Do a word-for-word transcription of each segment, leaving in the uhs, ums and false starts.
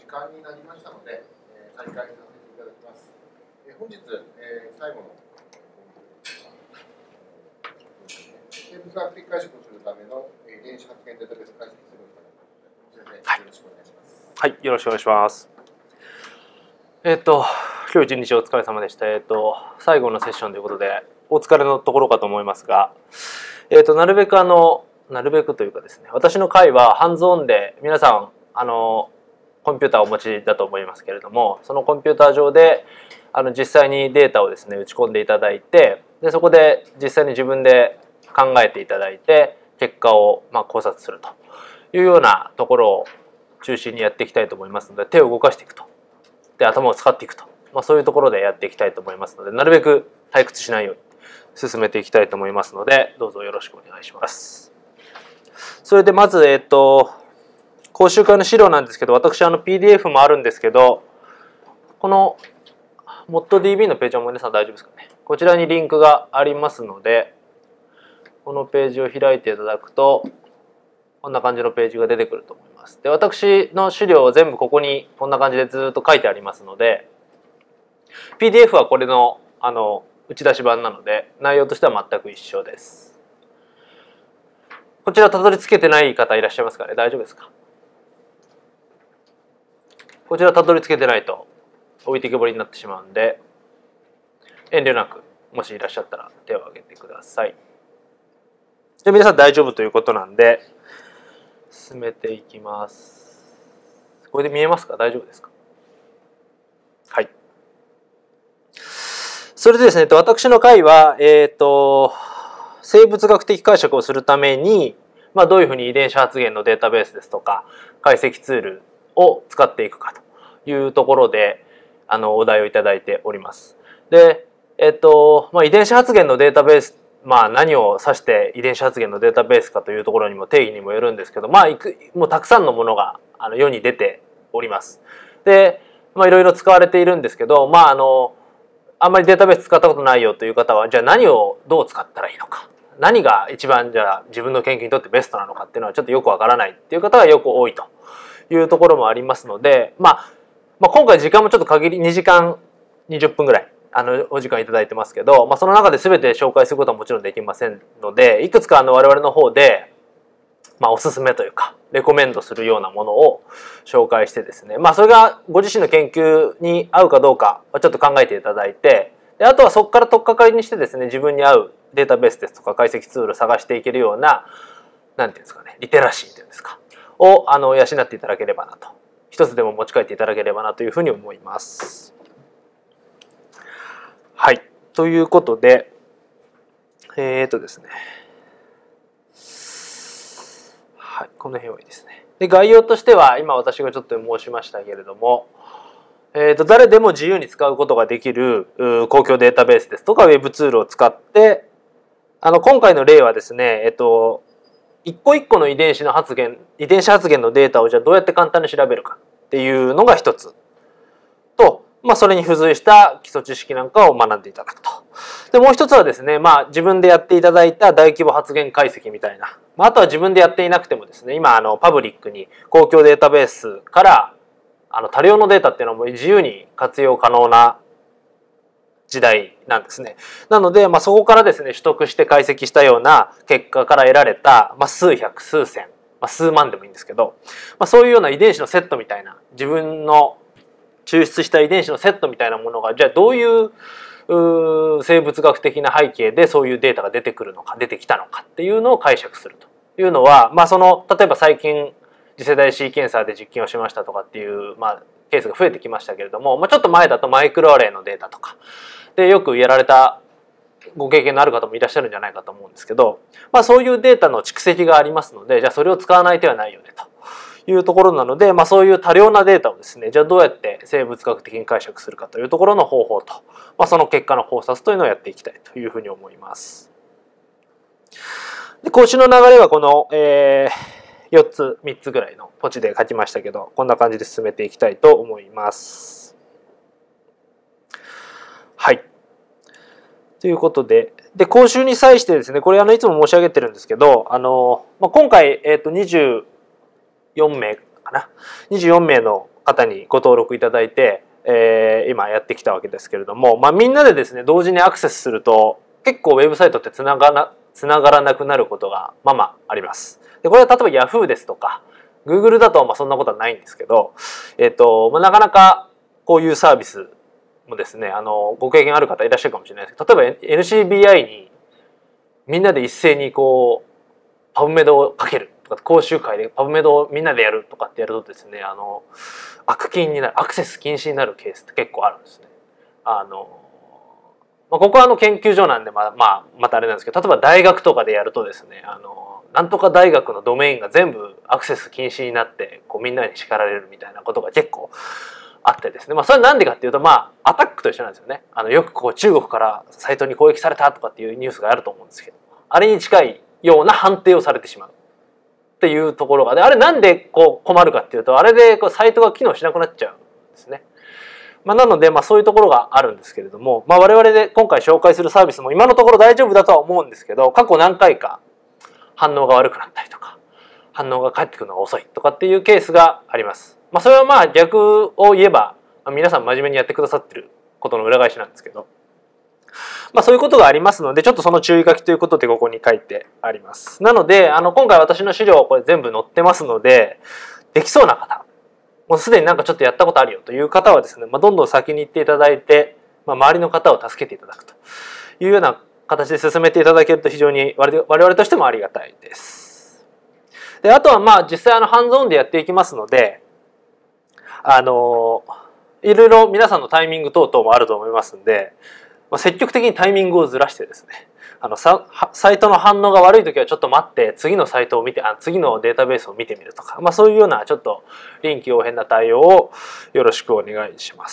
間になりましたので、えー、再開させていただきます。えー、本日、えー、最後の生物学的解釈をするための遺伝子発現データベース解析するので、先生、よろしくお願いします。 はい、よろしくお願いします。えっと、今日一日お疲れ様でした。えっと、最後のセッションということで、お疲れのところかと思いますが、えっと、なるべくあの、なるべくというかですね、私の会はハンズオンで、皆さん、あの、コンピューターをお持ちだと思いますけれども、そのコンピューター上で、あの、実際にデータをですね、打ち込んでいただいて、で、そこで実際に自分で考えていただいて、結果をまあ考察するというようなところを中心にやっていきたいと思いますので、手を動かしていくと。で、頭を使っていくと。まあ、そういうところでやっていきたいと思いますので、なるべく退屈しないように進めていきたいと思いますので、どうぞよろしくお願いします。それでまず、えっと、講習会の資料なんですけど、私、あの ピーディーエフ もあるんですけど、この モッドディービー のページは皆さん大丈夫ですかね。こちらにリンクがありますので、このページを開いていただくと、こんな感じのページが出てくると思います。で、私の資料は全部ここにこんな感じでずっと書いてありますので、ピーディーエフ はこれの、あの打ち出し版なので、内容としては全く一緒です。こちらたどり着けてない方いらっしゃいますかね。大丈夫ですか。こちらたどり着けてないと置いてけぼりになってしまうんで、遠慮なくもしいらっしゃったら手を挙げてください。で、皆さん大丈夫ということなんで進めていきます。これで見えますか。大丈夫ですか。はい。それでですね、私の会は、えっと、生物学的解釈をするために、まあ、どういうふうに遺伝子発現のデータベースですとか、解析ツールを使っていくかというところで、あの、お題をいただいております。で、えっと、まあ、遺伝子発現のデータベース、まあ、何を指して遺伝子発現のデータベースかというところにも定義にもよるんですけど、まあ、いくもうたくさんのものがあの世に出ております。で、まあ、いろいろ使われているんですけど、まあ、あの、あんまりデータベース使ったことないよという方は、じゃあ何をどう使ったらいいのか。何が一番じゃあ自分の研究にとってベストなのかっていうのはちょっとよくわからないっていう方がよく多いというところもありますので、まあ、まあ、今回時間もちょっと限りにじかんにじゅっぷんぐらいあのお時間いただいてますけど、まあ、その中で全て紹介することはもちろんできませんので、いくつかあの我々の方で、まあ、おすすめというかレコメンドするようなものを紹介してですね、まあ、それがご自身の研究に合うかどうかちょっと考えていただいて、であとはそこから取っかかりにしてですね、自分に合うデータベースですとか解析ツールを探していけるような、なんていうんですかね、リテラシーというんですかをあの養っていただければなと、一つでも持ち帰っていただければなというふうに思います。はい、ということで、えっとですね、はい、この辺はいいですね。で、概要としては今私がちょっと申しましたけれども、えー、と誰でも自由に使うことができる公共データベースですとかウェブツールを使って、あの今回の例はですね、えっと一個一個の遺伝子の発現遺伝子発現のデータをじゃあどうやって簡単に調べるかっていうのが一つと、まあ、それに付随した基礎知識なんかを学んでいただくと。でもう一つはですね、まあ、自分でやっていただいた大規模発現解析みたいな、まあ、あとは自分でやっていなくてもですね、今あのパブリックに公共データベースからあの多量のデータっていうのはもう自由に活用可能な時代なんですね。なので、まあ、そこからですね取得して解析したような結果から得られた、まあ、数百数千、まあ、数万でもいいんですけど、まあ、そういうような遺伝子のセットみたいな、自分の抽出した遺伝子のセットみたいなものがじゃあどういう生物学的な背景でそういうデータが出てくるのか出てきたのかっていうのを解釈するというのは、まあ、その例えば最近次世代シーケンサーで実験をしましたとかっていう、まあ、ケースが増えてきましたけれども、まあ、ちょっと前だとマイクロアレイのデータとかでよくやられたご経験のある方もいらっしゃるんじゃないかと思うんですけど、まあ、そういうデータの蓄積がありますので、じゃあそれを使わない手はないよねというところなので、まあ、そういう多量なデータをですね、じゃあどうやって生物学的に解釈するかというところの方法と、まあ、その結果の考察というのをやっていきたいというふうに思います。で、講習の流れはこの、えー、よっつみっつぐらいのポチで書きましたけど、こんな感じで進めていきたいと思います。はい。ということで、で講習に際してですね、これあのいつも申し上げてるんですけど、あの、まあ、今回、えー、とにじゅうよんめいかな、にじゅうよんめいの方にご登録いただいて、えー、今やってきたわけですけれども、まあ、みんなでですね同時にアクセスすると結構ウェブサイトってつながな、つながらなくなることがまあまああります。でこれは例えば ヤフー ですとか Google だとまあそんなことはないんですけど、えーとまあ、なかなかこういうサービスもですねあのご経験ある方いらっしゃるかもしれないですけど、例えば エヌシービーアイ にみんなで一斉にこうパブメドをかけるとか講習会でパブメドをみんなでやるとかってやるとですねあの悪禁になるアクセス禁止になるケースって結構あるんですね。あのまあ、ここはあの研究所なんで、まあ、まあまたあれなんですけど、例えば大学とかでやるとですねあのなんとか大学のドメインが全部アクセス禁止になってこうみんなに叱られるみたいなことが結構あってですね、まあ、それはなんでかっていうと、まあアタックと一緒なんですよね。あのよくこう中国からサイトに攻撃されたとかっていうニュースがあると思うんですけど、あれに近いような判定をされてしまうっていうところが、であれなんでこう困るかっていうと、あれでこうサイトが機能しなくなっちゃうんですね。まあ、なので、まあ、そういうところがあるんですけれども、まあ、我々で今回紹介するサービスも今のところ大丈夫だとは思うんですけど、過去何回か反応が悪くなったりとか反応が返ってくるのが遅いとかっていうケースがあります。まあ、それはまあ逆を言えば、まあ、皆さん真面目にやってくださってることの裏返しなんですけど、まあ、そういうことがありますので、ちょっとその注意書きということでここに書いてあります。なのであの今回私の資料これ全部載ってますので、できそうな方、もうすでになんかちょっとやったことあるよという方はですね、まあ、どんどん先に行っていただいて、まあ、周りの方を助けていただくというような形で進めていただけると非常に我々としてもありがたいです。であとはまあ実際あのハンズオンでやっていきますので、あのいろいろ皆さんのタイミング等々もあると思いますんで、まあ、積極的にタイミングをずらしてですね、あのササイトの反応が悪い時はちょっと待って次のサイトを見てあ次のデータベースを見てみるとか、まあ、そういうようなちょっと臨機応変な対応をよろしくお願いします。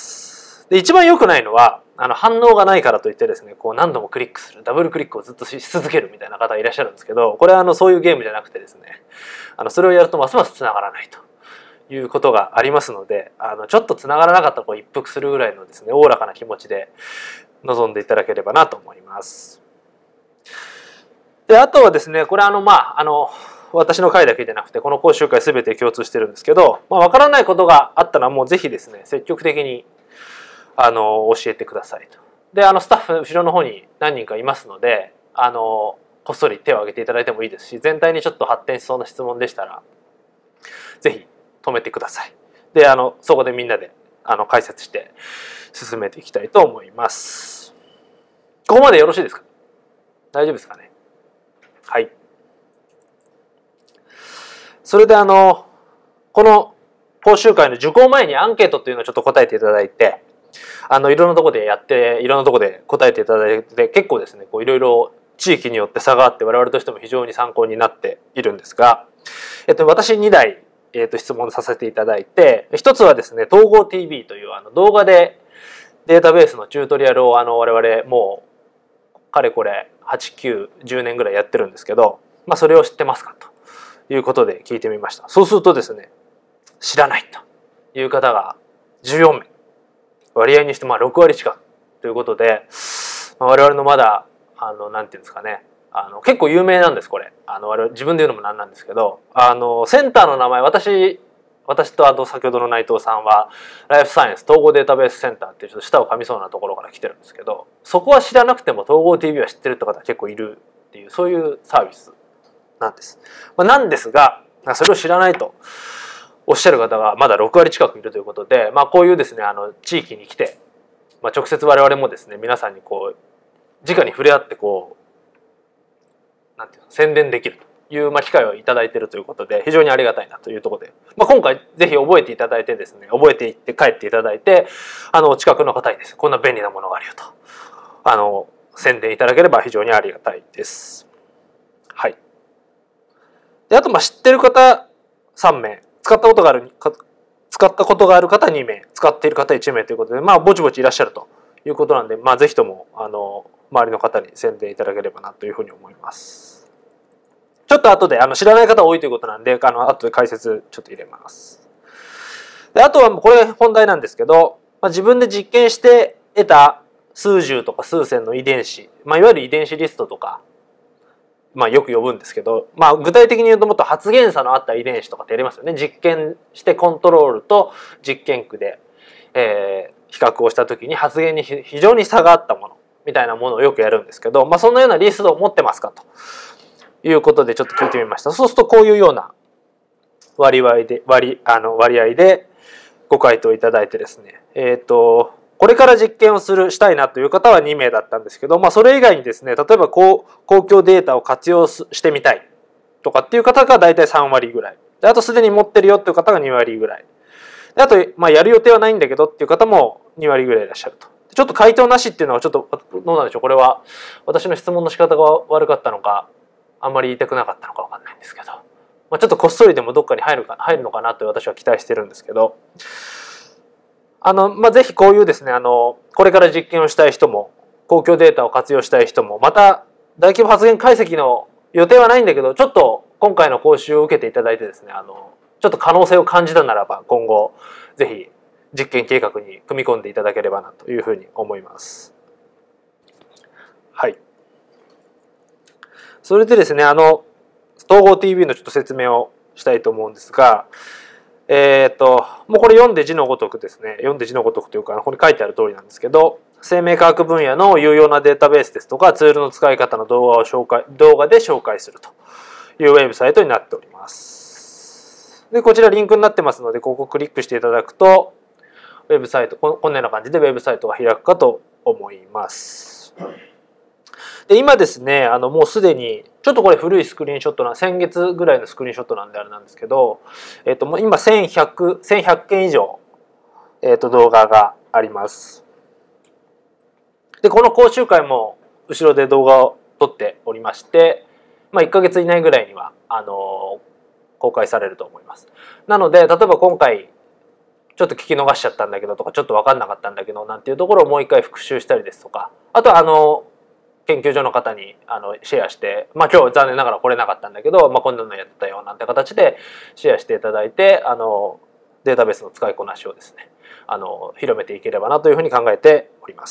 で一番良くないのはあの反応がないからといってですねこう何度もクリックするダブルクリックをずっとし続けるみたいな方いらっしゃるんですけど、これはあのそういうゲームじゃなくてですね、あのそれをやるとますますつながらないということがありますので、あのちょっとつながらなかったらこう一服するぐらいのですねおおらかな気持ちで臨んでいただければなと思います。であとはですねこれあのまああの私の回だけじゃなくてこの講習会全て共通してるんですけど、まあ、分からないことがあったらもうぜひですね積極的にあの教えてくださいと。であのスタッフ後ろの方に何人かいますので、あのこっそり手を挙げていただいてもいいですし、全体にちょっと発展しそうな質問でしたらぜひ止めてください。であのそこでみんなであの解説して進めていきたいと思います。ここまでよろしいですか？大丈夫ですかね？はい。それであのこの講習会の受講前にアンケートというのをちょっと答えていただいて、あのいろんなところでやっていろんなところで答えていただいて、結構ですねこういろいろ地域によって差があって我々としても非常に参考になっているんですが、えっと、私にだい、えっと、質問させていただいて、一つはですね統合 ティービー というあの動画でデータベースのチュートリアルをあの我々もうかれこれはち、きゅう、じゅうねんぐらいやってるんですけど、まあ、それを知ってますかということで聞いてみました。そうするとですね知らないという方がじゅうよんめい、割合にしてまあろくわり近くということで、まあ、我々のまだあのなんていうんですかね、あの結構有名なんですこれ。あの我々自分で言うのもなんなんですけど、あのセンターの名前、私私とあと先ほどの内藤さんはライフサイエンス統合データベースセンターっていうちょっと舌を噛みそうなところから来てるんですけど、そこは知らなくても統合 ティービー は知ってるって方結構いるっていう、そういうサービスなんです。まあ、なんですがそれを知らないとおっしゃる方がまだろくわり近くいるということで、まあ、こういうですねあの地域に来て、まあ、直接我々もですね皆さんにこう直に触れ合ってこうなんていうの宣伝できるという、まあ、機会をいただいているということで非常にありがたいなというところで、まあ、今回ぜひ覚えていただいてですね覚えていって帰っていただいて、あの近くの方にですねこんな便利なものがあるよとあの宣伝いただければ非常にありがたいです。はい。であとまあ知ってる方さんめい、使ったことがある使ったことがある方にめい、使っている方いちめいということで、まあぼちぼちいらっしゃるということなんで、まあぜひともあの周りの方に宣伝いただければなというふうに思います。ちょっと後であの知らない方多いということなんで、あの後で解説ちょっと入れます。であとはこれ本題なんですけど、まあ、自分で実験して得た数十とか数千の遺伝子、まあ、いわゆる遺伝子リストとかまあ、よく呼ぶんですけど、まあ、具体的に言うともっと発現差のあった遺伝子とかってやりますよね。実験してコントロールと実験区で、えー、比較をした時に発現に非常に差があったものみたいなものをよくやるんですけど、まあ、そんなようなリストを持ってますかということでちょっと聞いてみました。そうするとこういうような割合で割あの割合でご回答いただいてですね、えっとこれから実験をするしたいなという方はにめいだったんですけど、まあ、それ以外にですね、例えば公共データを活用してみたいとかっていう方が大体さんわりぐらいで、あとすでに持ってるよっていう方がにわりぐらいで、あと、まあ、やる予定はないんだけどっていう方もにわりぐらいいらっしゃると。ちょっと回答なしっていうのはちょっとどうなんでしょう。これは私の質問の仕方が悪かったのか、あんまり言いたくなかったのかわかんないんですけど、まあ、ちょっとこっそりでもどっかに入るか入るのかなと私は期待してるんですけど、あの、まあ、ぜひこういうですね、あの、これから実験をしたい人も、公共データを活用したい人も、また大規模発言解析の予定はないんだけど、ちょっと今回の講習を受けていただいてですね、あの、ちょっと可能性を感じたならば、今後、ぜひ実験計画に組み込んでいただければなというふうに思います。はい。それでですね、あの、統合 ティーブイ のちょっと説明をしたいと思うんですが、えっと、もうこれ読んで字のごとくですね、読んで字のごとくというか、ここに書いてある通りなんですけど、生命科学分野の有用なデータベースですとか、ツールの使い方の動画を紹介、動画で紹介するというウェブサイトになっております。で、こちらリンクになってますので、ここをクリックしていただくと、ウェブサイト、こんなような感じでウェブサイトが開くかと思います。で、今ですね、あの、もうすでに、ちょっとこれ古いスクリーンショットな、先月ぐらいのスクリーンショットなんであれなんですけど、えっと、もう今せんひゃく、せんひゃっけん以上、えっと、動画があります。で、この講習会も後ろで動画を撮っておりまして、まあ、いっかげつ以内ぐらいには、あの、公開されると思います。なので、例えば今回、ちょっと聞き逃しちゃったんだけどとか、ちょっと分かんなかったんだけどなんていうところをもう一回復習したりですとか、あとはあの、研究所の方にあのシェアして、まあ今日残念ながら来れなかったんだけど、まあこんなのやってたよなんて形でシェアしていただいて、あの、データベースの使いこなしをですね、あの、広めていければなというふうに考えております。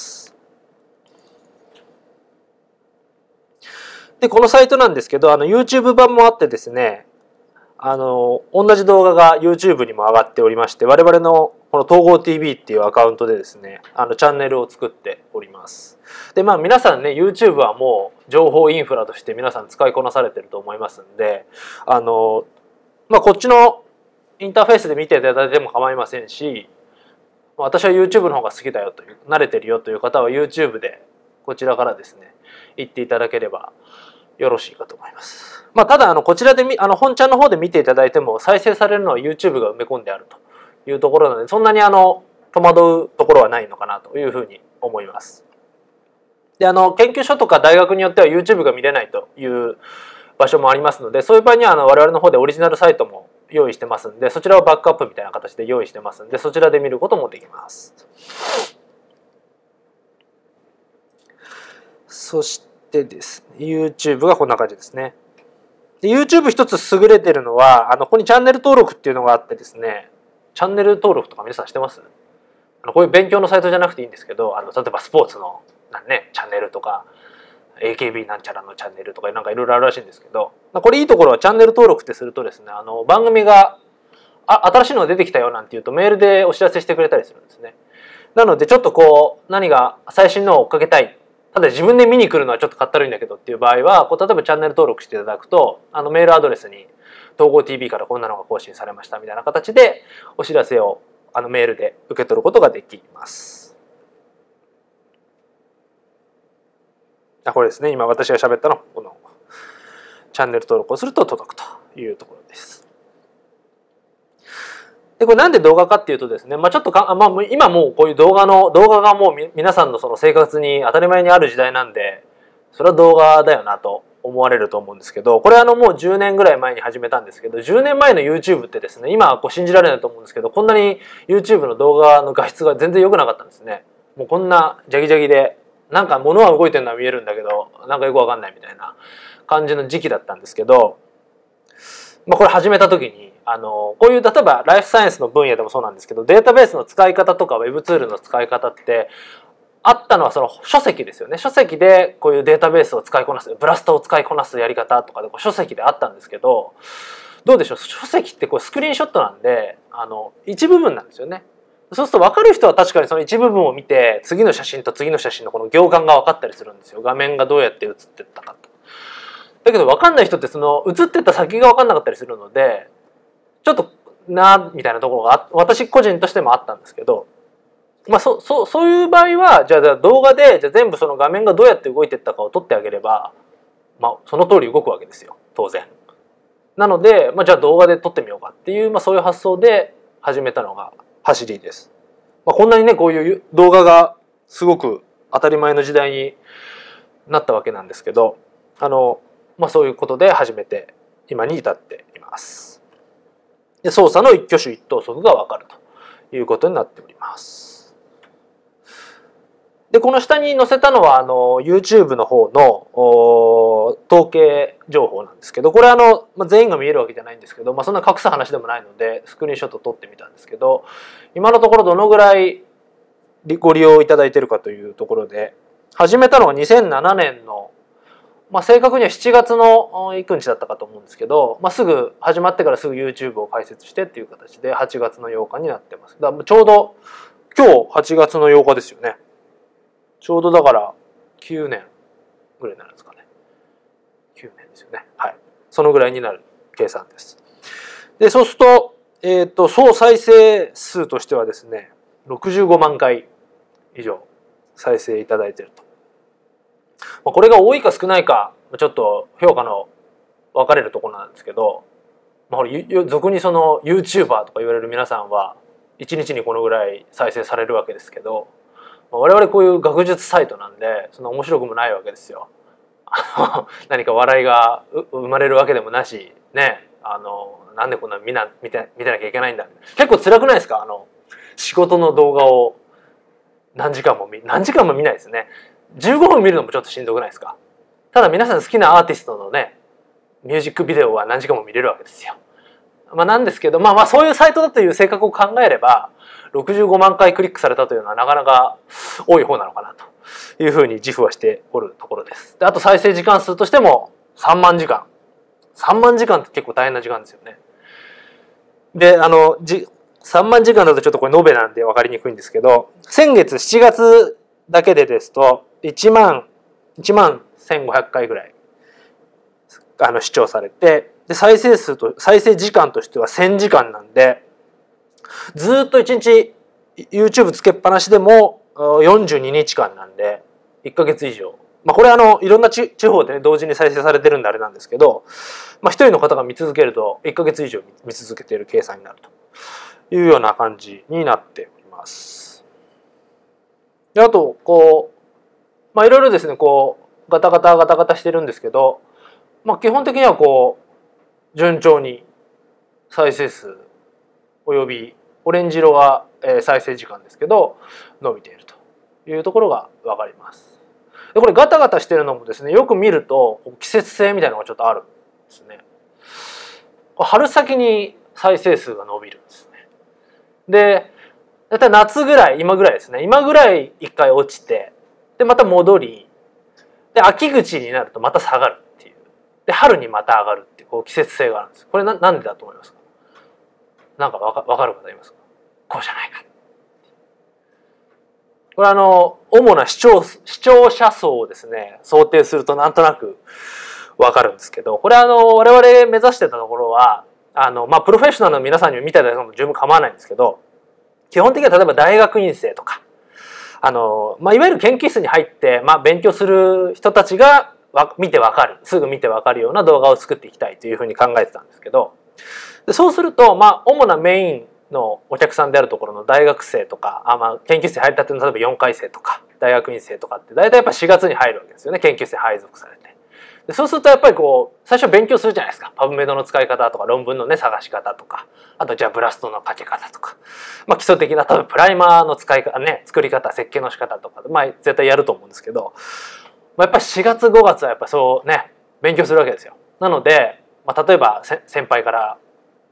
で、このサイトなんですけど、あの YouTube 版もあってですね、あの、同じ動画が YouTube にも上がっておりまして、我々のこの統合 ティーブイ っていうアカウントでですね、あのチャンネルを作っております。で、まあ皆さんね、YouTube はもう情報インフラとして皆さん使いこなされてると思いますんで、あの、まあこっちのインターフェースで見ていただいても構いませんし、私は YouTube の方が好きだよという、慣れてるよという方は YouTube でこちらからですね、行っていただければよろしいかと思います。まあ、ただあのこちらであの本ちゃんの方で見ていただいても再生されるのは YouTube が埋め込んであるというところなので、そんなにあの戸惑うところはないのかなというふうに思います。で、あの研究所とか大学によっては YouTube が見れないという場所もありますので、そういう場合にはあの我々の方でオリジナルサイトも用意してますんで、そちらをバックアップみたいな形で用意してますんで、そちらで見ることもできます。そしてですね、YouTube がこんな感じですね。で YouTube 一つ優れてるのは、あのここにチャンネル登録っていうのがあってですね、チャンネル登録とか皆さんしてます？あのこういう勉強のサイトじゃなくていいんですけど、あの例えばスポーツのなんね、チャンネルとか エーケービー なんちゃらのチャンネルとかなんかいろいろあるらしいんですけど、これいいところはチャンネル登録ってするとですね、あの番組があ新しいのが出てきたよなんていうとメールでお知らせしてくれたりするんですね。なのでちょっとこう何が最新のを追っかけたい、ただ自分で見に来るのはちょっとかったるいんだけどっていう場合は、こう例えばチャンネル登録していただくと、あのメールアドレスに統合 ティーブイ からこんなのが更新されましたみたいな形でお知らせをあのメールで受け取ることができます。あ、これですね。今私が喋ったのはこのチャンネル登録をすると届くというところです。で、これなんで動画かっていうとですね、まあちょっとか、まあ今もうこういう動画の、動画がもう皆さんのその生活に当たり前にある時代なんで、それは動画だよなと思われると思うんですけど、これあのもうじゅうねんぐらい前に始めたんですけど、じゅうねんまえの YouTube ってですね、今はこう信じられないと思うんですけど、こんなに YouTube の動画の画質が全然良くなかったんですね。もうこんなジャギジャギで、なんか物は動いてるのは見えるんだけど、なんかよくわかんないみたいな感じの時期だったんですけど、まあこれ始めた時に、あのこういう例えばライフサイエンスの分野でもそうなんですけど、データベースの使い方とかウェブツールの使い方ってあったのはその書籍ですよね。書籍でこういうデータベースを使いこなす、ブラストを使いこなすやり方とかでこう書籍であったんですけど、どうでしょう、書籍ってこうスクリーンショットなんで、あの一部分なんですよね。そうすると分かる人は確かにその一部分を見て、次の写真と次の写真のこの行間が分かったりするんですよ。画面がどうやって写ってったかと。だけど分かんない人ってその写ってった先が分かんなかったりするので、ちょっとなみたいなところが私個人としてもあったんですけど、まあ、そそそういう場合はじゃあ動画でじゃあ全部その画面がどうやって動いていったかを撮ってあげれば、まあ、その通り動くわけですよ、当然。なので、まあ、じゃあ動画で撮ってみようかっていう、まあ、そういう発想で始めたのが走りです。まあ、こんなにねこういう動画がすごく当たり前の時代になったわけなんですけど、あの、まあ、そういうことで始めて今に至っています。で操作の一挙手一投足が分かるということになっております。でこの下に載せたのはあの YouTube の方の統計情報なんですけど、これあの、まあ、全員が見えるわけじゃないんですけど、まあ、そんな隠す話でもないのでスクリーンショット撮ってみたんですけど、今のところどのぐらいご利用いただいているかというところで、始めたのがにせんななねんの、まあ、正確にはしちがつのいくにちだったかと思うんですけど、まあ、すぐ始まってからすぐ YouTube を開設してっていう形ではちがつのようかになってます。だからちょうど今日はちがつのようかですよね。ちょうどだからきゅうねんぐらいになるんですかね。きゅうねんですよね。はい。そのぐらいになる計算です。で、そうすると、えっと、総再生数としてはですね、ろくじゅうごまんかい以上再生いただいていると。まあ、これが多いか少ないか、ちょっと評価の分かれるところなんですけど、まあ、俗にその YouTuber とか言われる皆さんはいちにちにこのぐらい再生されるわけですけど、我々こういう学術サイトなんでそんな面白くもないわけですよ。何か笑いが生まれるわけでもなしね、あのなんでこんな見な見て見てなきゃいけないんだ。結構辛くないですか？あの仕事の動画を何時間も見何時間も見ないですね。じゅうごふん見るのもちょっとしんどくないですか？ただ皆さん好きなアーティストのねミュージックビデオは何時間も見れるわけですよ。まあ、なんですけど、まあまあそういうサイトだという性格を考えればろくじゅうごまんかいクリックされたというのはなかなか多い方なのかなというふうに自負はしておるところです。であと再生時間数としてもさんまんじかん。さんまんじかんって結構大変な時間ですよね。で、あの、じさんまんじかんだとちょっとこれ延べなんで分かりにくいんですけど、先月しちがつだけでですといちまんせんごひゃっかいぐらいあの視聴されて、で再生数と再生時間としてはせんじかんなんで、ずっといちにち YouTube つけっぱなしでもよんじゅうににちかんなんでいっかげつ以上、まあこれあのいろんな地方でね同時に再生されてるんであれなんですけど、まあ一人の方が見続けるといっかげつ以上見続けている計算になるというような感じになっております。であとこうまあいろいろですねこうガタガタガタガタしてるんですけど、まあ基本的にはこう順調に再生数およびオレンジ色は再生時間ですけど伸びているというところが分かります。でこれガタガタしてるのもですね、よく見ると季節性みたいなのがちょっとあるんですね。春先に再生数が伸びるんですね。でだいたい夏ぐらい、今ぐらいですね、今ぐらい一回落ちて、でまた戻り、で秋口になるとまた下がるっていう、で春にまた上がるっていう、こう季節性があるんです。これななんでだと思いますか？なんかわか分かる方いますか？こうじゃないか。これあの主な視聴視聴者層をですね想定するとなんとなく分かるんですけど、これあの我々目指してたところはあのまあプロフェッショナルの皆さんにも見ていただいても十分構わないんですけど、基本的には例えば大学院生とかあの、まあ、いわゆる研究室に入って、まあ、勉強する人たちが見て分かる、すぐ見て分かるような動画を作っていきたいというふうに考えてたんですけど、でそうすると、まあ、主なメインのお客さんであるところの大学生とか、あ、まあ、研究室に入りたての例えばよんかい生とか大学院生とかって大体やっぱしがつに入るわけですよね、研究室に配属されて。でそうするとやっぱりこう最初勉強するじゃないですか。パブメドの使い方とか論文のね探し方とか、あとじゃあブラストのかけ方とか、まあ、基礎的な多分プライマーの使い方ね、作り方、設計の仕方とか、まあ絶対やると思うんですけど、まあ、やっぱりしがつごがつはやっぱそうね勉強するわけですよ。なので、まあ、例えば先輩から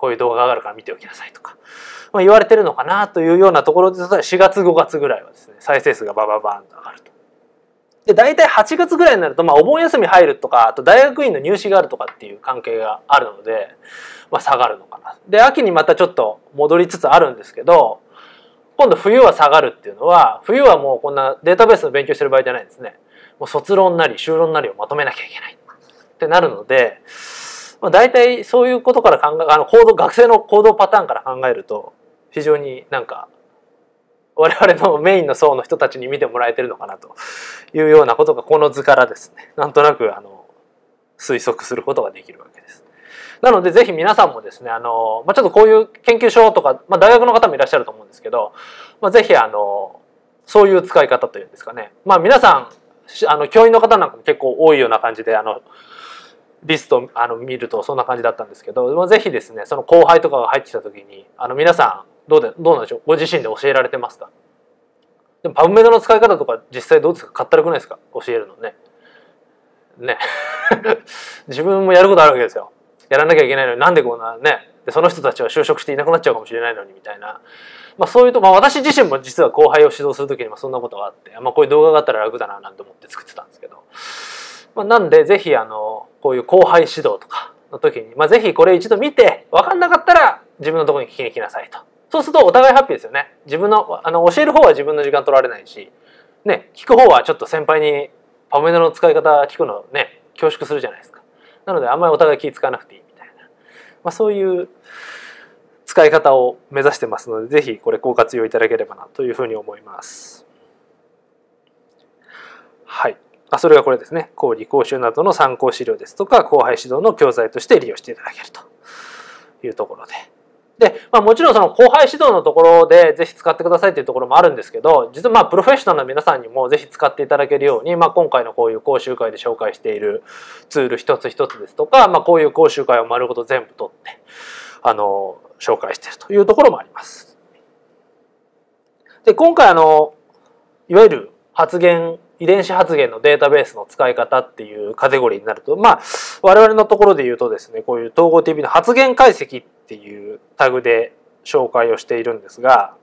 こういう動画があるから見ておきなさいとか、まあ、言われてるのかなというようなところでしがつごがつぐらいはですね再生数がバババーンと上がると。で大体はちがつぐらいになると、まあ、お盆休み入るとかあと大学院の入試があるとかっていう関係があるので、まあ、下がるのかな。で秋にまたちょっと戻りつつあるんですけど、今度冬は下がるっていうのは、冬はもうこんなデータベースの勉強してる場合じゃないんですね。もう卒論なり修論なりをまとめなきゃいけないってなるので、まあ、大体そういうことから考えあの行動学生の行動パターンから考えると非常になんか我々のメインの層の人たちに見てもらえてるのかなというようなことがこの図からですねなんとなくあの推測することができるわけです。なのでぜひ皆さんもですねあの、まあ、ちょっとこういう研究所とか、まあ、大学の方もいらっしゃると思うんですけど、まあ、ぜひあのそういう使い方というんですかね、まあ、皆さんあの教員の方なんかも結構多いような感じであのリストあの見るとそんな感じだったんですけど、まあ、ぜひですねその後輩とかが入ってきた時にあの皆さんどうでどうなんでしょう、ご自身で教えられてますか？でもパブメドの使い方とか実際どうですか？かったるくないですか？教えるのね。ね自分もやることあるわけですよ。やらなきゃいけないのになんでこんなねでその人たちは就職していなくなっちゃうかもしれないのにみたいな、まあ、そういうと、まあ、私自身も実は後輩を指導する時にもそんなことがあって、まあ、こういう動画があったら楽だななんて思って作ってたんですけど、まあ、なんでぜひあのこういう後輩指導とかの時に、まあ、ぜひこれ一度見て分かんなかったら自分のところに聞きに来なさいと。そうするとお互いハッピーですよね。自分のあの教える方は自分の時間取られないし、ね、聞く方はちょっと先輩にパブメドの使い方聞くのね恐縮するじゃないですか。なのであんまりお互い気使わなくていいみたいな、まあ、そういう使い方を目指してますのでぜひこれご活用いただければなというふうに思います。はい。あ、それがこれですね。講義講習などの参考資料ですとか後輩指導の教材として利用していただけるというところで。で、まあ、もちろんその後輩指導のところでぜひ使ってくださいというところもあるんですけど、実はまあプロフェッショナルの皆さんにもぜひ使っていただけるように、まあ、今回のこういう講習会で紹介しているツール一つ一つですとか、まあ、こういう講習会を丸ごと全部取ってあの紹介しているというところもあります。で今回あのいわゆる発言遺伝子発現のデータベースの使い方っていうカテゴリーになると、まあ我々のところで言うとですねこういう統合 ティービー の発言解析っていうタグで紹介をしているんですが、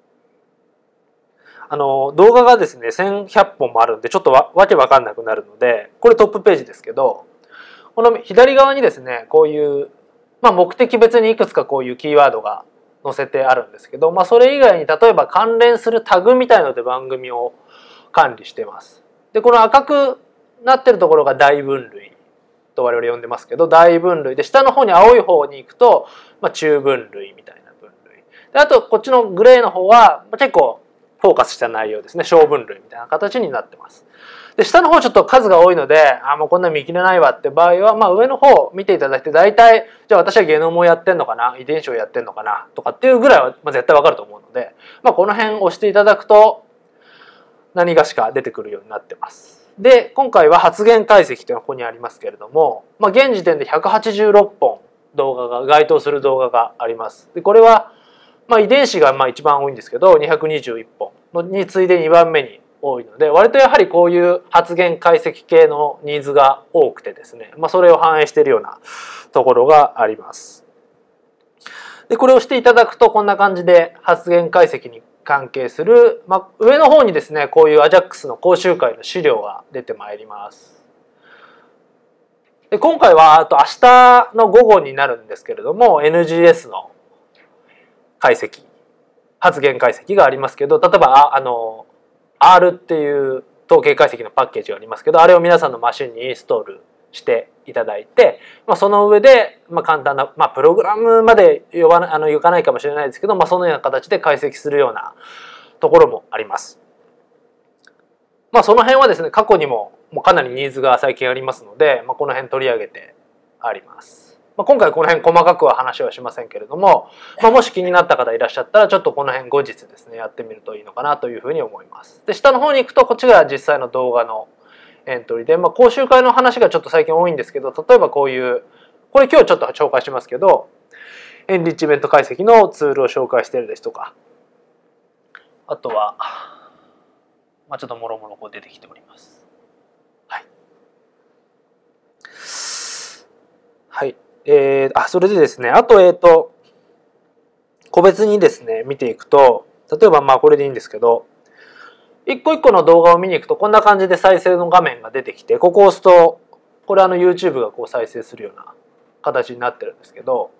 あの動画がですねせんひゃっぽんもあるんでちょっと わ, わけわかんなくなるので、これトップページですけど、この左側にですねこういう、まあ、目的別にいくつかこういうキーワードが載せてあるんですけど、まあ、それ以外に例えば関連するタグみたいので番組を管理してます。でこの赤くなってるところが大分類と我々呼んでますけど、大分類で下の方に青い方に行くと、まあ、中分類みたいな分類で、あとこっちのグレーの方は結構フォーカスした内容ですね、小分類みたいな形になってます。で下の方ちょっと数が多いので、あもうこんな見切れないわって場合は、まあ、上の方見ていただいて、大体じゃあ私はゲノムをやってんのかな、遺伝子をやってんのかなとかっていうぐらいは絶対わかると思うので、まあ、この辺押していただくと何がしか出てくるようになってます。で今回は発言解析というのがここにありますけれども、まあ、現時点でひゃくはちじゅうろっぽん動画が該当する動画があります。でこれは、まあ、遺伝子がまあ一番多いんですけどにひゃくにじゅういっぽんに次いでにばんめに多いので、割とやはりこういう発言解析系のニーズが多くてですね、まあ、それを反映しているようなところがあります。でこれをしていただくとこんな感じで発言解析に関係する、まあ、上の方にですねこういうアジャックスの講習会の資料が出てまいります。で今回はあと明日の午後になるんですけれども エヌジーエス の解析発言解析がありますけど、例えばああの R っていう統計解析のパッケージがありますけど、あれを皆さんのマシンにインストールしていただいて、まあ、その上で、まあ、簡単な、まあ、プログラムまで呼ばなあのいかないかもしれないですけど、まあ、そのような形で解析するようなところもあります。まあ、その辺はですね過去にももうかなりニーズが最近ありますので、まあ、この辺取り上げてあります。まあ、今回この辺細かくは話はしませんけれども、まあ、もし気になった方いらっしゃったらちょっとこの辺後日ですねやってみるといいのかなというふうに思います。で下の方に行くとこっちが実際の動画のエントリーで、まあ、講習会の話がちょっと最近多いんですけど、例えばこういうこれ今日ちょっと紹介しますけどエンリッチメント解析のツールを紹介しているですとか、あとは、まあ、ちょっともろもろこう出てきております。はい、はい、 えー、あ、それでですね、あと、えっと、個別にですね、見ていくと、例えばまあこれでいいんですけど、一個一個の動画を見に行くとこんな感じで再生の画面が出てきて、ここを押すと、これあの YouTube がこう再生するような形になってるんですけど、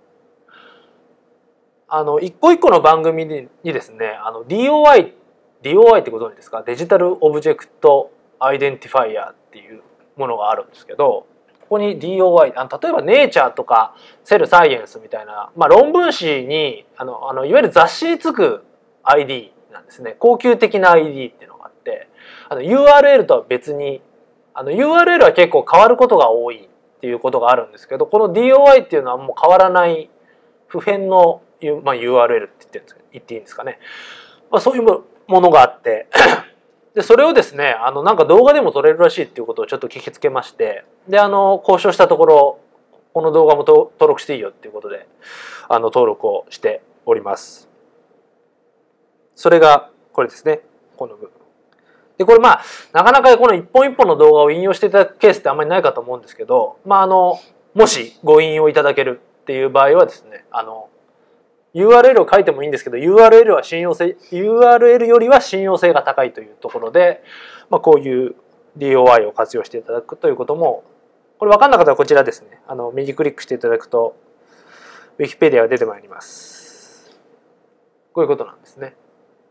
あの、一個一個の番組にですね、あの ディーオーアイ、ディーオーアイ ってご存知ですか？デジタルオブジェクトアイデンティファイアっていうものがあるんですけど、ここに ディーオーアイ、あの例えばネイチャーとかセルサイエンスみたいな、まあ、論文誌にあのあのいわゆる雑誌につく アイディー なんですね。高級的な アイディー っていうのがあって、あの ユーアールエル とは別に、あの ユーアールエル は結構変わることが多いっていうことがあるんですけど、この ディーオーアイ っていうのはもう変わらない不変の、まあ、ユーアールエル って言ってるんですか、言っていいんですかね。まあ、そういうものがあってでそれをですね、あのなんか動画でも撮れるらしいっていうことをちょっと聞きつけまして、であの交渉したところ、この動画も登録していいよっていうことであの登録をしております。それがこれですね、この部分で、これまあなかなかこの一本一本の動画を引用していただくケースってあんまりないかと思うんですけど、まああのもしご引用いただけるっていう場合はですね、あの ユーアールエル を書いてもいいんですけど、 ユーアールエル は信用性 ユーアールエル よりは信用性が高いというところで、まあ、こういう ディーオーアイ を活用していただくということも、これ分かんなかったらこちらですね、あの右クリックしていただくと Wikipedia が出てまいります。こういうことなんですね。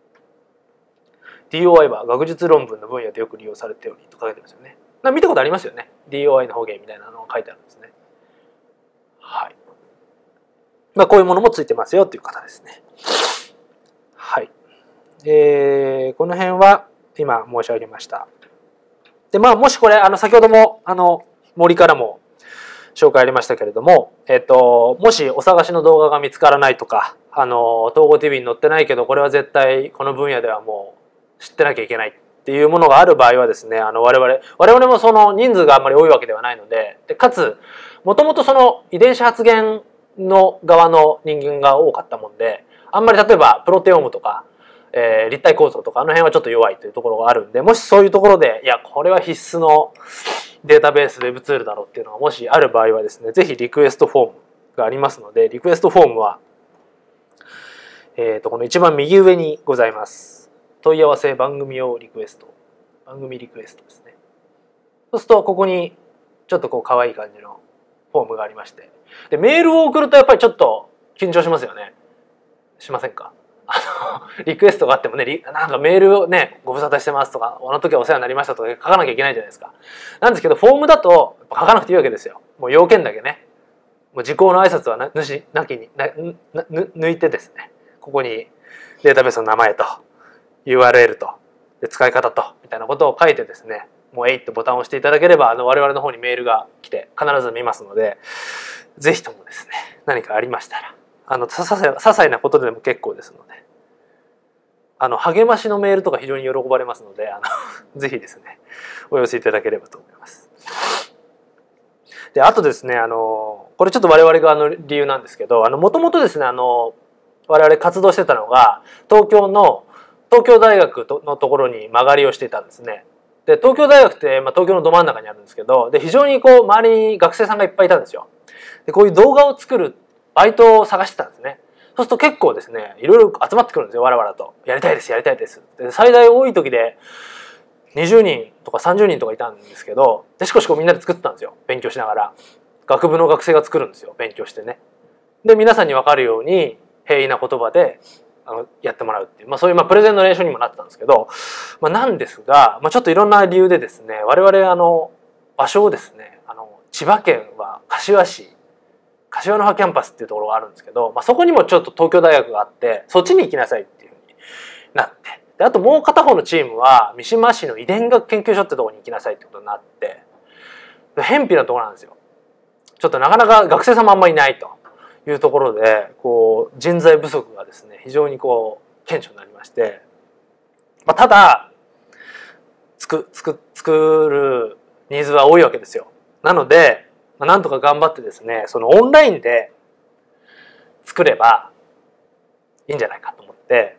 ディーオーアイ は学術論文の分野でよく利用されておりと書いてますよね。見たことありますよね。 ディーオーアイ の方言みたいなのが書いてあるんですね。はい。まあ、こういうものもついてますよという方ですね。はい。えー、この辺は今申し上げました。で、まあ、もしこれ、あの、先ほども、あの、森からも紹介ありましたけれども、えっと、もしお探しの動画が見つからないとか、あの、統合 ティーブイ に載ってないけど、これは絶対この分野ではもう知ってなきゃいけないっていうものがある場合はですね、あの、我々、我々もその人数があんまり多いわけではないので、でかつ、もともとその遺伝子発現の側の人間が多かったもんで、あんまり例えばプロテオームとか、えー、立体構造とかあの辺はちょっと弱いというところがあるんで、もしそういうところでいやこれは必須のデータベースウェブツールだろうっていうのがもしある場合はですね、ぜひリクエストフォームがありますので、リクエストフォームは、えー、とこの一番右上にございます。問い合わせ番組用リクエスト、番組リクエストですね。そうするとここにちょっとこう可愛い感じのフォームがありまして、でメールを送るとやっぱりちょっと緊張しますよね。しませんか？あのリクエストがあってもね、なんかメールをね、ご無沙汰してますとか、あの時はお世話になりましたとか書かなきゃいけないじゃないですか。なんですけどフォームだと書かなくていいわけですよ。もう要件だけね、もう時効の挨拶はなしなきになな抜いてですね、ここにデータベースの名前と ユーアールエル とで使い方とみたいなことを書いてですね、もうえいってボタンを押していただければ、あの我々の方にメールが来て必ず見ますので、ぜひともですね、何かありましたら、あの些細些細なことでも結構ですので、あの励ましのメールとか非常に喜ばれますので、あのぜひですねお寄せいただければと思います。で、あとですね、あのこれちょっと我々側の理由なんですけど、あのもともとですね、あの我々活動してたのが東京の東京大学のところに間借りをしていたんですね。で、東京大学って、まあ、東京のど真ん中にあるんですけど、で非常にこう周りに学生さんがいっぱいいたんですよ。で、こういう動画を作るバイトを探してたんですね。そうすると結構ですね、いろいろ集まってくるんですよ、わらわらと。やりたいです、やりたいです。で、最大多い時でにじゅうにんとかさんじゅうにんとかいたんですけど、でしこしこみんなで作ってたんですよ、勉強しながら。学部の学生が作るんですよ、勉強してね。で、皆さんに分かるように平易な言葉であのやってもらうっていう、まあ、そういうまあプレゼンの練習にもなってたんですけど、まあ、なんですが、まあ、ちょっといろんな理由でですね、我々あの場所をですね、あの千葉県は柏市、柏の葉キャンパスっていうところがあるんですけど、まあ、そこにもちょっと東京大学があって、そっちに行きなさいっていうふうになって、であともう片方のチームは三島市の遺伝学研究所ってところに行きなさいってことになって、偏僻なところなんですよ。ちょっとなかなか学生さんもあんまりいないというところで、こう人材不足がですね、非常にこう顕著になりまして、まあ、ただつくつく作るニーズは多いわけですよ。なので、まあ、なんとか頑張ってですね、そのオンラインで作ればいいんじゃないかと思って、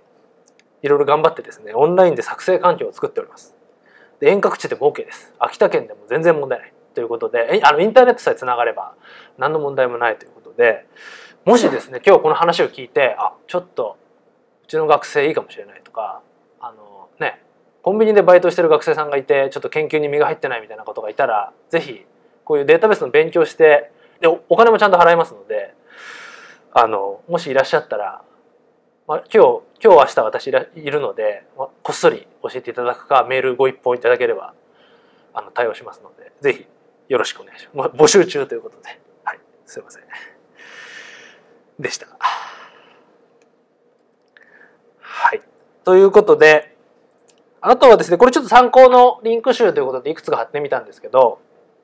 いろいろ頑張ってですね、オンラインで作成環境を作っております。で、遠隔地でも OK です。秋田県でも全然問題ない。 ということで、あのインターネットさえつながれば何の問題もないということで、もしですね今日この話を聞いて、あちょっとうちの学生いいかもしれないとか、あのねコンビニでバイトしてる学生さんがいてちょっと研究に身が入ってないみたいなことがいたら、ぜひこういうデータベースの勉強して、でお金もちゃんと払いますので、あのもしいらっしゃったら、まあ、今日今日明日私いるので、まあ、こっそり教えていただくかメールご一報いただければあの対応しますので、ぜひよろしくお願いします。募集中ということで、はい、すいませんでした。はい、ということで、あとはですねこれちょっと参考のリンク集ということでいくつか貼ってみたんですけど、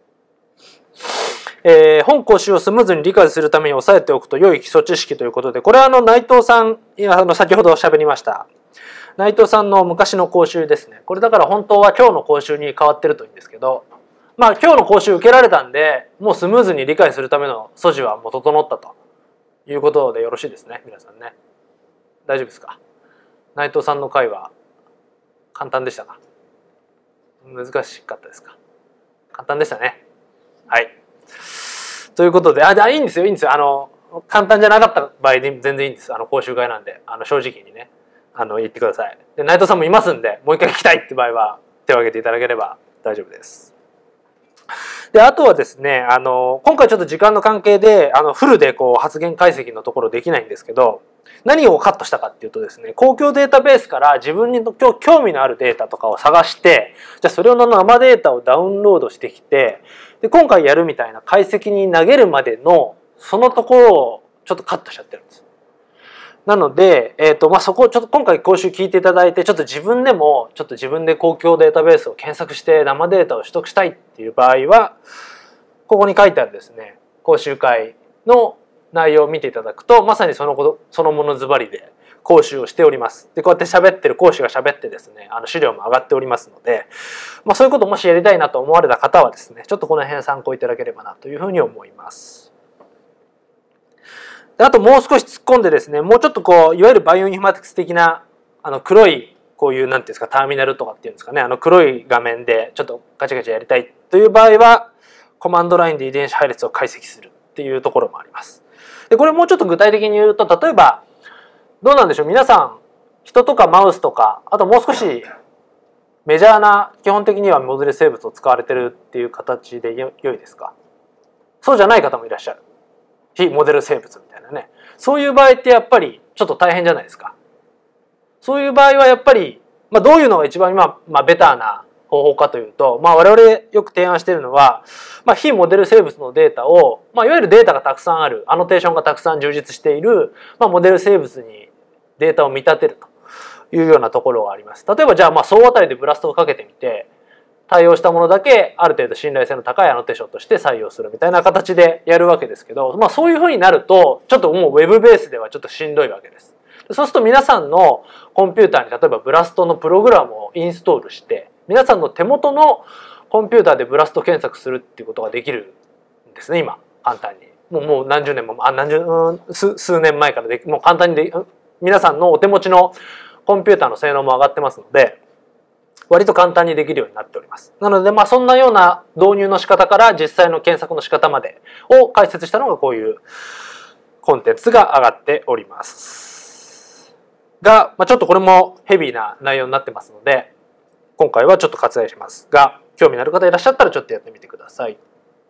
えー、本講習をスムーズに理解するために押さえておくと良い基礎知識ということで、これはあの内藤さん、いやあの先ほど喋りました内藤さんの昔の講習ですね。これだから本当は今日の講習に変わってるといいんですけど、まあ今日の講習受けられたんで、もうスムーズに理解するための素地はもう整ったということでよろしいですね、皆さんね。大丈夫ですか？内藤さんの回は簡単でしたか？難しかったですか？簡単でしたね。はい。ということで、あ、じゃあいいんですよ、いいんですよ。あの、簡単じゃなかった場合で全然いいんです。あの、講習会なんで、あの、正直にね、あの、言ってください。で、内藤さんもいますんで、もう一回聞きたいって場合は、手を挙げていただければ大丈夫です。で、あとはですね、あの、今回ちょっと時間の関係で、あの、フルでこう、発言解析のところできないんですけど、何をカットしたかっていうとですね、公共データベースから自分に興味のあるデータとかを探して、じゃあそれをの生データをダウンロードしてきて、で今回やるみたいな解析に投げるまでのそのところをちょっとカットしちゃってるんです。なので、えーとまあ、そこちょっと今回講習聞いていただいて、ちょっと自分でもちょっと自分で公共データベースを検索して生データを取得したいっていう場合は、ここに書いてあるですね、講習会の内容を見ていただくと、まさにそのこと、そのものズバリで講習をしております。で、こうやって喋ってる講師が喋ってですね、あの資料も上がっておりますので、まあそういうことをもしやりたいなと思われた方はですね、ちょっとこの辺参考いただければなというふうに思います。であともう少し突っ込んでですね、もうちょっとこう、いわゆるバイオインフォマティクス的な、あの黒い、こういう、なんていうんですか、ターミナルとかっていうんですかね、あの黒い画面でちょっとガチャガチャやりたいという場合は、コマンドラインで遺伝子配列を解析するっていうところもあります。で、これもうちょっと具体的に言うと、例えば、どうなんでしょう、皆さん、人とかマウスとか、あともう少しメジャーな、基本的にはモデル生物を使われてるっていう形でよ良いですか？そうじゃない方もいらっしゃる。非モデル生物みたいなね。そういう場合ってやっぱりちょっと大変じゃないですか。そういう場合はやっぱり、まあ、どういうのが一番今、まあ、ベターな方法かというと、まあ、我々よく提案しているのは、まあ、非モデル生物のデータを、まあ、いわゆるデータがたくさんある、アノテーションがたくさん充実している、まあ、モデル生物にデータを見立てるというようなところがあります。例えばじゃあ、まあ総当たりでブラストをかけてみて、対応したものだけある程度信頼性の高いアノテーションとして採用するみたいな形でやるわけですけど、まあそういうふうになると、ちょっともうウェブベースではちょっとしんどいわけです。そうすると皆さんのコンピューターに例えばブラストのプログラムをインストールして、皆さんの手元のコンピューターでブラスト検索するっていうことができるんですね、今、簡単に。もうもう何十年も、あ、何十、うん、数、数年前からで、もう簡単にで、皆さんのお手持ちのコンピューターの性能も上がってますので、割と簡単にできるようになっております。なので、まあそんなような導入の仕方から実際の検索の仕方までを解説したのがこういうコンテンツが上がっております。が、まあ、ちょっとこれもヘビーな内容になってますので、今回はちょっと割愛しますが、興味のある方いらっしゃったらちょっとやってみてください。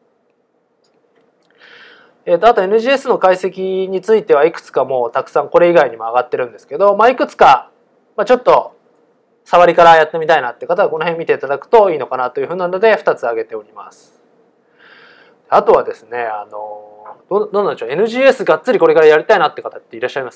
えー、とあと エヌジーエス の解析についてはいくつかもうたくさんこれ以外にも上がってるんですけど、まあ、いくつか、まあ、ちょっと触りからやってみたいなって方はこの辺見ていただくといいのかなというふうなのでふたつ挙げております。あとはですね、あのどどうなんでしょう、 エヌジーエス がっつりこれからやりたいなって方っていらっしゃいます？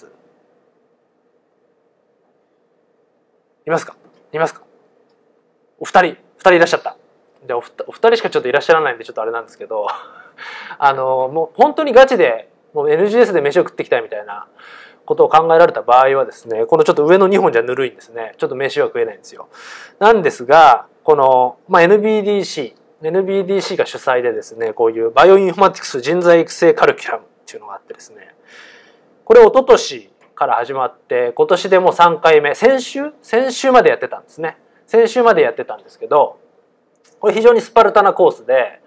いますか？いますか？お二人、二人いらっしゃった。でお二人しかちょっといらっしゃらないんでちょっとあれなんですけどあのもう本当にガチでもう エヌジーエス で飯を食ってきたいみたいなことを考えられた場合はですね、このちょっと上のにほんじゃぬるいんですね。ちょっと飯は食えないんですよ。なんですが、この、まあ、エヌビーディーシー、エヌビーディーシー が主催でですね、こういうバイオインフォマティクス人材育成カリキュラムっていうのがあってですね、これ一昨年から始まって、今年でもうさんかいめ、先週先週までやってたんですね。先週までやってたんですけど、これ非常にスパルタなコースで、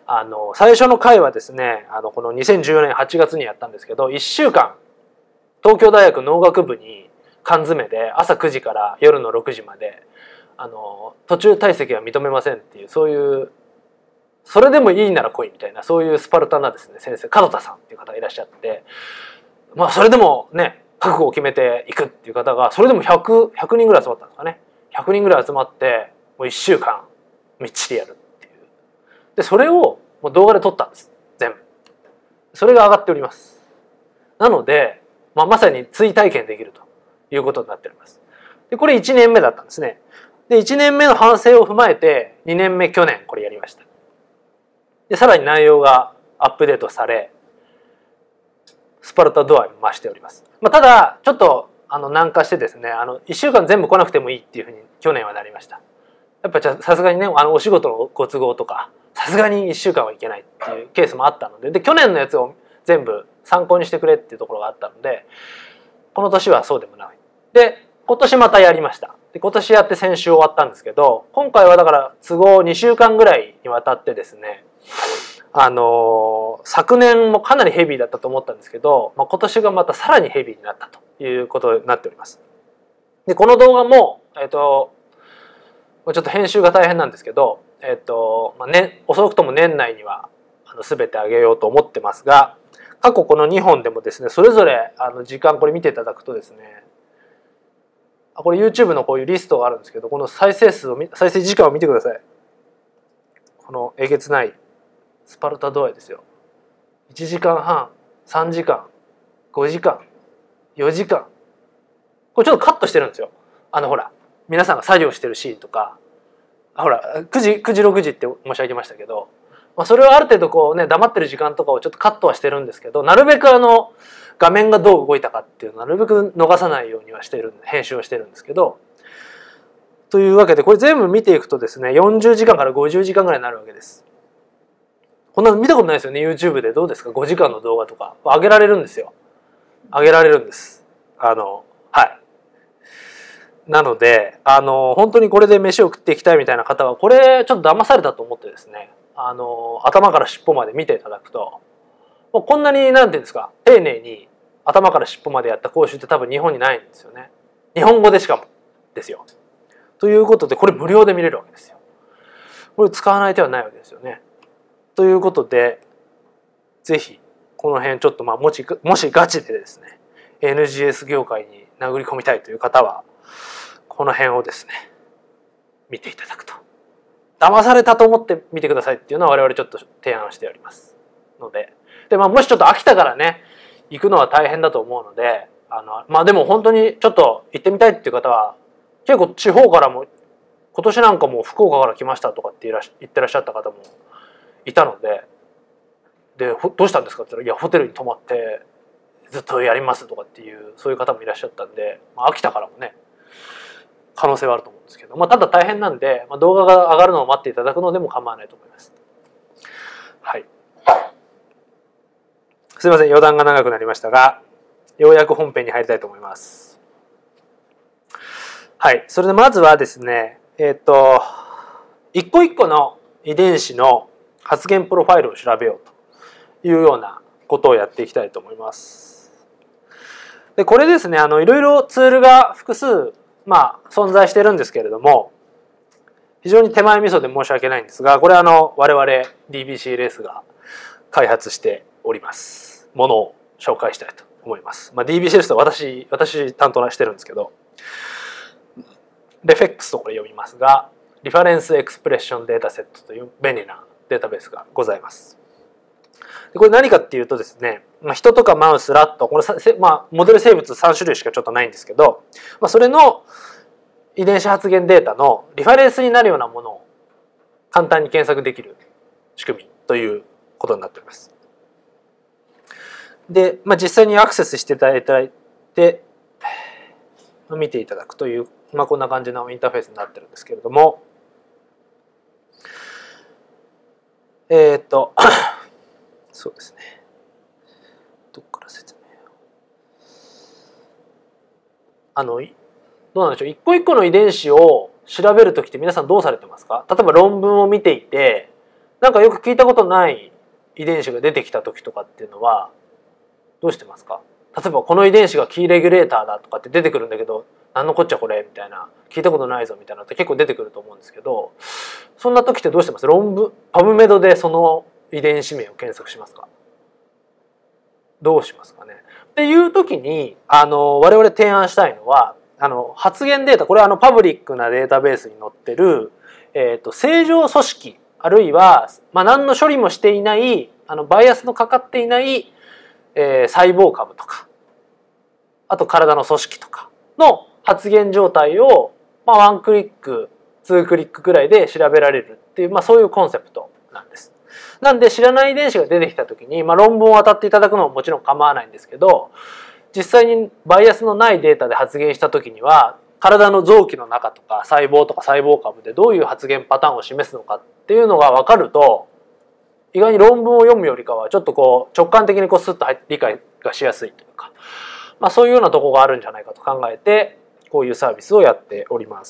あの最初の回はですね、あのこのにせんじゅうよねんはちがつにやったんですけど、いっしゅうかん東京大学農学部に缶詰で朝くじから夜のろくじまであの途中退席は認めませんっていう、そういうそれでもいいなら来いみたいな、そういうスパルタなですね先生、門田さんっていう方がいらっしゃって、まあそれでもね覚悟を決めていくっていう方がそれでもひゃく、ひゃくにんぐらい集まったんですかね。ひゃくにんぐらい集まってもういっしゅうかんみっちりやるっていう。でそれをもう動画で撮ったんです、全部。それが上がっております。なので、まあ、まさに追体験できるということになっております。でこれいちねんめだったんですね。でいちねんめの反省を踏まえてにねんめ去年これやりました。でさらに内容がアップデートされ、スパルタ度合いも増しております。まあ、ただちょっとあの軟化してですね、あのいっしゅうかん全部来なくてもいいっていうふうに去年はなりました。やっぱじゃさすがにね、あのお仕事のご都合とかさすがにいっしゅうかんはいけないっていうケースもあったので、で去年のやつを全部参考にしてくれっていうところがあったので、この年はそうでもない。で今年またやりました。で今年やって先週終わったんですけど、今回はだから都合にしゅうかんぐらいにわたってですね、あのー、昨年もかなりヘビーだったと思ったんですけど、まあ、今年がまたさらにヘビーになったということになっております。でこの動画も、えっとちょっと編集が大変なんですけど、えっとまあね、遅くとも年内にはあの全てあげようと思ってますが、過去このにほんでもですね、それぞれあの時間これ見ていただくとですね、これ YouTube のこういうリストがあるんですけど、この再生数を再生時間を見てください。このえげつないスパルタ度合いですよ。いちじかんはん、さんじかん、ごじかん、よじかん。これちょっとカットしてるんですよ。あのほら皆さんが作業してるシーンとか、ほらくじくじろくじって申し上げましたけど、まあ、それをある程度こうね黙ってる時間とかをちょっとカットはしてるんですけど、なるべくあの画面がどう動いたかっていうのをなるべく逃さないようにはしてる、編集をしてるんですけど、というわけでこれ全部見ていくとですね、よんじゅうじかんからごじゅうじかんぐらいになるわけです。こんなの見たことないですよね。 YouTube でどうですか、ごじかんの動画とか上げられるんですよ。上げられるんです。あのはいなのであの本当にこれで飯を食っていきたいみたいな方はこれちょっと騙されたと思ってですね、あの頭から尻尾まで見ていただくと、もうこんなになんていうんですか、丁寧に頭から尻尾までやった講習って多分日本にないんですよね。日本語でしかもですよ。ということでこれ無料で見れるわけですよ。これ使わない手はないわけですよね。ということでぜひこの辺ちょっとまあもしもしガチでですね エヌジーエス 業界に殴り込みたいという方はこの辺をですね見ていただくと、騙されたと思って見てくださいっていうのは我々ちょっと提案しておりますので、で、まあ、もしちょっと飽きたからね行くのは大変だと思うので、あのまあでも本当にちょっと行ってみたいっていう方は結構地方からも今年なんかも福岡から来ましたとかって言ってらっしゃった方もいたので、でどうしたんですかって言ったら、いやホテルに泊まってずっとやりますとかっていうそういう方もいらっしゃったんで、まあ、飽きたからもね可能性はあると思うんですけど、まあ、ただ大変なんで、まあ、動画が上がるのを待っていただくのでも構わないと思います。はい。すいません、余談が長くなりましたが、ようやく本編に入りたいと思います。はい、それでまずはですね、えっと一個一個の遺伝子の発現プロファイルを調べようというようなことをやっていきたいと思います。でこれですね、あのいろいろツールが複数まあ存在してるんですけれども、非常に手前味噌で申し訳ないんですが、これはあの我々 ディービーシーエルエス が開発しておりますものを紹介したいと思います。まあ、ディービーシーエルエス と私私担当してるんですけど、レフェックスとこれ読みますが、リファレンスエクスプレッションデータセットという便利なデータベースがございます。でこれ何かっていうとですね、まあ、人とかマウス、ラット、これ、まあ、モデル生物さん種類しかちょっとないんですけど、まあ、それの遺伝子発現データのリファレンスになるようなものを簡単に検索できる仕組みということになっております。で、まあ、実際にアクセスしていただいて見ていただくという、まあ、こんな感じのインターフェースになってるんですけれども、えっとそうですね、どっから説明をあのどうなんでしょう、一個一個の遺伝子を調べるときって皆さんどうされてますか？例えば論文を見ていて、 なんかよく聞いたことない遺伝子が出てきた時とかっていうのはどうしてますか？例えばこの遺伝子がキーレギュレーターだとかって出てくるんだけど、何のこっちゃこれみたいな、聞いたことないぞみたいなのって結構出てくると思うんですけど、そんな時ってどうしてます？論文パブメドでその遺伝子名を検索しますか？どうしますかね？っていう時にあの我々提案したいのは、あの発現データ、これはあのパブリックなデータベースに載ってる、えーと、正常組織あるいは、まあ、何の処理もしていないあのバイアスのかかっていない、えー、細胞株とか、あと体の組織とかの発現状態を、まあ、ワンクリックツークリックくらいで調べられるっていう、まあ、そういうコンセプトなんです。なんで知らない遺伝子が出てきた時に、まあ、論文を当たっていただくのももちろん構わないんですけど、実際にバイアスのないデータで発現した時には体の臓器の中とか細胞とか細胞株でどういう発現パターンを示すのかっていうのが分かると、意外に論文を読むよりかはちょっとこう直感的にこうスッと理解がしやすいというか、まあ、そういうようなところがあるんじゃないかと考えてこういうサービスをやっております。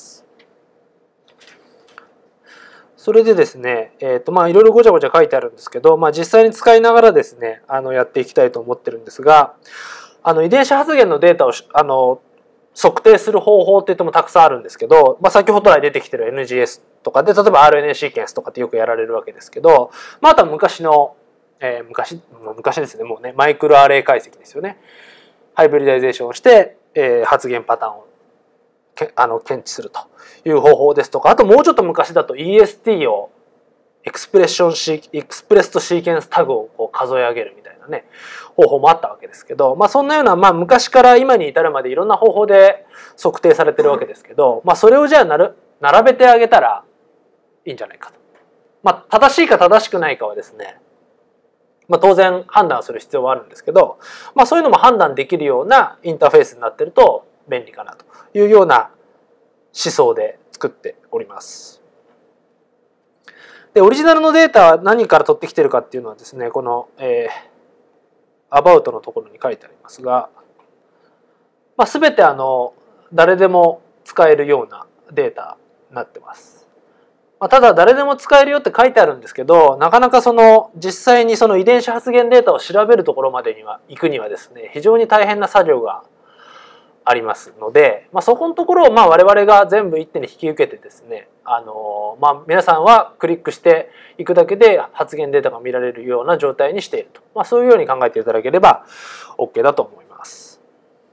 それでですね、えーとまあいろいろごちゃごちゃ書いてあるんですけど、まあ、実際に使いながらですねあのやっていきたいと思ってるんですが、あの遺伝子発現のデータをあの測定する方法っていってもたくさんあるんですけど、まあ、先ほど来出てきてる エヌジーエス とかで例えば アールエヌエー シーケンスとかってよくやられるわけですけど、まあ、あとは昔の、えー、昔昔ですねもうねマイクロアーレイ解析ですよね。ハイブリダイゼーションをして、えー、発現パターンをけあの検知するという方法ですとか、あともうちょっと昔だと イーエスティー をエクスプレッションシーエクスプレストシーケンスタグをこう数え上げるみたいなね方法もあったわけですけど、まあ、そんなような、まあ、昔から今に至るまでいろんな方法で測定されてるわけですけど、まあ、それをじゃあなる並べてあげたらいいんじゃないかと。まあ、正しいか正しくないかはですね、まあ、当然判断する必要はあるんですけど、まあ、そういうのも判断できるようなインターフェースになってると便利かなというような思想で作っております。で、オリジナルのデータは何から取ってきてるかっていうのはですね、この、えー、About のところに書いてありますが、まあ、全てあの誰でも使えるようなデータになってます。まあ、ただ誰でも使えるよって書いてあるんですけど、なかなかその実際にその遺伝子発現データを調べるところまでには行くにはですね、非常に大変な作業がありますので、まあ、そこのところをまあ我々が全部一手に引き受けてですね、あのまあ、皆さんはクリックしていくだけで発現データが見られるような状態にしていると、まあ、そういうように考えていただければ OK だと思います。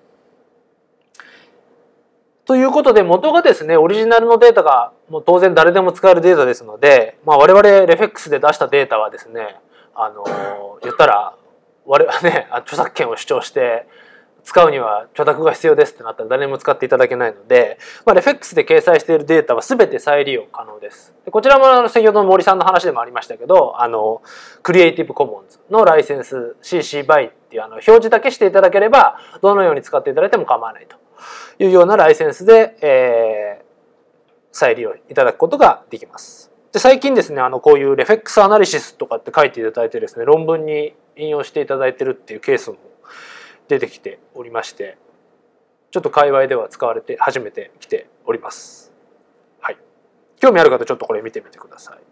ということで元がですねオリジナルのデータがもう当然誰でも使えるデータですので、まあ、我々レフェックスで出したデータはですね、あの言ったら我々ね著作権を主張して使うには許諾が必要ですってなったら誰も使っていただけないので、まあ、レフェックスで掲載しているデータは全て再利用可能です。でこちらもあの先ほどの森さんの話でもありましたけど、あのクリエイティブコモンズのライセンス シーシー バイっていうあの表示だけしていただければどのように使っていただいても構わないというようなライセンスで、えー、再利用いただくことができます。で最近ですねあのこういうレフェックスアナリシスとかって書いていただいてですね論文に引用していただいてるっていうケースも出てきておりまして、ちょっと界隈では使われて初めてきております。はい、興味ある方ちょっとこれ見てみてください。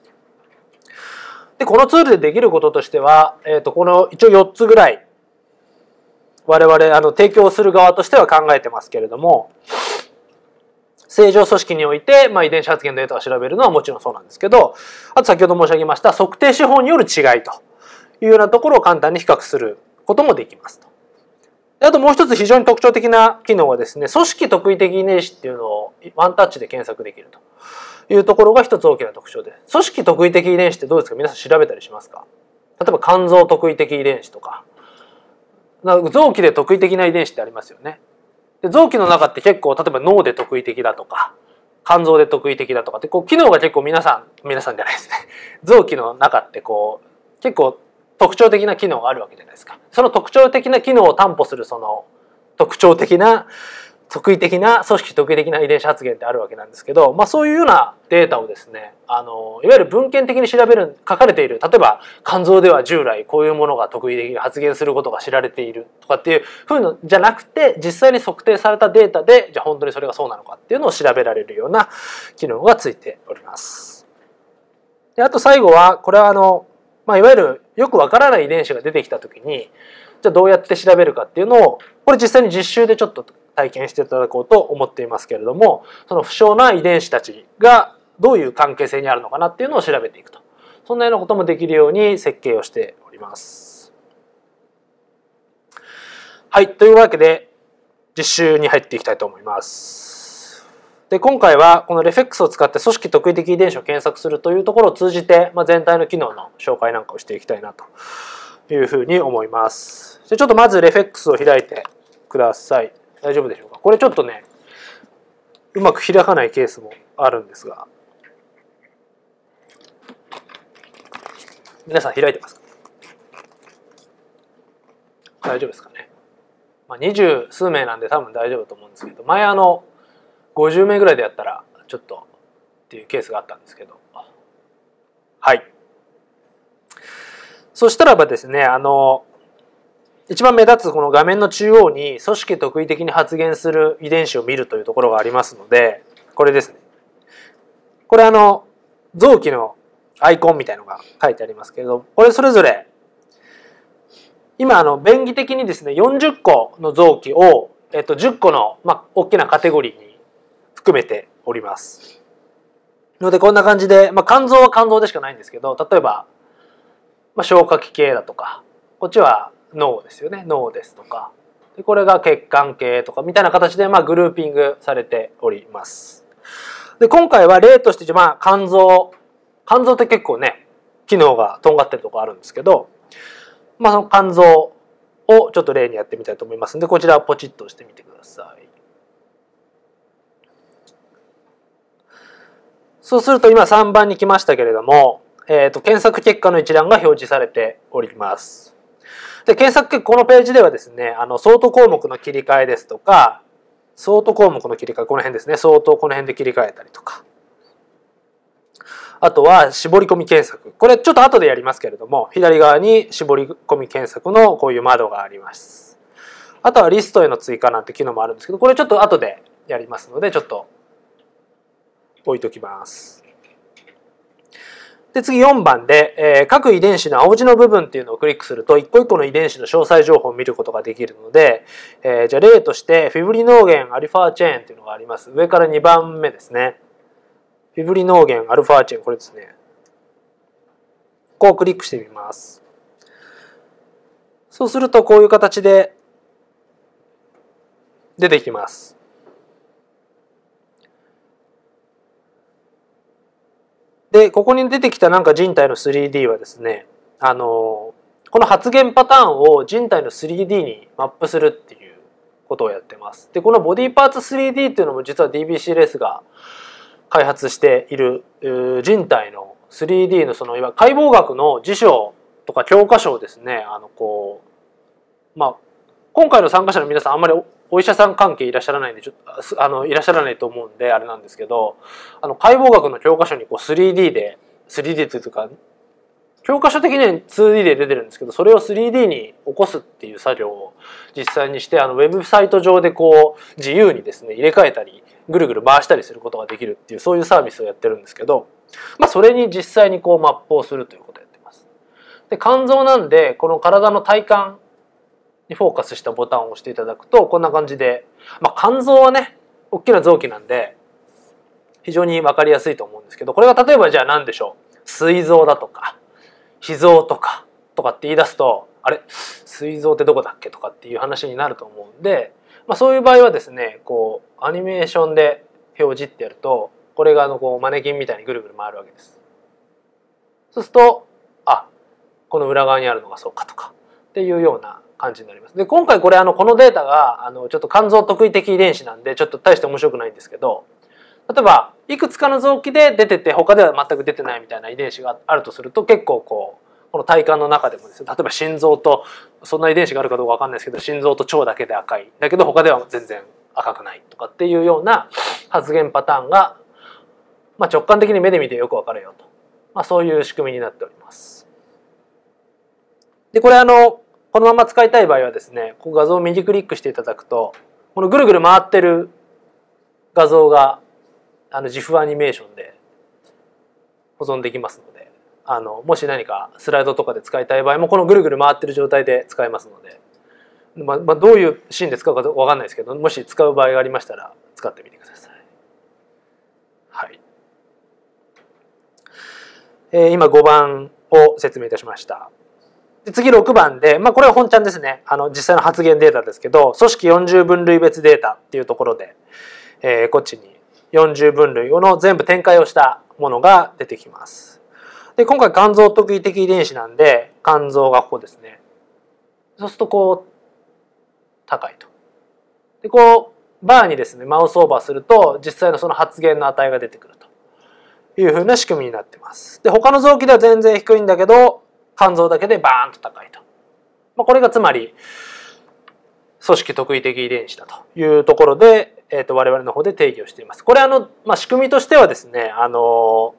でこのツールでできることとしては、えー、とこの一応よっつぐらい我々あの提供する側としては考えてますけれども、正常組織において、まあ、遺伝子発現データを調べるのはもちろんそうなんですけど、あと先ほど申し上げました測定手法による違いというようなところを簡単に比較することもできますと。あともう一つ非常に特徴的な機能はですね、組織特異的遺伝子っていうのをワンタッチで検索できるというところが一つ大きな特徴です。組織特異的遺伝子ってどうですか？皆さん調べたりしますか？例えば肝臓特異的遺伝子とか、臓器で特異的な遺伝子ってありますよね。で臓器の中って結構例えば脳で特異的だとか肝臓で特異的だとかってこう機能が結構皆さん皆さんじゃないですね臓器の中ってこう結構特徴的な機能があるわけじゃないですか。その特徴的な機能を担保するその特徴的な特異的な組織特異的な遺伝子発現ってあるわけなんですけど、まあ、そういうようなデータをですねあのいわゆる文献的に調べる書かれている、例えば肝臓では従来こういうものが特異的に発現することが知られているとかっていうふうのじゃなくて、実際に測定されたデータでじゃあ本当にそれがそうなのかっていうのを調べられるような機能がついております。 であと最後はこれはあの、まあ、いわゆるよくわからない遺伝子が出てきた時にじゃあどうやって調べるかっていうのをこれ実際に実習でちょっと体験していただこうと思っていますけれども、その不詳な遺伝子たちがどういう関係性にあるのかなっていうのを調べていくと、そんなようなこともできるように設計をしております。はい、というわけで実習に入っていきたいと思います。で今回はこのレフェックスを使って組織特異的遺伝子を検索するというところを通じて、まあ、全体の機能の紹介なんかをしていきたいなというふうに思います。じゃちょっとまずレフェックスを開いてください。大丈夫でしょうか。これちょっとねうまく開かないケースもあるんですが、皆さん開いてますか。大丈夫ですかね。まあ、二十数名なんで多分大丈夫と思うんですけど、前あのごじゅう名ぐらいでやったらちょっとっていうケースがあったんですけど、はい。そしたらばですね、あの一番目立つこの画面の中央に組織特異的に発現する遺伝子を見るというところがありますので、これですね。これあの臓器のアイコンみたいのが書いてありますけれども、これそれぞれ今あの便宜的にですねよんじゅっこの臓器を、えっと、じゅっこの、まあ、大きなカテゴリーに含めております。のでこんな感じで、まあ、肝臓は肝臓でしかないんですけど、例えば、まあ、消化器系だとか、こっちは脳ですよね、脳ですとか、でこれが血管系とかみたいな形で、まあ、グルーピングされております。で今回は例として、まあ、肝臓肝臓って結構ね機能がとんがってるところあるんですけど、まあ、その肝臓をちょっと例にやってみたいと思いますので、こちらをポチッと押してみてください。そうすると今さんばんに来ましたけれども、えーと、検索結果の一覧が表示されております。で検索結果、このページではですね、あの相当項目の切り替えですとか、相当項目の切り替え、この辺ですね、相当この辺で切り替えたりとか、あとは絞り込み検索、これちょっと後でやりますけれども、左側に絞り込み検索のこういう窓があります。あとはリストへの追加なんて機能もあるんですけど、これちょっと後でやりますのでちょっと置いときます。で次よんばんで、えー、各遺伝子の青字の部分っていうのをクリックすると一個一個の遺伝子の詳細情報を見ることができるので、えー、じゃあ例としてフィブリノーゲンアルファチェーンっていうのがあります。上からにばんめですね。フィブリノーゲンアルファチェーン、これですね。ここをクリックしてみます。そうするとこういう形で出てきます。でここに出てきたなんか人体の スリーディー はですね、あのこの発現パターンを人体の スリーディー にマップするっていうことをやってます。でこのボディパーツ スリーディー っていうのも実は ディービーシー レースが開発している人体の スリーディー のそのいわゆる解剖学の辞書とか教科書をですね、あのこうまあ今回の参加者の皆さんあんまりお医者さん関係いらっしゃらないんでちょっとあのいらっしゃらないと思うんであれなんですけど、あの解剖学の教科書にこう スリーディー で スリーディー というか教科書的には ツーディー で出てるんですけど、それを スリーディー に起こすっていう作業を実際にして、あのウェブサイト上でこう自由にですね入れ替えたりぐるぐる回したりすることができるっていう、そういうサービスをやってるんですけど、まあそれに実際にこうマップをするということをやってます。で肝臓なんでこの体の体幹にフォーカスしたボタンを押していただくとこんな感じで、まあ、肝臓はね大きな臓器なんで非常に分かりやすいと思うんですけど、これが例えばじゃあ何でしょう、膵臓だとか脾臓とかとかって言い出すと、あれ膵臓ってどこだっけとかっていう話になると思うんで、まあ、そういう場合はですねこうアニメーションで表示ってやるとこれがあのこうマネキンみたいにぐるぐる回るわけです。そうするとあこの裏側にあるのがそうかとかっていうような感じになります。で今回これあのこのデータがあのちょっと肝臓特異的遺伝子なんでちょっと大して面白くないんですけど、例えばいくつかの臓器で出てて他では全く出てないみたいな遺伝子があるとすると、結構こうこの体幹の中でもですね、例えば心臓とそんな遺伝子があるかどうか分かんないですけど心臓と腸だけで赤いだけど他では全然赤くないとかっていうような発現パターンが、まあ、直感的に目で見てよく分かるよと、まあ、そういう仕組みになっております。でこれあのこのまま使いたい場合はですね、ここ画像を右クリックしていただくとこのぐるぐる回ってる画像があのジフアニメーションで保存できますので、 あのもし何かスライドとかで使いたい場合もこのぐるぐる回ってる状態で使えますので、まあまあ、どういうシーンで使うか分かんないですけど、もし使う場合がありましたら使ってみてください。はい。えー、今ごばんを説明いたしました。で次ろくばんで、まあ、これは本ちゃんですね。あの実際の発言データですけど、組織よんじゅう分類別データっていうところで、えー、こっちによんじゅう分類の全部展開をしたものが出てきます。で今回肝臓特異的遺伝子なんで、肝臓がここですね。そうするとこう高いと。でこうバーにですねマウスオーバーすると実際のその発現の値が出てくるというふうな仕組みになってます。で他の臓器では全然低いんだけど、肝臓だけでバーンと高いと。まあ、これがつまり組織特異的遺伝子だというところで、えー、と我々の方で定義をしています。これあの、まあ、仕組みとしてはですね、あの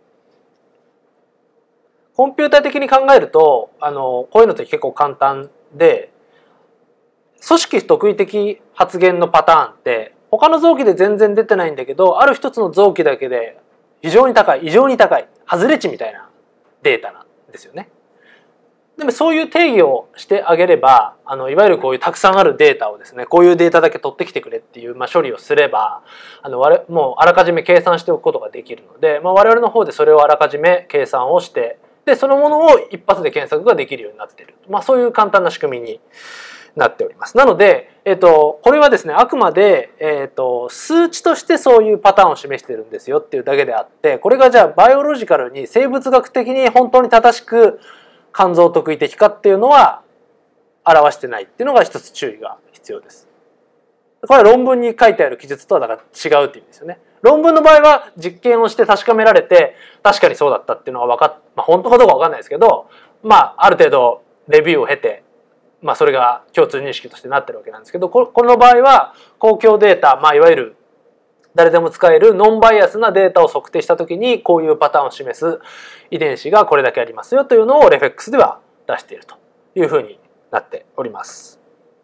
コンピューター的に考えるとあのこういうのって結構簡単で、組織特異的発現のパターンって他の臓器で全然出てないんだけど、ある一つの臓器だけで非常に高い異常に高い外れ値みたいなデータなんですよね。でもそういう定義をしてあげれば、あのいわゆるこういうたくさんあるデータをですね、こういうデータだけ取ってきてくれっていう、まあ、処理をすれば、あの我もうあらかじめ計算しておくことができるので、まあ、我々の方でそれをあらかじめ計算をして、でそのものを一発で検索ができるようになっている、まあ、そういう簡単な仕組みになっております。なので、えー、とこれはですねあくまで、えー、と数値としてそういうパターンを示してるんですよっていうだけであって、これがじゃあバイオロジカルに生物学的に本当に正しく肝臓特異的かっていうのは表してないっていうのが一つ注意が必要です。これは論文に書いてある記述とはだから違うっていうんですよね。論文の場合は実験をして確かめられて確かにそうだったっていうのが分かっ、まあ、本当かどうか分かんないですけど、まあある程度レビューを経て、まあ、それが共通認識としてなってるわけなんですけど、この場合は公共データ、まあ、いわゆる誰でも使えるノンバイアスなデータを測定したときにこういうパターンを示す遺伝子がこれだけありますよというのをレフェックスでは出しているというふうになっております。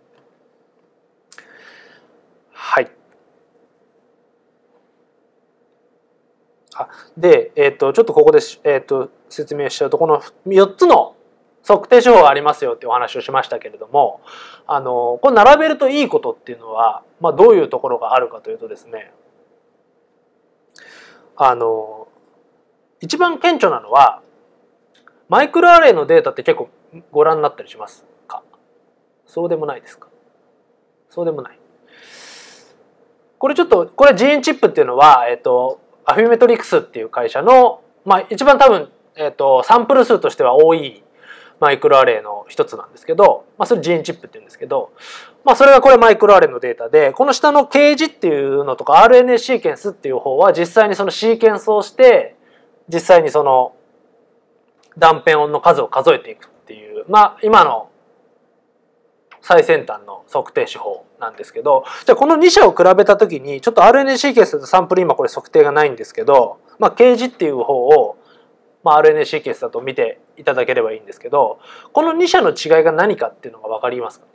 はい。あで、えー、とちょっとここで、えー、と説明しちゃうと、このよっつの測定手法がありますよっていうお話をしましたけれども、あのこれ並べるといいことっていうのは、まあ、どういうところがあるかというとですね、あの一番顕著なのはマイクロアレイのデータって結構ご覧になったりしますか？そうでもないですか？そうでもない。これちょっとこれジーンチップっていうのは、えっとアフィメトリクスっていう会社の、まあ、一番多分、えっとサンプル数としては多いマイクロアレイの一つなんですけど、まあ、それジーンチップって言うんですけど、まあ、それがこれマイクロアレイのデータで、この下のケージっていうのとか アールエヌエー シーケンスっていう方は実際にそのシーケンスをして実際にその断片音の数を数えていくっていう、まあ今の最先端の測定手法なんですけど、じゃあこのに社を比べたときにちょっと アールエヌエー シーケンスとサンプル今これ測定がないんですけど、まあケージっていう方をまあ、アールエヌエー シーケンスだと見ていただければいいんですけど、このに社の違いが何かっていうのが分かりますかね。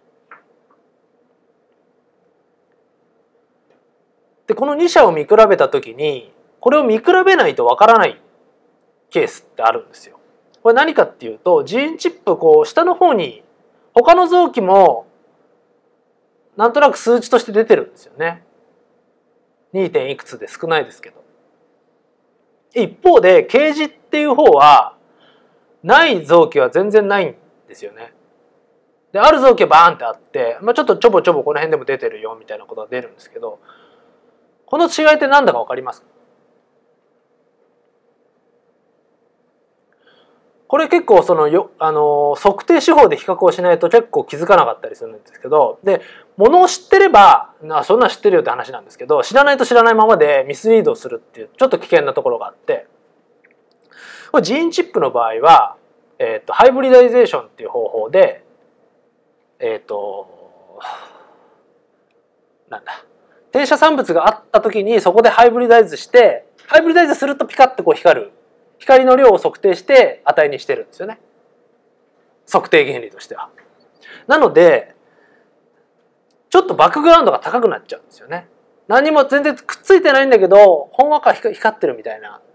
でこのに社を見比べた時にこれを見比べないと分からないケースってあるんですよ。これ何かっていうと、ジーンチップこう下の方に他の臓器もなんとなく数値として出てるんですよね。に. 点いくつで少ないですけど。一方でケージっていう方はない臓器は全然ないんですよね。である臓器はバーンってあって、まあ、ちょっとちょぼちょぼこの辺でも出てるよみたいなことが出るんですけど、この違いって何だか分かりますか？これ結構そのよあの測定手法で比較をしないと結構気づかなかったりするんですけど、で物を知ってればあそんなん知ってるよって話なんですけど、知らないと知らないままでミスリードするっていうちょっと危険なところがあって、これジーンチップの場合は、えー、とハイブリダイゼーションっていう方法でえっ、ー、となんだ転写産物があった時にそこでハイブリダイズしてハイブリダイズするとピカッとこう光る光の量を測定して値にしてるんですよね、測定原理としては。なのでちょっとバックグラウンドが高くなっちゃうんですよね。何も全然くっついてないんだけどほんわか光ってるみたいな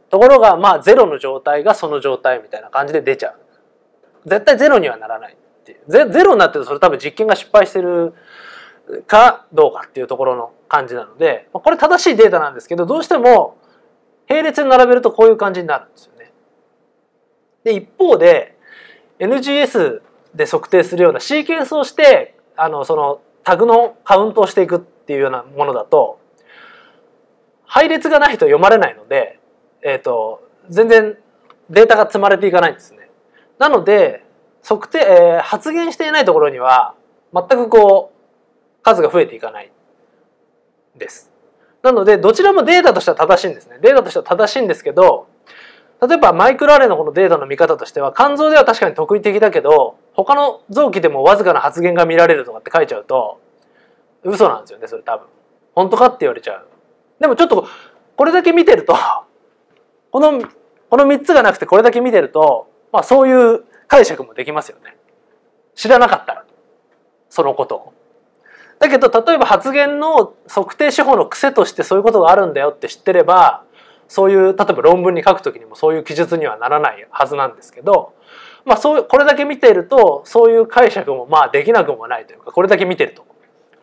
ところがまあゼロの状態がその状態みたいな感じで出ちゃう。絶対ゼロにはならないっていう。ゼ, ゼロになってるとそれ多分実験が失敗してるかどうかっていうところの感じなので、これ正しいデータなんですけど、どうしても並列に並べるとこういう感じになるんですよね。で一方で エヌジーエス で測定するようなシーケンスをしてあのそのタグのカウントをしていくっていうようなものだと配列がないと読まれないので、えーと、全然データが積まれていかないんですね。なので測定、えー、発現していないところには全くこう数が増えていかないです。なのでどちらもデータとしては正しいんですね。データとしては正しいんですけど、例えばマイクロアレイのこのデータの見方としては肝臓では確かに特異的だけど他の臓器でもわずかな発現が見られるとかって書いちゃうと嘘なんですよね。それ多分本当かって言われちゃう。でもちょっとこれだけ見てるとこのこのみっつがなくてこれだけ見てると、まあ、そういう解釈もできますよね。知らなかったらそのことを。だけど例えば発現の測定手法の癖としてそういうことがあるんだよって知ってれば、そういう例えば論文に書くときにもそういう記述にはならないはずなんですけど、まあ、そうこれだけ見ているとそういう解釈もまあできなくもないというか、これだけ見てると。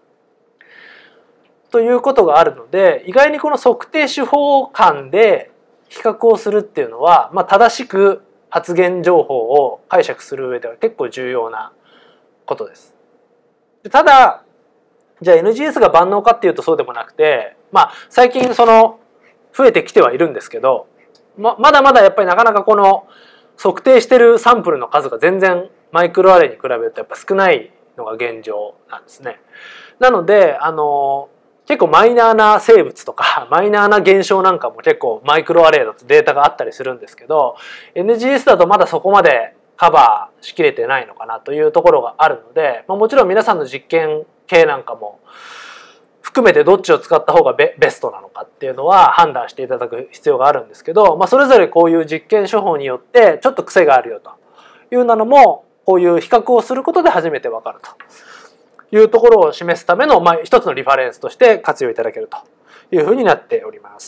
ということがあるので、意外にこの測定手法間で比較をするっていうのは、まあ、正しく発現情報を解釈する上では結構重要なことです。ただじゃあ エヌジーエス が万能かっていうとそうでもなくて、まあ最近その増えてきてはいるんですけど、ままだまだやっぱりなかなかこの測定してるサンプルの数が全然マイクロアレイに比べるとやっぱ少ないのが現状なんですね。なのであの結構マイナーな生物とかマイナーな現象なんかも結構マイクロアレイだとデータがあったりするんですけど、 エヌジーエス だとまだそこまでカバーしきれてないのかなというところがあるので、まあ、もちろん皆さんの実験系なんかも含めてどっちを使った方が ベ, ベストなのかっていうのは判断していただく必要があるんですけど、まあ、それぞれこういう実験手法によってちょっと癖があるよというのもこういう比較をすることで初めて分かるというところを示すための、まあ、一つのリファレンスとして活用いただけるというふうになっております。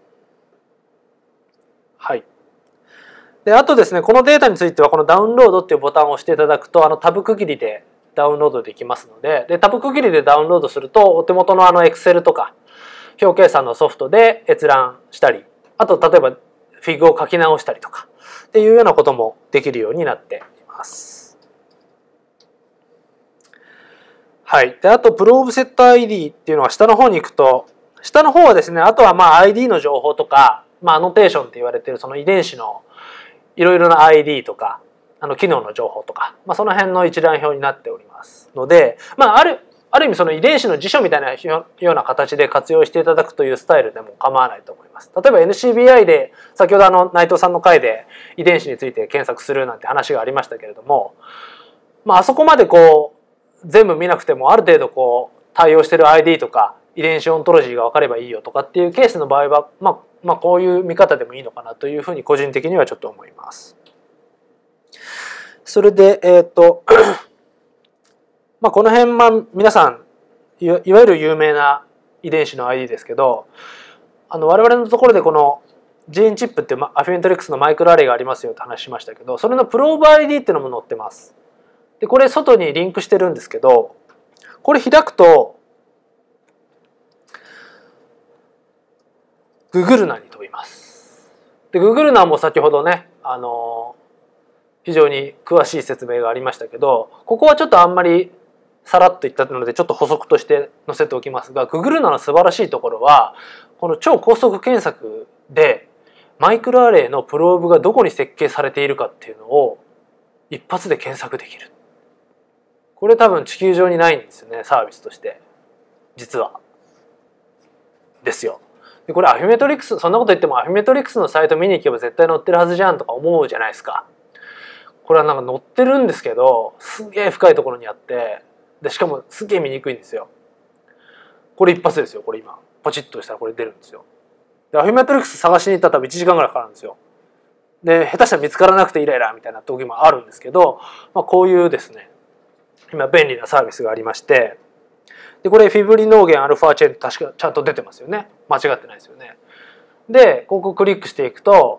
はい。であとですね、このデータについてはこのダウンロードっていうボタンを押していただくとあのタブ区切りでダウンロードできますので、でタブ区切りでダウンロードするとお手元のあの Excel とか表計算のソフトで閲覧したり、あと例えばフィグを書き直したりとかっていうようなこともできるようになっています。はい。であとプロオブセット アイディー っていうのは下の方に行くと、下の方はですね、あとはまあ アイディー の情報とか、まあ、アノテーションって言われているその遺伝子のいろいろな アイディー とかあの機能の情報とか、まあ、その辺の一覧表になっておりますので、まあ、あるある意味その遺伝子の辞書みたいなような形で活用していただくというスタイルでも構わないと思います。例えば エヌシービーアイ で先ほどあの内藤さんの回で遺伝子について検索するなんて話がありましたけれども、まあ、あそこまでこう全部見なくてもある程度こう対応している アイディー とか遺伝子オントロジーが分かればいいよとかっていうケースの場合は、まあ、まあこういう見方でもいいのかなというふうに個人的にはちょっと思います。それでえっとまあこの辺、まあ、皆さんいわゆる有名な遺伝子の アイディー ですけど、あの我々のところでこのジーンチップってアフィメトリックスのマイクロアレイがありますよって話しましたけど、それのプローブ アイディー っていうのも載ってます。でこれ外にリンクしてるんですけど、これ開くとググルナに飛びます。でググルナも先ほどねあの非常に詳しい説明がありましたけど、ここはちょっとあんまりさらっと言ったのでちょっと補足として載せておきますが、ググルナの素晴らしいところはこの超高速検索でマイクロアレイのプローブがどこに設計されているかっていうのを一発で検索できる。これ多分地球上にないんですよね、サービスとして実はですよ。でこれアフィメトリックス、そんなこと言ってもアフィメトリックスのサイト見に行けば絶対載ってるはずじゃんとか思うじゃないですか。これはなんか載ってるんですけどすげえ深いところにあって、でしかもすげえ見にくいんですよ。これ一発ですよ。これ今ポチッとしたらこれ出るんですよ。でアフィメトリックス探しに行ったら多分いちじかんぐらいかかるんですよ。で下手したら見つからなくてイライラみたいな時もあるんですけど、まあ、こういうですね今便利なサービスがありまして、でこれフィブリノーゲンアルファチェーン確かちゃんと出てますよね。間違ってないですよね。 でここをクリックしていくと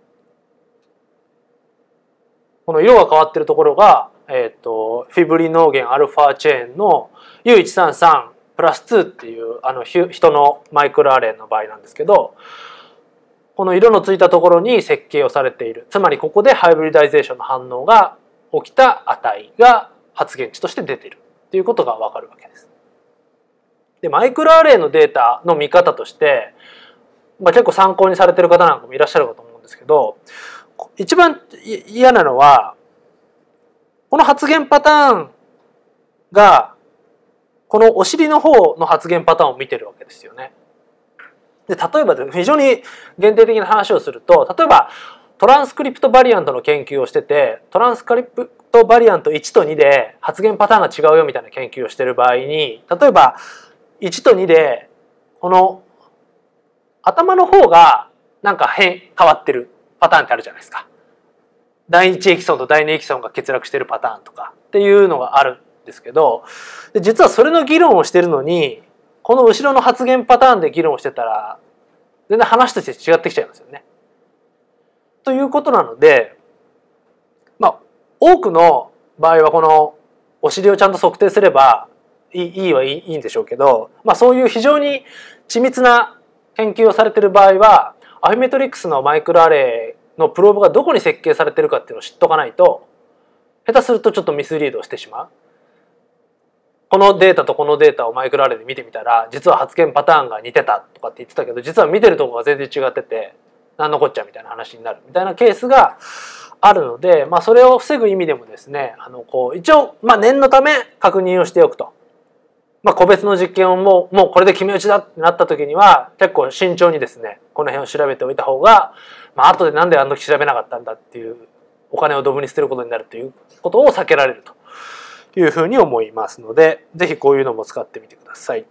この色が変わってるところが、えー、とフィブリノーゲンアルファチェーンの ユーいちさんさんプラスツーっていうあの人のマイクロアレンの場合なんですけど、この色のついたところに設計をされている。つまりここでハイブリダイゼーションの反応が起きた値が発現値として出ているっていうことがわかるわけです。でマイクロアレイのデータの見方として、まあ、結構参考にされてる方なんかもいらっしゃるかと思うんですけど、一番嫌なのはこの発現パターンがこのお尻の方の発現パターンを見てるわけですよね。で例えば非常に限定的な話をすると、例えばトランスクリプトバリアントの研究をしてて、トランスクリプトバリアントいちとにで発現パターンが違うよみたいな研究をしている場合に、例えばいちとにでこの頭の方がなんか変変わってるパターンってあるじゃないですか。だいいちエキソンとだいにエキソンが欠落してるパターンとかっていうのがあるんですけど、で実はそれの議論をしてるのにこの後ろの発現パターンで議論してたら全然話として違ってきちゃいますよね。ということなので、まあ多くの場合はこのお尻をちゃんと測定すればいいいいはいいんでしょうけど、まあ、そういう非常に緻密な研究をされている場合はアフィメトリックスのマイクロアレイのプローブがどこに設計されているかっていうのを知っとかないと、下手するとちょっとミスリードをしてしまう。このデータとこのデータをマイクロアレイで見てみたら実は発現パターンが似てたとかって言ってたけど、実は見てるところが全然違ってて何のこっちゃみたいな話になるみたいなケースがあるので、まあ、それを防ぐ意味でもですね、あのこう一応、まあ、念のため確認をしておくと。まあ、個別の実験をもうもうこれで決め打ちだってなった時には結構慎重にですねこの辺を調べておいた方が、まあ後でなんであの時調べなかったんだっていうお金をドブに捨てることになるということを避けられるというふうに思いますので、ぜひこういうのも使ってみてください。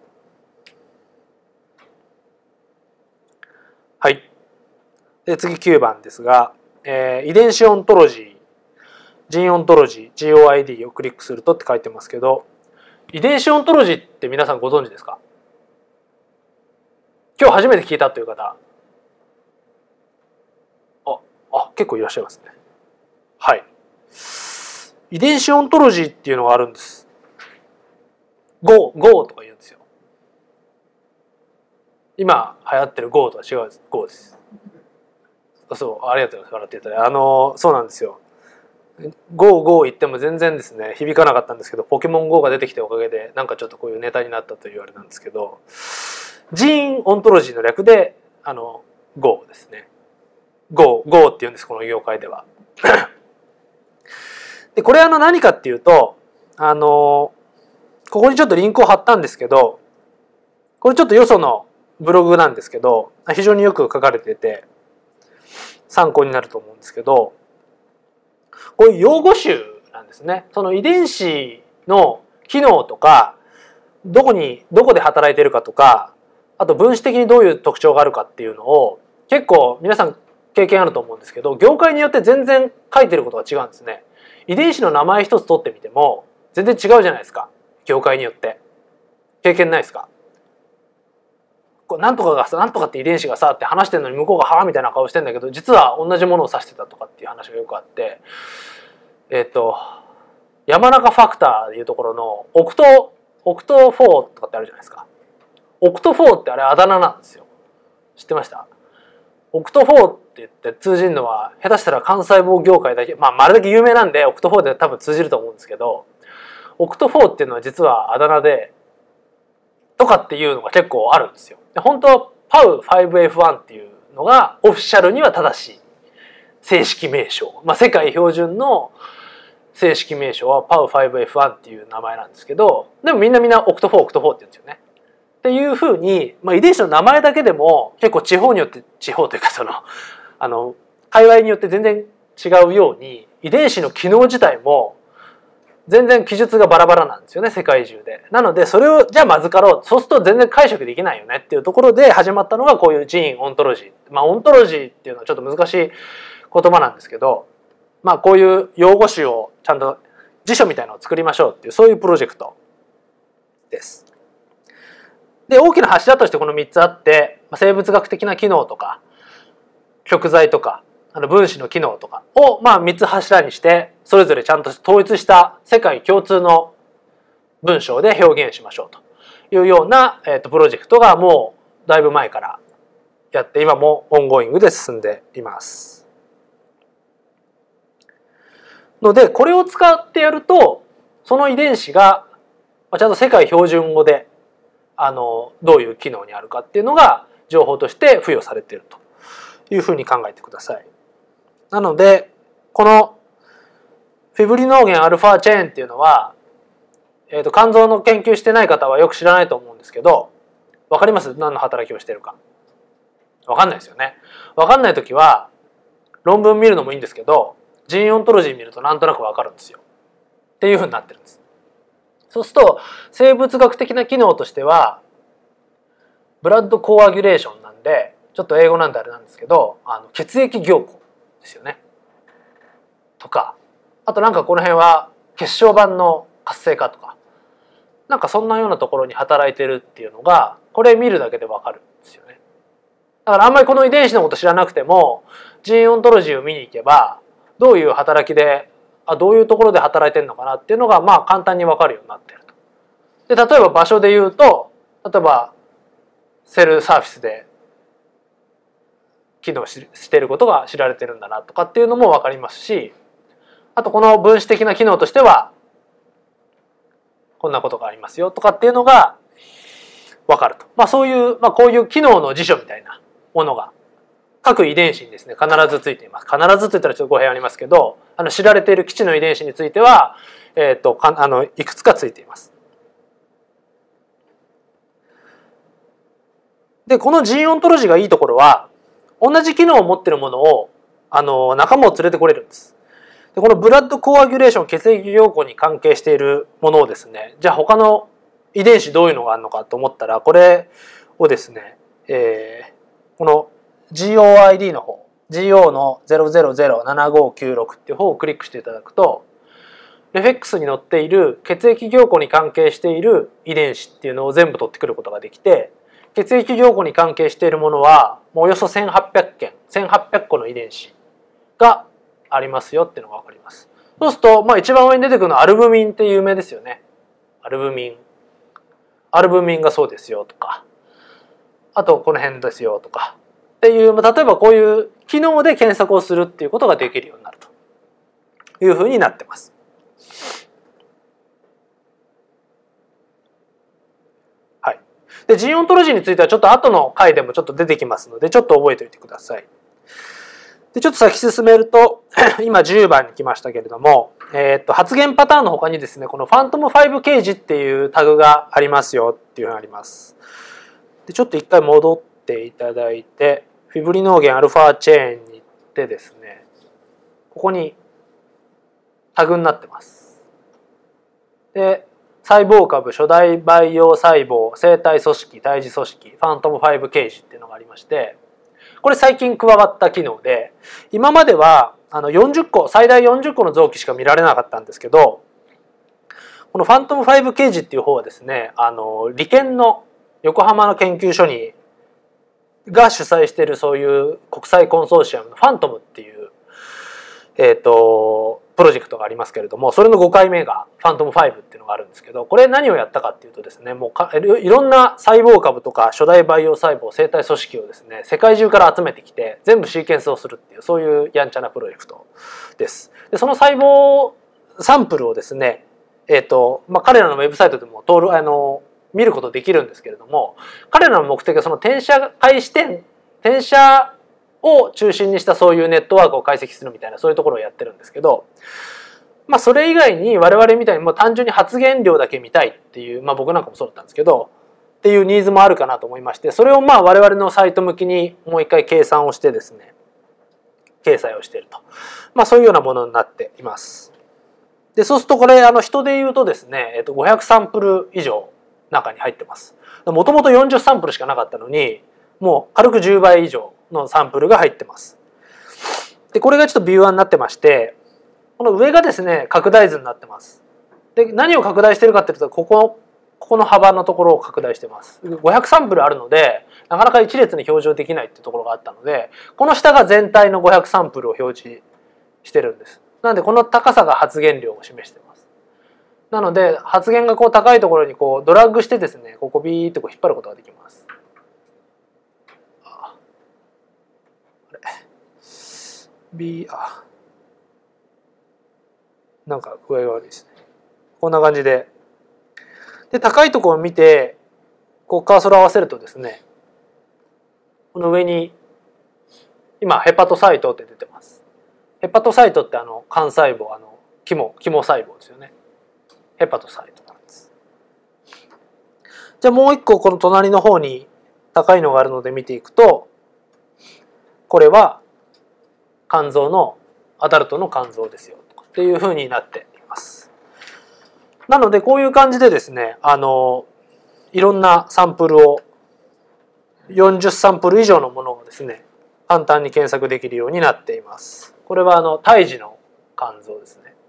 はい。で次きゅうばんですが、えー、遺伝子オントロジー、ジンオントロジー、ジーオーアイディー をクリックするとって書いてますけど、遺伝子オントロジーって皆さんご存知ですか？今日初めて聞いたという方、あ、あ、結構いらっしゃいますね。はい。遺伝子オントロジーっていうのがあるんです。ゴー、ゴーとか言うんですよ。今流行ってるゴーとは違うです。ゴーです。そう、ありがとうございます。笑っていただいて。あの、そうなんですよ。ゴーゴー言っても全然ですね響かなかったんですけど、ポケモンゴーが出てきたおかげでなんかちょっとこういうネタになったというあれなんですけど、ジーンオントロジーの略であのゴーですね。ゴーゴーって言うんです、この業界では。でこれあの何かっていうと、あのここにちょっとリンクを貼ったんですけど、これちょっとよそのブログなんですけど非常によく書かれてて参考になると思うんですけど、こういう用語集なんですね。その遺伝子の機能とか、どこにどこで働いているかとか、あと分子的にどういう特徴があるかっていうのを結構皆さん経験あると思うんですけど、業界によって全然書いてることが違うんですね。遺伝子の名前一つ取ってみても全然違うじゃないですか、業界によって。経験ないですか？こうなんとかがさ、なんとかって遺伝子がさって話してるのに向こうがはあみたいな顔してんだけど、実は同じものを指してたとかっていう話がよくあって、えっと山中ファクターでいうところのオクトオクトフォーとかってあるじゃないですか。オクトフォーってあれあだ名なんですよ。知ってました？オクトフォーって言って通じるのは下手したら幹細胞業界だけ、まあまるだけ有名なんでオクトフォーで多分通じると思うんですけど、オクトフォーっていうのは実はあだ名でとかっていうのが結構あるんですよ。で本当は パウファイブエフワン っていうのがオフィシャルには正しい正式名称、まあ、世界標準の正式名称は パウファイブエフワン っていう名前なんですけど、でもみんなみんなオクトフォーオクトフォーって言うんですよね。っていうふうに、まあ、遺伝子の名前だけでも結構地方によって地方というかそのあの界隈によって全然違うように、遺伝子の機能自体も全然記述がバラバラなんですよね、世界中で。なのでそれをじゃあまずかろう、そうすると全然解釈できないよねっていうところで始まったのがこういうジーンオントロジー。まあオントロジーっていうのはちょっと難しい言葉なんですけど、まあこういう用語集をちゃんと辞書みたいなのを作りましょうっていう、そういうプロジェクトです。 で大きな柱としてこのみっつあって、生物学的な機能とか極材とかあの分子の機能とかをまあみっつ柱にしてそれぞれちゃんと統一した世界共通の文章で表現しましょうというような、えー、とプロジェクトがもうだいぶ前からやって今もオンゴーイングで進んでいます。のでこれを使ってやるとその遺伝子がちゃんと世界標準語であのどういう機能にあるかっていうのが情報として付与されているというふうに考えてください。なのでこのフィブリノーゲンアルファチェーンっていうのは、えー、と肝臓の研究してない方はよく知らないと思うんですけど、分かります？何の働きをしているか。分かんないですよね。分かんない時は論文見るのもいいんですけどジーンオントロジー見るとなんとなく分かるんですよっていうふうになってるんです。そうすると生物学的な機能としてはブラッドコアギュレーションなんでちょっと英語なんであれなんですけどあの血液凝固ですよねとか、あとなんかこの辺は血小板の活性化とかなんかそんなようなところに働いてるっていうのがこれ見るだけで分かるんですよね。だからあんまりこの遺伝子のこと知らなくてもジーンオントロジーを見に行けばどういう働きであどういうところで働いてるのかなっていうのがまあ簡単に分かるようになっていると。で例えば場所で言うと例えばセルサーフィスで機能していることが知られてるんだなとかっていうのも分かりますし、あとこの分子的な機能としてはこんなことがありますよとかっていうのが分かると。まあそういう、まあ、こういう機能の辞書みたいなものが各遺伝子にですね必ずついています。必ずといったらちょっと語弊ありますけど、あの知られている基地の遺伝子については、えー、とかあのいくつかついています。でこのジーンオントロジーがいいところは同じ機能を持っているものをあの仲間を連れてこれるんです。でこのブラッドコアギュレーション血液凝固に関係しているものをですねじゃあ他の遺伝子どういうのがあるのかと思ったらこれをですね、えー、この ジーオーアイディー の方 ジーオー のゼロゼロゼロななごきゅうろくっていう方をクリックしていただくとレフェックスに載っている血液凝固に関係している遺伝子っていうのを全部取ってくることができて、血液凝固に関係しているものはもうおよそせんはっぴゃくけんせんはっぴゃくこの遺伝子がありますよっていうのが分かります。そうすると、まあ、一番上に出てくるのはアルブミンって有名ですよね。アルブミンアルブミンがそうですよとか、あとこの辺ですよとかっていう、例えばこういう機能で検索をするっていうことができるようになるというふうになってます。はい。でジーンオントロジーについてはちょっと後の回でもちょっと出てきますのでちょっと覚えておいてください。でちょっと先進めると今じゅうばんに来ましたけれども、えー、と発言パターンの他にですねこのファントムファイブケージっていうタグがありますよっていうのがあります。でちょっと一回戻っていただいてフィブリノーゲンアルファチェーンに行ってですねここにタグになってます。で細胞株初代培養細胞生体組織胎児組織ファントムファイブケージっていうのがありまして、これ最近加わった機能で今まではあのよんじゅっこ最大よんじゅっこの臓器しか見られなかったんですけど、このファントムファイブケージっていう方はですねあの理研の横浜の研究所にが主催しているそういう国際コンソーシアムのファントムっていう、えー、とプロジェクトがありますけれども、それのごかいめがファントムファイブっていうのがあるんですけど、これ何をやったかっていうとですねもうかいろんな細胞株とか初代培養細胞生体組織をですね世界中から集めてきて全部シーケンスをするっていうそういうやんちゃなプロジェクトです。でその細胞サンプルをですね、えーとまあ、彼らのウェブサイトでも通るあの見ることできるんですけれども、彼らの目的はその転写開始点転写を中心にしたそういうネットワークを解析するみたいなそういうところをやってるんですけど、まあそれ以外に我々みたいにもう単純に発言量だけ見たいっていう、まあ僕なんかもそうだったんですけどっていうニーズもあるかなと思いまして、それをまあ我々のサイト向きにもう一回計算をしてですね掲載をしていると、まあそういうようなものになっています。でそうするとこれあの人で言うとですね、えっと、ごひゃくサンプル以上中に入ってます。もともとよんじゅうサンプルしかなかったのにもう軽くじゅうばい以上のサンプルが入ってます。でこれがちょっとビューワンになってまして、この上がですね拡大図になってます。で何を拡大してるかっていうとここここの幅のところを拡大してます。ごひゃくサンプルあるのでなかなか一列に表示できないっていうところがあったので、この下が全体のごひゃくサンプルを表示してるんです。なのでこの高さが発現量を示しています。なので発現がこう高いところにこうドラッグしてですね、ここビーッとこう引っ張ることができます。あれ B あなんか具合が悪いですね。こんな感じで。で高いところを見てこうカーソルを合わせるとですね、この上に今ヘパトサイトって出てます。ヘパトサイトってあの幹細胞、あの肝肝細胞ですよね。ヘパトサイトなんです。じゃあもう一個この隣の方に高いのがあるので見ていくと、これは肝臓のアダルトの肝臓ですよっていうふうになっています。なのでこういう感じでですね、あのいろんなサンプルをよんじゅうサンプル以上のものをですね簡単に検索できるようになっています。これはあの胎児の肝臓ですね。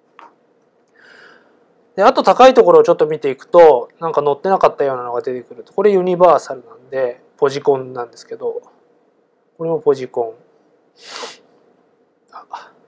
であと高いところをちょっと見ていくとなんか載ってなかったようなのが出てくると、これユニバーサルなんでポジコンなんですけど、これもポジコン、あ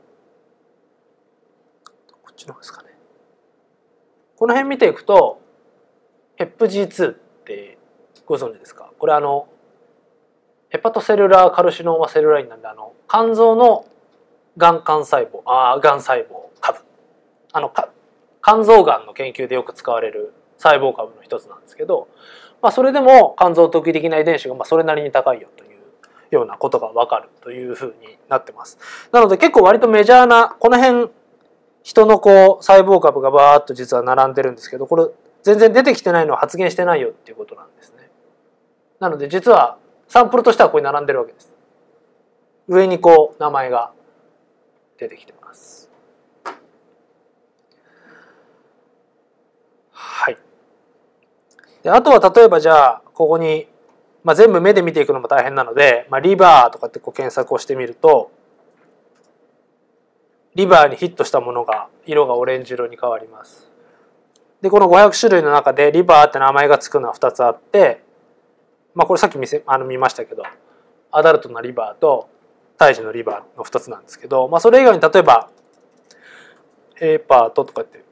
こっちの方ですかね。この辺見ていくと ヘップジーツー ってご存知ですか？これあのヘパトセルラーカルシノーマセルラインなんで、あの肝臓のがん幹細胞、あがん細胞株、あのか肝臓がんの研究でよく使われる細胞株の一つなんですけど、まあ、それでも肝臓特異的な遺伝子がまあそれなりに高いよというようなことが分かるというふうになってます。なので結構割とメジャーなこの辺人のこう細胞株がバーッと実は並んでるんですけど、これ全然出てきてないのは発現してないよっていうことなんですね。なので実はサンプルとしてはここに並んでるわけです。上にこう名前が出てきてます。はい。であとは例えばじゃあここに、まあ、全部目で見ていくのも大変なので、まあ、リバーとかってこう検索をしてみると、リバーにヒットしたものが色がオレンジ色に変わります。でこのごひゃく種類の中でリバーって名前がつくのはふたつあって、まあ、これさっき見せあの見ましたけどアダルトなリバーと胎児のリバーのふたつなんですけど、まあ、それ以外に例えばヘパートとかって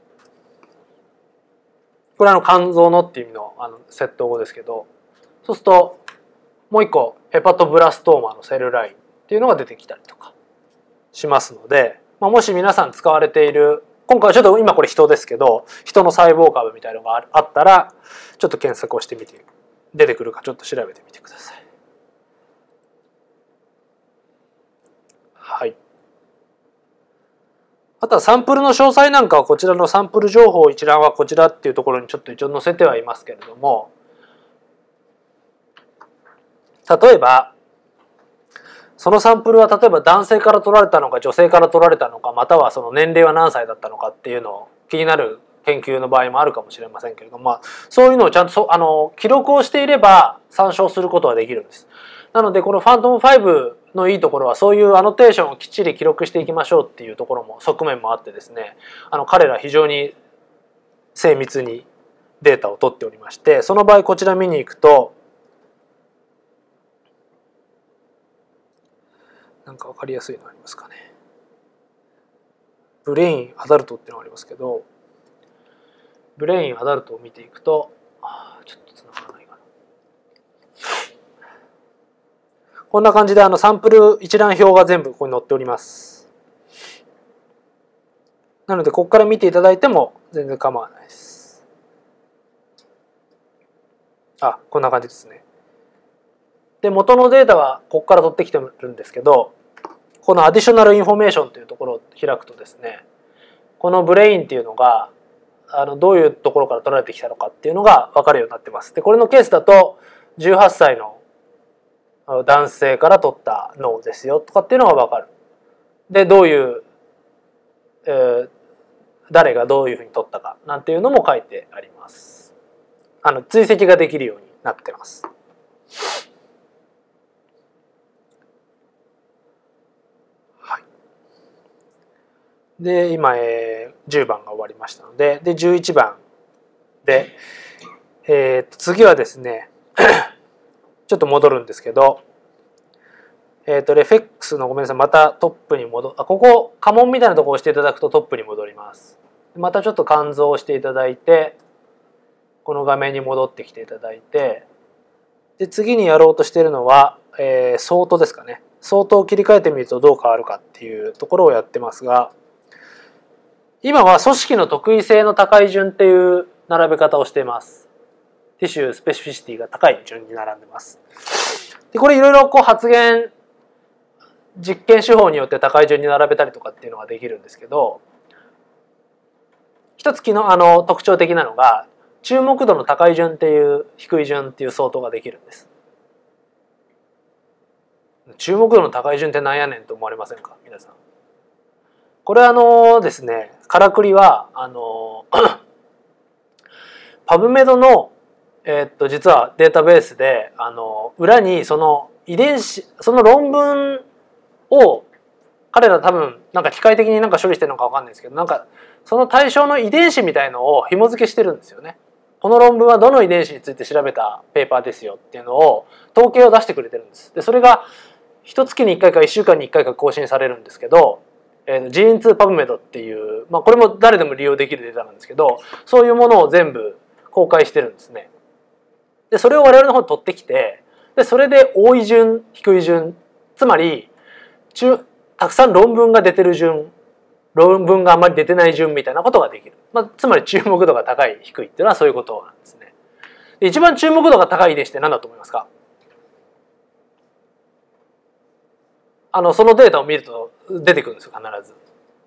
これはあの肝臓のっていう意味のあの窃盗語ですけど、そうするともう一個ヘパトブラストーマのセルラインっていうのが出てきたりとかしますので、まあ、もし皆さん使われている、今回はちょっと今これ人ですけど人の細胞株みたいなのがあったらちょっと検索をしてみて出てくるかちょっと調べてみてください。はい。あとはサンプルの詳細なんかはこちらのサンプル情報一覧はこちらっていうところにちょっと一応載せてはいますけれども、例えばそのサンプルは例えば男性から取られたのか女性から取られたのか、またはその年齢は何歳だったのかっていうのを気になる研究の場合もあるかもしれませんけれども、まあ、そういうのをちゃんとそあの記録をしていれば参照することはできるんです。なのでこのファントムファイブのいいところはそういうアノテーションをきっちり記録していきましょうっていうところも側面もあってですね、あの彼ら非常に精密にデータを取っておりまして、その場合こちら見に行くとなんか分かりやすいのありますかね。ブレインアダルトっていうのがありますけど、ブレインアダルトを見ていくと、ちょっとつながらないかな。こんな感じであのサンプル一覧表が全部ここに載っております。なのでここから見ていただいても全然構わないです。あ、こんな感じですね。で元のデータはここから取ってきてるんですけど、このアディショナルインフォメーションというところを開くとですね、このブレインっていうのがあのどういうところから取られてきたのかっていうのが分かるようになってます。でこれのケースだとじゅうはっさいの男性から取った脳ですよとかっていうのが分かる。でどういう、えー、誰がどういうふうに取ったかなんていうのも書いてあります。あの追跡ができるようになってます。で今、えー、じゅうばんが終わりましたので、でじゅういちばんで、 えー、と次はですねちょっと戻るんですけど、えー、とレフェックスのごめんなさい、またトップに戻あここ家紋みたいなところを押していただくとトップに戻ります。またちょっと肝臓をしていただいて、この画面に戻ってきていただいて、で次にやろうとしているのは、えー、ソートですかね。ソートを切り替えてみるとどう変わるかっていうところをやってますが、今は組織の特異性の高い順っていう並べ方をしています。ティッシュスペシフィシティが高い順に並んでます。でこれいろいろこう発言実験手法によって高い順に並べたりとかっていうのができるんですけど、一つきのあの特徴的なのが注目度の高い順っていう低い順っていう相当ができるんです。注目度の高い順ってなんやねんと思われませんか皆さん。これはあのですね、からくりはあのパブメドのえー、っと実はデータベースであの裏にその遺伝子その論文を彼ら多分なんか機械的になんか処理してるのか分かんないですけど、なんかその対象の遺伝子みたいのを紐付けしてるんですよね。この論文はどの遺伝子について調べたペーパーですよっていうのを統計を出してくれてるんです。でそれがいっかげつにいっかいかいっしゅうかんにいっかいか更新されるんですけど、えー、ジーエヌツー パブメドっていう、まあ、これも誰でも利用できるデータなんですけど、そういうものを全部公開してるんですね。でそれを我々の方に取ってきて、でそれで多い順低い順、つまり中たくさん論文が出てる順、論文があんまり出てない順みたいなことができる、まあ、つまり注目度が高い低いっていうのはそういうことなんですね。で一番注目度が高い遺伝子って何だと思いますか？あのそのデータを見ると出てくるんですよ必ず。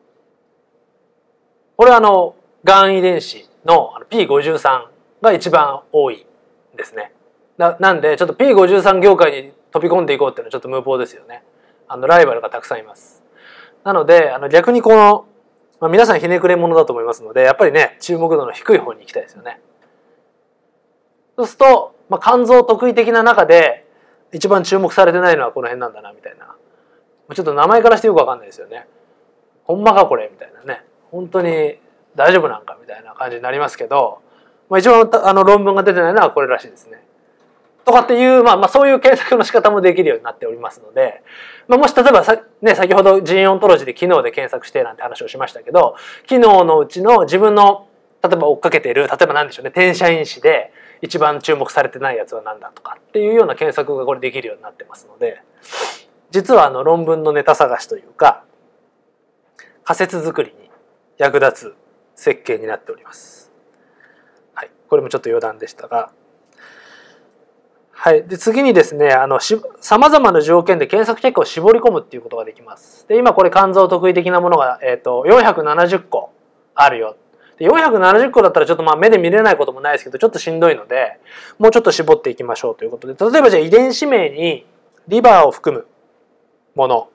これはあのがん遺伝子の ピーごじゅうさん が一番多いですね。な, なんでちょっと ピーごじゅうさん 業界に飛び込んでいこうっていうのはちょっと無謀ですよね。あのライバルがたくさんいます。なのであの逆にこの、まあ、皆さんひねくれ者だと思いますので、やっぱりね注目度の低い方に行きたいですよね。そうすると、まあ、肝臓特異的な中で一番注目されてないのはこの辺なんだなみたいな、ちょっと名前からしてよくわかんないですよね。ほんまかこれみたいなね、本当に大丈夫なんかみたいな感じになりますけど、まあ、一番あの論文が出てないのはこれらしいですね。とかっていう、まあ、まあそういう検索の仕方もできるようになっておりますので、まあ、もし例えばさ、ね、先ほどジーンオントロジーで機能で検索してなんて話をしましたけど、機能のうちの自分の例えば追っかけている、例えば何でしょうね、転写因子で一番注目されてないやつは何だとかっていうような検索がこれできるようになってますので、実はあの論文のネタ探しというか仮説作りに役立つ設計になっております。はい、これもちょっと余談でしたが、はい、で次にですね、あのさまざまな条件で検索結果を絞り込むっていうことができます。で今これ肝臓特異的なものが、えー、とよんひゃくななじゅっこあるよ。でよんひゃくななじゅっこだったらちょっとまあ目で見れないこともないですけど、ちょっとしんどいのでもうちょっと絞っていきましょうということで、例えばじゃあ遺伝子名にリバーを含むもの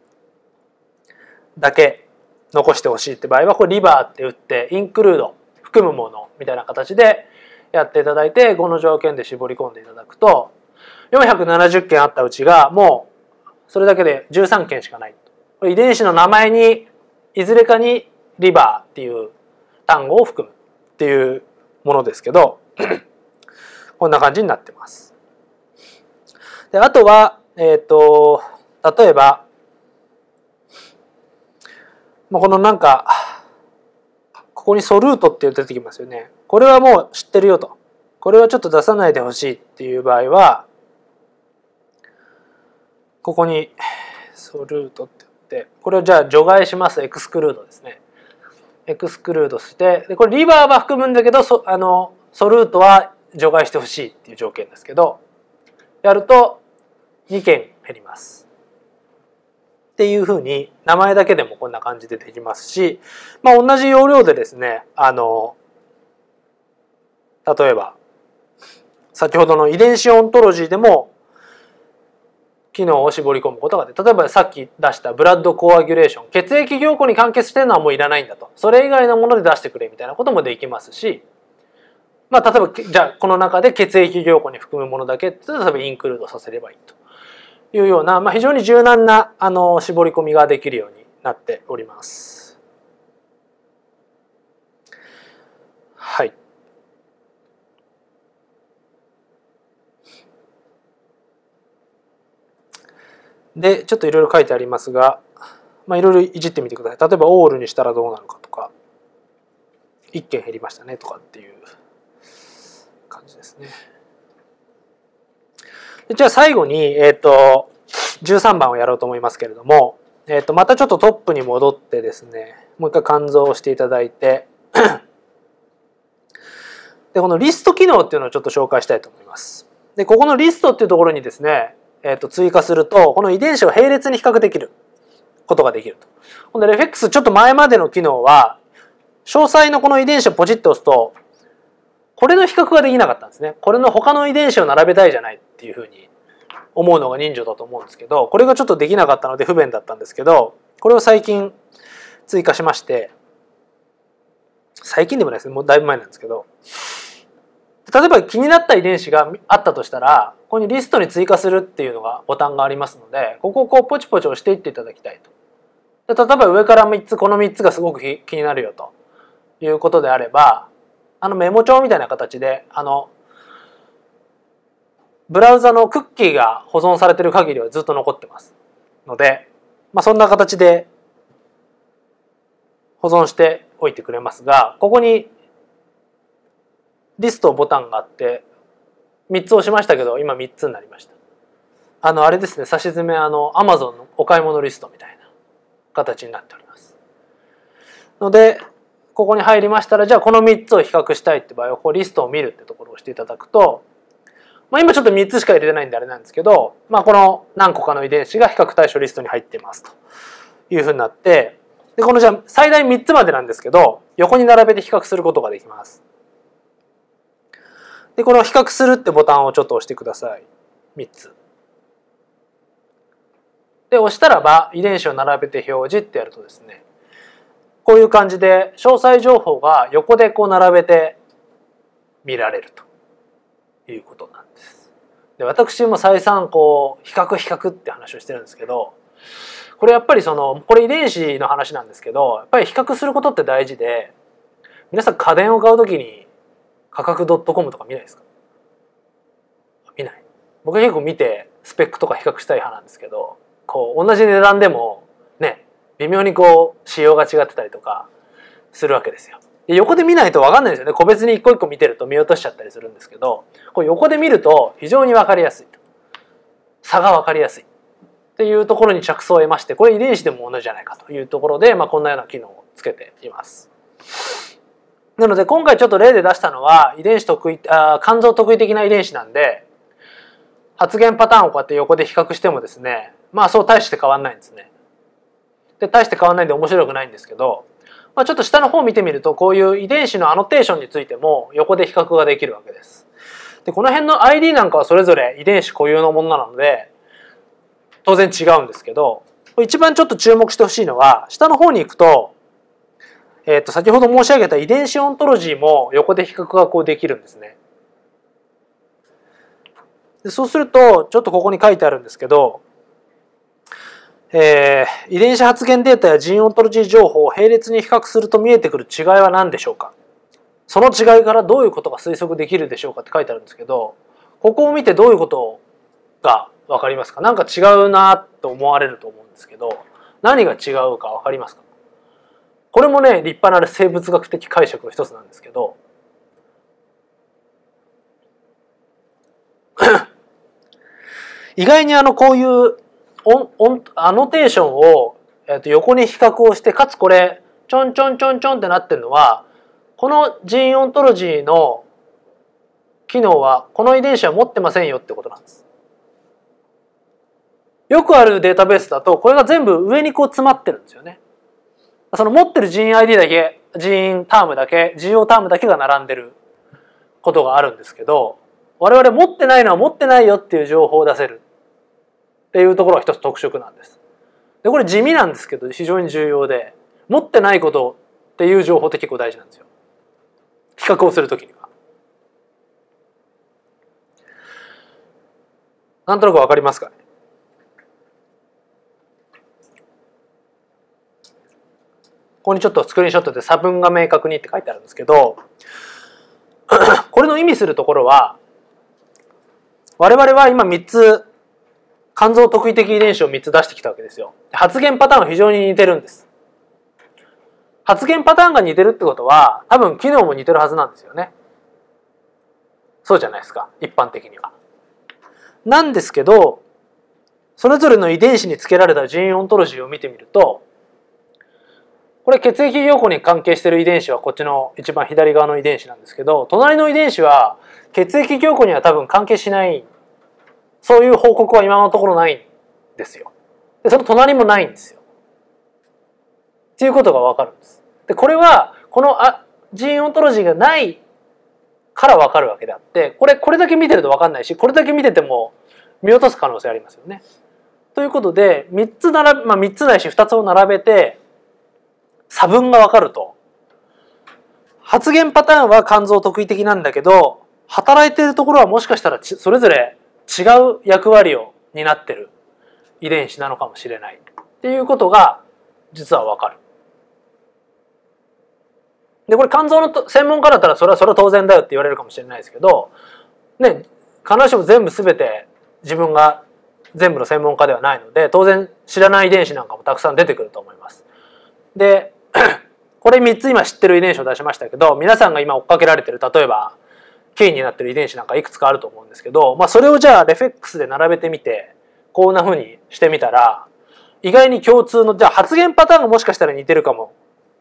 だけ残してほしいって場合は、これリバーって打ってインクルード含むものみたいな形でやっていただいて、この条件で絞り込んでいただくとよんひゃくななじゅっけんあったうちがもうそれだけでじゅうさんけんしかない。これ遺伝子の名前にいずれかにリバーっていう単語を含むっていうものですけどこんな感じになってます。であとはえっと例えばこのなんかここにソルートって出てきますよね。これはもう知ってるよと、これはちょっと出さないでほしいっていう場合は、ここにソルートって言って、これをじゃあ除外します。エクスクルードですね。エクスクルードして、でこれリバーは含むんだけど、そあのソルートは除外してほしいっていう条件ですけど、やるとにけん減ります。っていうふうに名前だけでもこんな感じでできますし、まあ、同じ要領でですね、あの例えば先ほどの遺伝子オントロジーでも機能を絞り込むことができる。例えばさっき出したブラッドコアギュレーション、血液凝固に関係してるのはもういらないんだと、それ以外のもので出してくれみたいなこともできますし、まあ、例えばじゃあこの中で血液凝固に含むものだけって例えばインクルードさせればいいというような、まあ、非常に柔軟なあの絞り込みができるようになっております。はい。 でちょっといろいろ書いてありますが、まあ、いろいろいじってみてください。例えばオールにしたらどうなるかとか、いっけん減りましたねとかっていう感じですね。でじゃあ最後に、えー、とじゅうさんばんをやろうと思いますけれども、えー、とまたちょっとトップに戻ってですね、もう一回肝臓をしていただいてでこのリスト機能っていうのをちょっと紹介したいと思います。でここのリストっていうところにですね、えー、と追加するとこの遺伝子を並列に比較できることができると。このレフェックスちょっと前までの機能は詳細のこの遺伝子をポチッと押すとこれの比較ができなかったんですね。これの他の遺伝子を並べたいじゃないっていうふうに思うのが人情だと思うんですけど、これがちょっとできなかったので不便だったんですけど、これを最近追加しまして、最近でもないですね、もうだいぶ前なんですけど、例えば気になった遺伝子があったとしたらここにリストに追加するっていうのがボタンがありますので、ここをこうポチポチ押していっていただきたいと。で例えば上からみっつ、このみっつがすごく気になるよということであれば、あのメモ帳みたいな形であのブラウザのクッキーが保存されている限りはずっと残ってますので、まあ、そんな形で保存しておいてくれますが、ここにリストボタンがあってみっつ押しましたけど今みっつになりました。あのあれですね、さしずめあの アマゾン のお買い物リストみたいな形になっておりますので、ここに入りましたら、じゃあこのみっつを比較したいって場合はここリストを見るってところを押していただくと、まあ、今ちょっとみっつしか入れてないんであれなんですけど、まあ、この何個かの遺伝子が比較対象リストに入っていますというふうになって、でこのじゃあ最大みっつまでなんですけど横に並べて比較することができます。でこの比較するってボタンをちょっと押してください。みっつで押したらば遺伝子を並べて表示ってやるとですね、こういう感じで詳細情報が横でこう並べて見られるということなんです。で私も再三こう比較比較って話をしてるんですけど、これやっぱりそのこれ遺伝子の話なんですけど、やっぱり比較することって大事で、皆さん家電を買うときに価格 .com とか見ないですか？見ない。僕は結構見てスペックとか比較したい派なんですけど、こう同じ値段でもね微妙にこう仕様が違ってたりとかするわけですよ。で横で見ないと分かんないですよね。個別に一個一個見てると見落としちゃったりするんですけど、こう横で見ると非常に分かりやすいと、差が分かりやすいっていうところに着想を得まして、これ遺伝子でも同じじゃないかというところで、まあ、こんなような機能をつけています。なので今回ちょっと例で出したのは遺伝子得意あ肝臓特異的な遺伝子なんで、発現パターンをこうやって横で比較してもですね、まあそう大して変わんないんですね。で大して変わんないんで面白くないんですけど、まあ、ちょっと下の方を見てみるとこういう遺伝子のアノテーションについても横で比較ができるわけです。でこの辺の アイディー なんかはそれぞれ遺伝子固有のものなので当然違うんですけど、一番ちょっと注目してほしいのは下の方に行くと、えー、と先ほど申し上げた遺伝子オントロジーも横で比較がこうできるんですね。でそうするとちょっとここに書いてあるんですけど、えー、遺伝子発現データやジーンオントロジー情報を並列に比較すると見えてくる違いは何でしょうか。その違いからどういうことが推測できるでしょうかって書いてあるんですけど、ここを見てどういうことが分かりますか？なんか違うなと思われると思うんですけど、何が違うか分かりますか？これもね立派な生物学的解釈の一つなんですけど意外にあのこういうオンオンアノテーションを、えー、と横に比較をして、かつこれちょんちょんちょんちょんってなってるのはこのジーンオントロジーの機能はこの遺伝子は持ってませんよってことなんです。よくあるデータベースだとこれが全部上にこう詰まってるんですよね。その持ってるジーン アイディー だけ、ジーンタームだけ、ジーオー タームだけが並んでることがあるんですけど、我々持ってないのは持ってないよっていう情報を出せるっていうところが一つ特色なんです。でこれ地味なんですけど非常に重要で、持ってないことっていう情報って結構大事なんですよ、比較をするときには。なんとなくわかりますかね。ここにちょっとスクリーンショットで差分が明確にって書いてあるんですけどこれの意味するところは、我々は今みっつ肝臓特異的遺伝子をみっつ出してきたわけですよ。発現パターンは非常に似てるんです。発現パターンが似てるってことは多分機能も似てるはずなんですよね。そうじゃないですか、一般的には。なんですけど、それぞれの遺伝子につけられたジーンオントロジーを見てみると、これ血液凝固に関係している遺伝子はこっちの一番左側の遺伝子なんですけど、隣の遺伝子は血液凝固には多分関係しない、そういう報告は今のところないんですよ。でその隣もないんですよ。っていうことが分かるんです。でこれはこのあジーンオントロジーがないから分かるわけであって、これこれだけ見てると分かんないし、これだけ見てても見落とす可能性ありますよね。ということでみっつ並べ、まあ、みっつないしふたつを並べて差分が分かると、発現パターンは肝臓特異的なんだけど、働いているところはもしかしたらそれぞれ違う役割を担ってる遺伝子なのかもしれないっていうことが実は分かる。でこれ肝臓の専門家だったらそれはそれは当然だよって言われるかもしれないですけど、ね、必ずしも全部全て自分が全部の専門家ではないので、当然知らない遺伝子なんかもたくさん出てくると思います。でこれみっつ今知ってる遺伝子を出しましたけど、皆さんが今追っかけられてる例えばキーになってる遺伝子なんかいくつかあると思うんですけど、まあ、それをじゃあレフェックスで並べてみてこんな風にしてみたら、意外に共通のじゃあ発現パターンがもしかしたら似てるかも、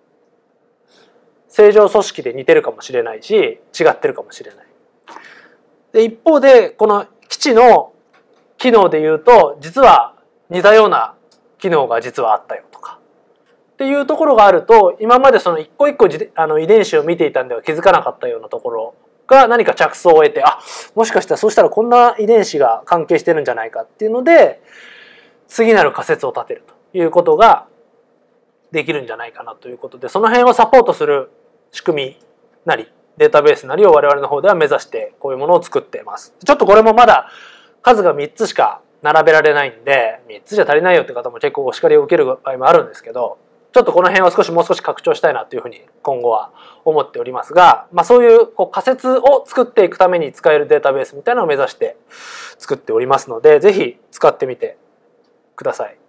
正常組織で似てるかもしれないし違ってるかもしれない。で一方でこの基地の機能でいうと実は似たような機能が実はあったよとかっていうところがあると、今までその一個一個あの遺伝子を見ていたんでは気づかなかったようなところが何か着想を得て、あ、もしかしたらそうしたらこんな遺伝子が関係してるんじゃないかっていうので次なる仮説を立てるということができるんじゃないかなということで、その辺をサポートする仕組みなりデータベースなりを我々の方では目指してこういうものを作っています。ちょっとこれもまだ数がみっつしか並べられないんでみっつじゃ足りないよって方も結構お叱りを受ける場合もあるんですけど、ちょっとこの辺を少しもう少し拡張したいなというふうに今後は思っておりますが、まあ、そういうこう仮説を作っていくために使えるデータベースみたいなのを目指して作っておりますので、ぜひ使ってみてください。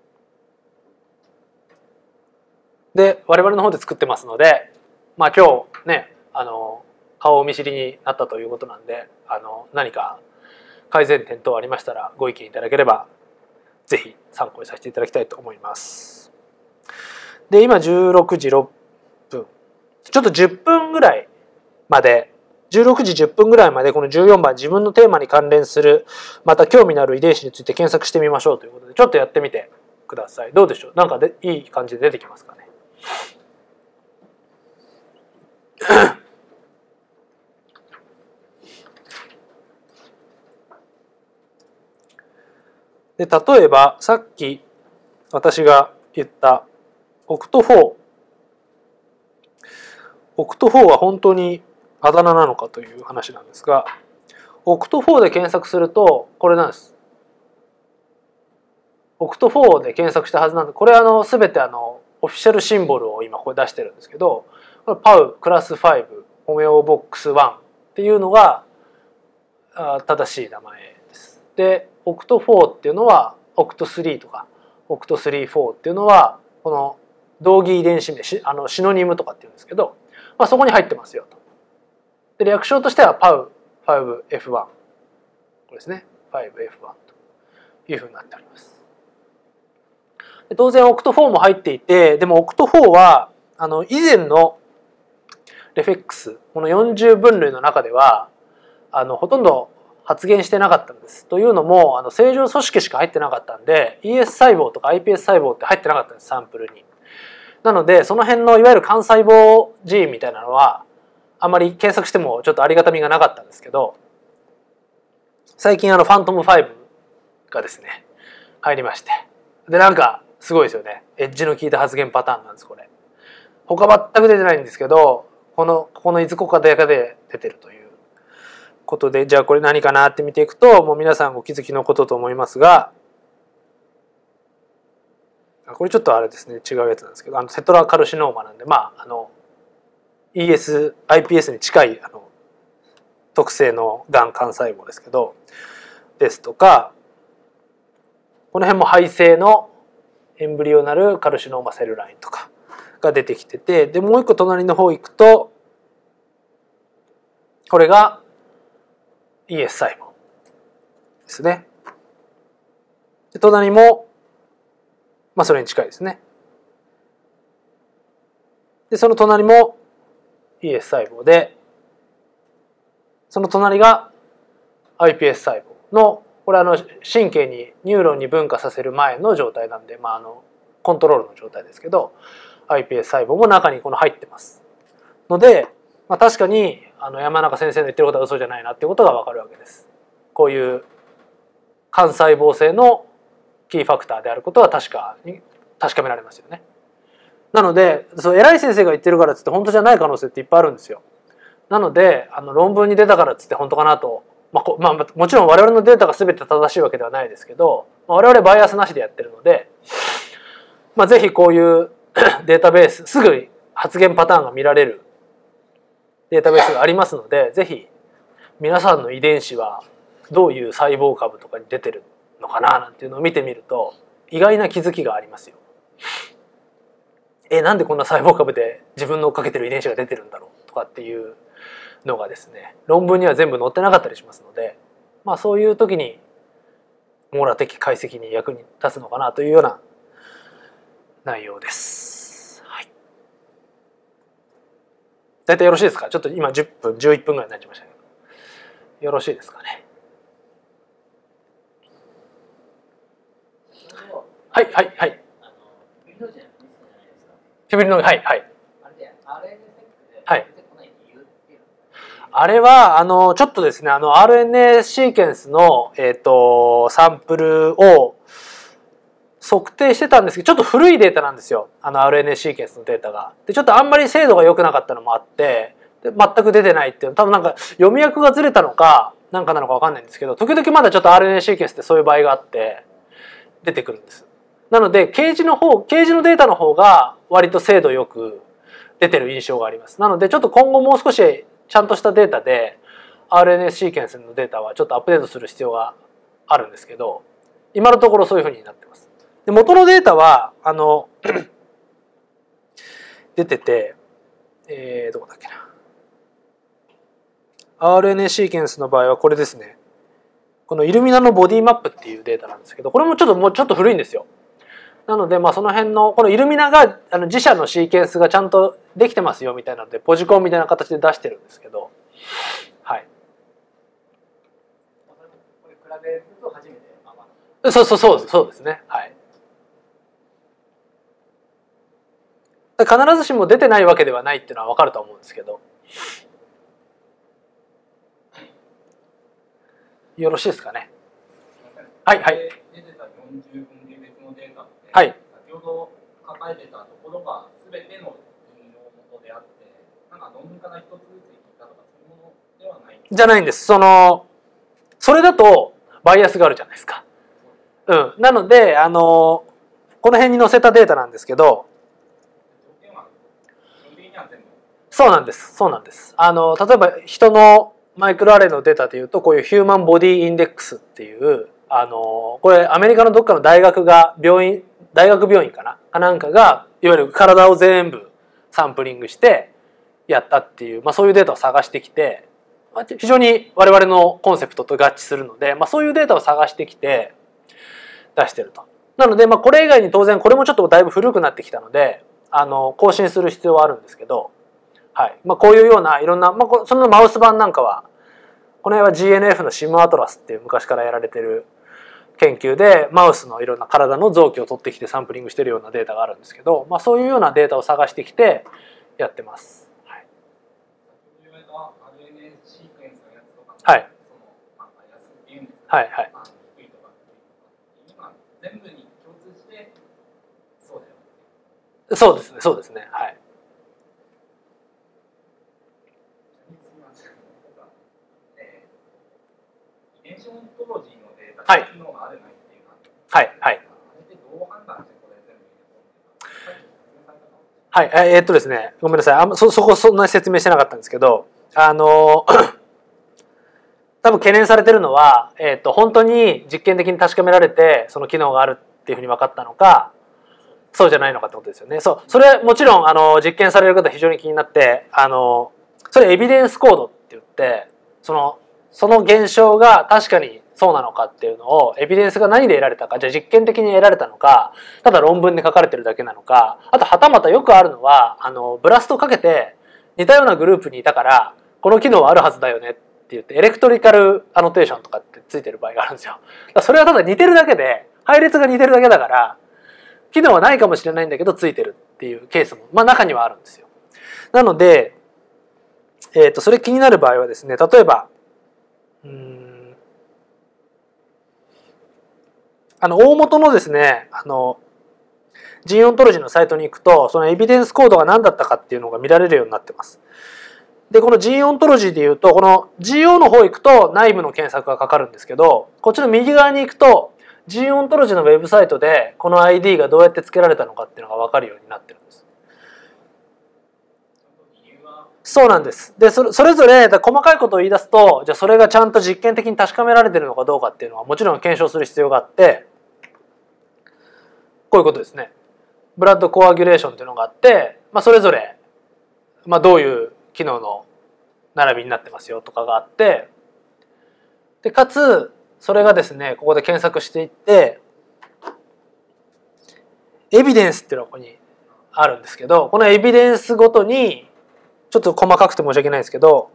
で我々の方で作ってますので、まあ、今日ねあの顔見知りになったということなんで、あの何か改善点等ありましたらご意見いただければぜひ参考にさせていただきたいと思います。で今じゅうろくじろっぷん、ちょっとじゅっぷんぐらいまでじゅうろくじじゅっぷんぐらいまでこのじゅうよんばん自分のテーマに関連するまた興味のある遺伝子について検索してみましょうということで、ちょっとやってみてください。どうでしょう、なんかでいい感じで出てきますかね。で例えばさっき私が言ったオクトフォー、オクトフォーは本当にあだ名なのかという話なんですが、オクトフォーで検索するとこれなんです。オクトフォーで検索したはずなんで、これあの全てあのオフィシャルシンボルを今これ出してるんですけど、これパウクラスファイブホメオボックスワンっていうのが正しい名前です。でオクトフォーっていうのはオクトスリーとかオクトスリーフォーっていうのはこの同義遺伝子名、あのシノニムとかっていうんですけど、まあ、そこに入ってますよと。で略称としてはパウ ファイブエフワン これですね ファイブエフワン というふうになっております。で当然オクトフォーも入っていて、でもオクトフォーはあの以前のレフェックスこのよんじゅう分類の中ではあのほとんど発現してなかったんです。というのもあの正常組織しか入ってなかったんで イーエス 細胞とか アイピーエス 細胞って入ってなかったんです、サンプルに。なのでその辺のいわゆる幹細胞ジーンみたいなのはあまり検索してもちょっとありがたみがなかったんですけど、最近あのファントムファイブがですね入りまして、でなんかすごいですよね。エッジの効いた発現パターンなんですこれ。他全く出てないんですけど、このここのいずこかだけで出てるということで、じゃあこれ何かなって見ていくともう皆さんお気づきのことと思いますが、これちょっとあれですね違うやつなんですけど、あのセトラカルシノーマなんで、まああの イーエス、アイピーエス に近いあの特性のがん幹細胞ですけどですとか、 この辺も肺性のエンブリオナルカルシノーマセルラインとかが出てきてて、でもう一個隣の方行くとこれが イーエス 細胞ですね。で隣もまあそれに近いですね。でその隣も イーエス 細胞で、その隣が アイピーエス 細胞の、これはあの神経にニューロンに分化させる前の状態なんで、まあ、あのコントロールの状態ですけど アイピーエス 細胞も中にこの入ってますので、まあ、確かにあの山中先生の言ってることは嘘じゃないなっていうことが分かるわけです。こういう幹細胞性のキーファクターであることは確かに確かめられますよね。なのでそう偉い先生が言ってるからっつって本当じゃない可能性っていっぱいあるんですよ。なのであの論文に出たからっつって本当かなと、まあまあ、もちろん我々のデータが全て正しいわけではないですけど、我々バイアスなしでやってるので、まあ、ぜひこういうデータベースすぐ発現パターンが見られるデータベースがありますので、ぜひ皆さんの遺伝子はどういう細胞株とかに出てるのかななんていうのを見てみると意外な気づきがありますよ。え、なんでこんな細胞株で自分のかけてる遺伝子が出てるんだろうとかっていうのがですね、論文には全部載ってなかったりしますので、まあそういう時に網羅的解析に役に立つのかなというような内容です。はい。大体よろしいですか？ちょっと今じゅっぷんじゅういっぷんぐらいになっちゃいましたけど、よろしいですかね。はいはいはい。フィブリノゲン、はいはい。はい。あれはあのちょっとですね、あの アールエヌエー シーケンスの、えー、とサンプルを測定してたんですけど、ちょっと古いデータなんですよ、あの アールエヌエー シーケンスのデータが。でちょっとあんまり精度が良くなかったのもあって、で全く出てないっていうの、多分なんか読み役がずれたのかなんかなのか分かんないんですけど、時々まだちょっと アールエヌエー シーケンスってそういう場合があって出てくるんです。なのでケージの方、ケージのデータの方が割と精度よく出てる印象があります。なのでちょっと今後もう少しちゃんとしたデータで アールエヌエー シーケンスのデータはちょっとアップデートする必要があるんですけど、今のところそういうふうになってます。で元のデータはあの出てて、えー、どこだっけな、 アールエヌエー シーケンスの場合はこれですね。このイルミナのボディマップっていうデータなんですけど、これもちょっともうちょっと古いんですよ。なのでまあその辺のこのイルミナがあの自社のシーケンスがちゃんとできてますよみたいなのでポジコンみたいな形で出してるんですけど、はい。 これ比べると初めて。 そうそうそうそうですね。はい。必ずしも出てないわけではないっていうのは分かると思うんですけど、よろしいですかね。はいはい。 出てたよんじゅうぶんり別のデータって、 はい、 先ほど書かれてたところが全ての引用元であって、なんか論文から一つずつ聞いたとかそういうものではない。 じゃないんです。そのそれだとバイアスがあるじゃないですか。うん。なのであのこの辺に載せたデータなんですけど。そうなんです。そうなんです。あの例えば人のマイクロアレイのデータでいうとこういうヒューマンボディインデックスっていうあのこれアメリカのどっかの大学が病院大学病院かなかなんかがいわゆる体を全部サンプリングしてやったっていう、まあ、そういうデータを探してきて非常に我々のコンセプトと合致するので、まあ、そういうデータを探してきて出してると。なので、まあ、これ以外に当然これもちょっとだいぶ古くなってきたのであの更新する必要はあるんですけど、はいまあ、こういうようないろんな、まあ、そのマウス版なんかはこの辺は ジーエヌエフ のシムアトラスっていう昔からやられてる研究でマウスのいろんな体の臓器を取ってきてサンプリングしてるようなデータがあるんですけど、まあ、そういうようなデータを探してきてやってます。はい。はいはいはい。そうですねそうですねはい。はいはいはいはい、えー、っとですねごめんなさい、あんまそそこそんなに説明してなかったんですけど、あの多分懸念されてるのは、えーと、本当に実験的に確かめられてその機能があるっていうふうに分かったのか、そうじゃないのかってことですよね。そう、それもちろんあの実験される方非常に気になって、あのそれエビデンスコードって言って、そのその現象が確かにそうなのかっていうのを、エビデンスが何で得られたか、じゃあ実験的に得られたのか、ただ論文で書かれてるだけなのか、あとはたまたよくあるのは、あのブラストかけて似たようなグループにいたからこの機能はあるはずだよねって言って、エレクトリカルアノテーションとかってついてる場合があるんですよ。だからそれはただ似てるだけで、配列が似てるだけだから機能はないかもしれないんだけどついてるっていうケースもまあ中にはあるんですよ。なので、えーと、それ気になる場合はですね、例えばうーんあの大元のですね、あのジーンオントロジーのサイトに行くと、そのエビデンスコードが何だったかっていうのが見られるようになってます。で、このジーンオントロジーでいうと、この ジーオー の方行くと内部の検索がかかるんですけど、こっちの右側に行くと ジーンオントロジーのウェブサイトでこの アイディー がどうやって付けられたのかっていうのが分かるようになってるんです。そうなんです。で、それ、それぞれ細かいことを言い出すと、じゃあそれがちゃんと実験的に確かめられてるのかどうかっていうのはもちろん検証する必要があって、こういうことですね。ブラッドコアギュレーションっていうのがあって、まあ、それぞれ、まあ、どういう機能の並びになってますよとかがあって、でかつそれがですね、ここで検索していって、エビデンスっていうのがここにあるんですけど、このエビデンスごとにちょっと細かくて申し訳ないんですけど、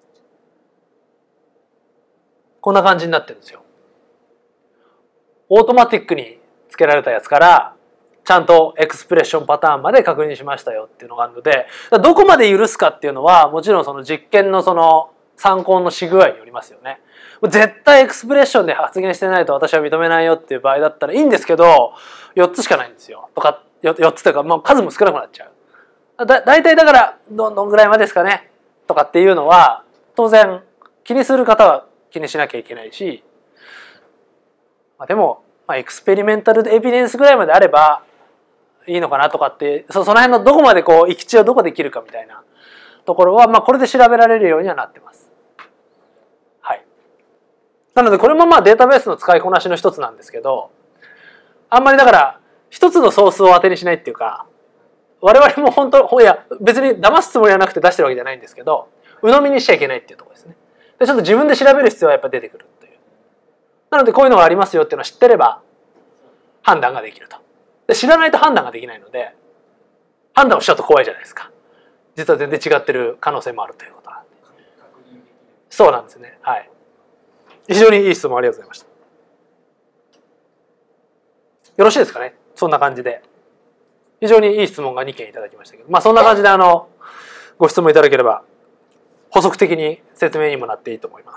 こんな感じになってるんですよ。オートマティックにつけられたやつからちゃんとエクスプレッションパターンまで確認しましたよっていうのがあるので、どこまで許すかっていうのはもちろんその実験のその参考のし具合によりますよね。絶対エクスプレッションで発言してないと私は認めないよっていう場合だったらいいんですけど、よっつしかないんですよとか、よっつというか、まあ、数も少なくなっちゃう。だ大体だからどんどんぐらいまでですかねとかっていうのは当然気にする方は気にしなきゃいけないし、まあ、でも、まあ、エクスペリメンタルエビデンスぐらいまであればいいのかなとかって、その辺のどこまでこう行き地をどこで切るかみたいなところは、まあ、これで調べられるようにはなってます。はい。なのでこれもまあデータベースの使いこなしの一つなんですけど、あんまりだから一つのソースを当てにしないっていうか、我々も本当いや別に騙すつもりはなくて出してるわけじゃないんですけど、鵜呑みにしちゃいけないっていうところですね。でちょっと自分で調べる必要はやっぱ出てくるという。なのでこういうのがありますよっていうのを知ってれば判断ができると。で知らないと判断ができないので、判断をしちゃうと怖いじゃないですか。実は全然違ってる可能性もあるということなんで。そうなんですね。はい。非常にいい質問ありがとうございました。よろしいですかね。そんな感じで。非常にいい質問がにけんいただきましたけど、まあそんな感じであのご質問いただければ補足的に説明にもなっていいと思います。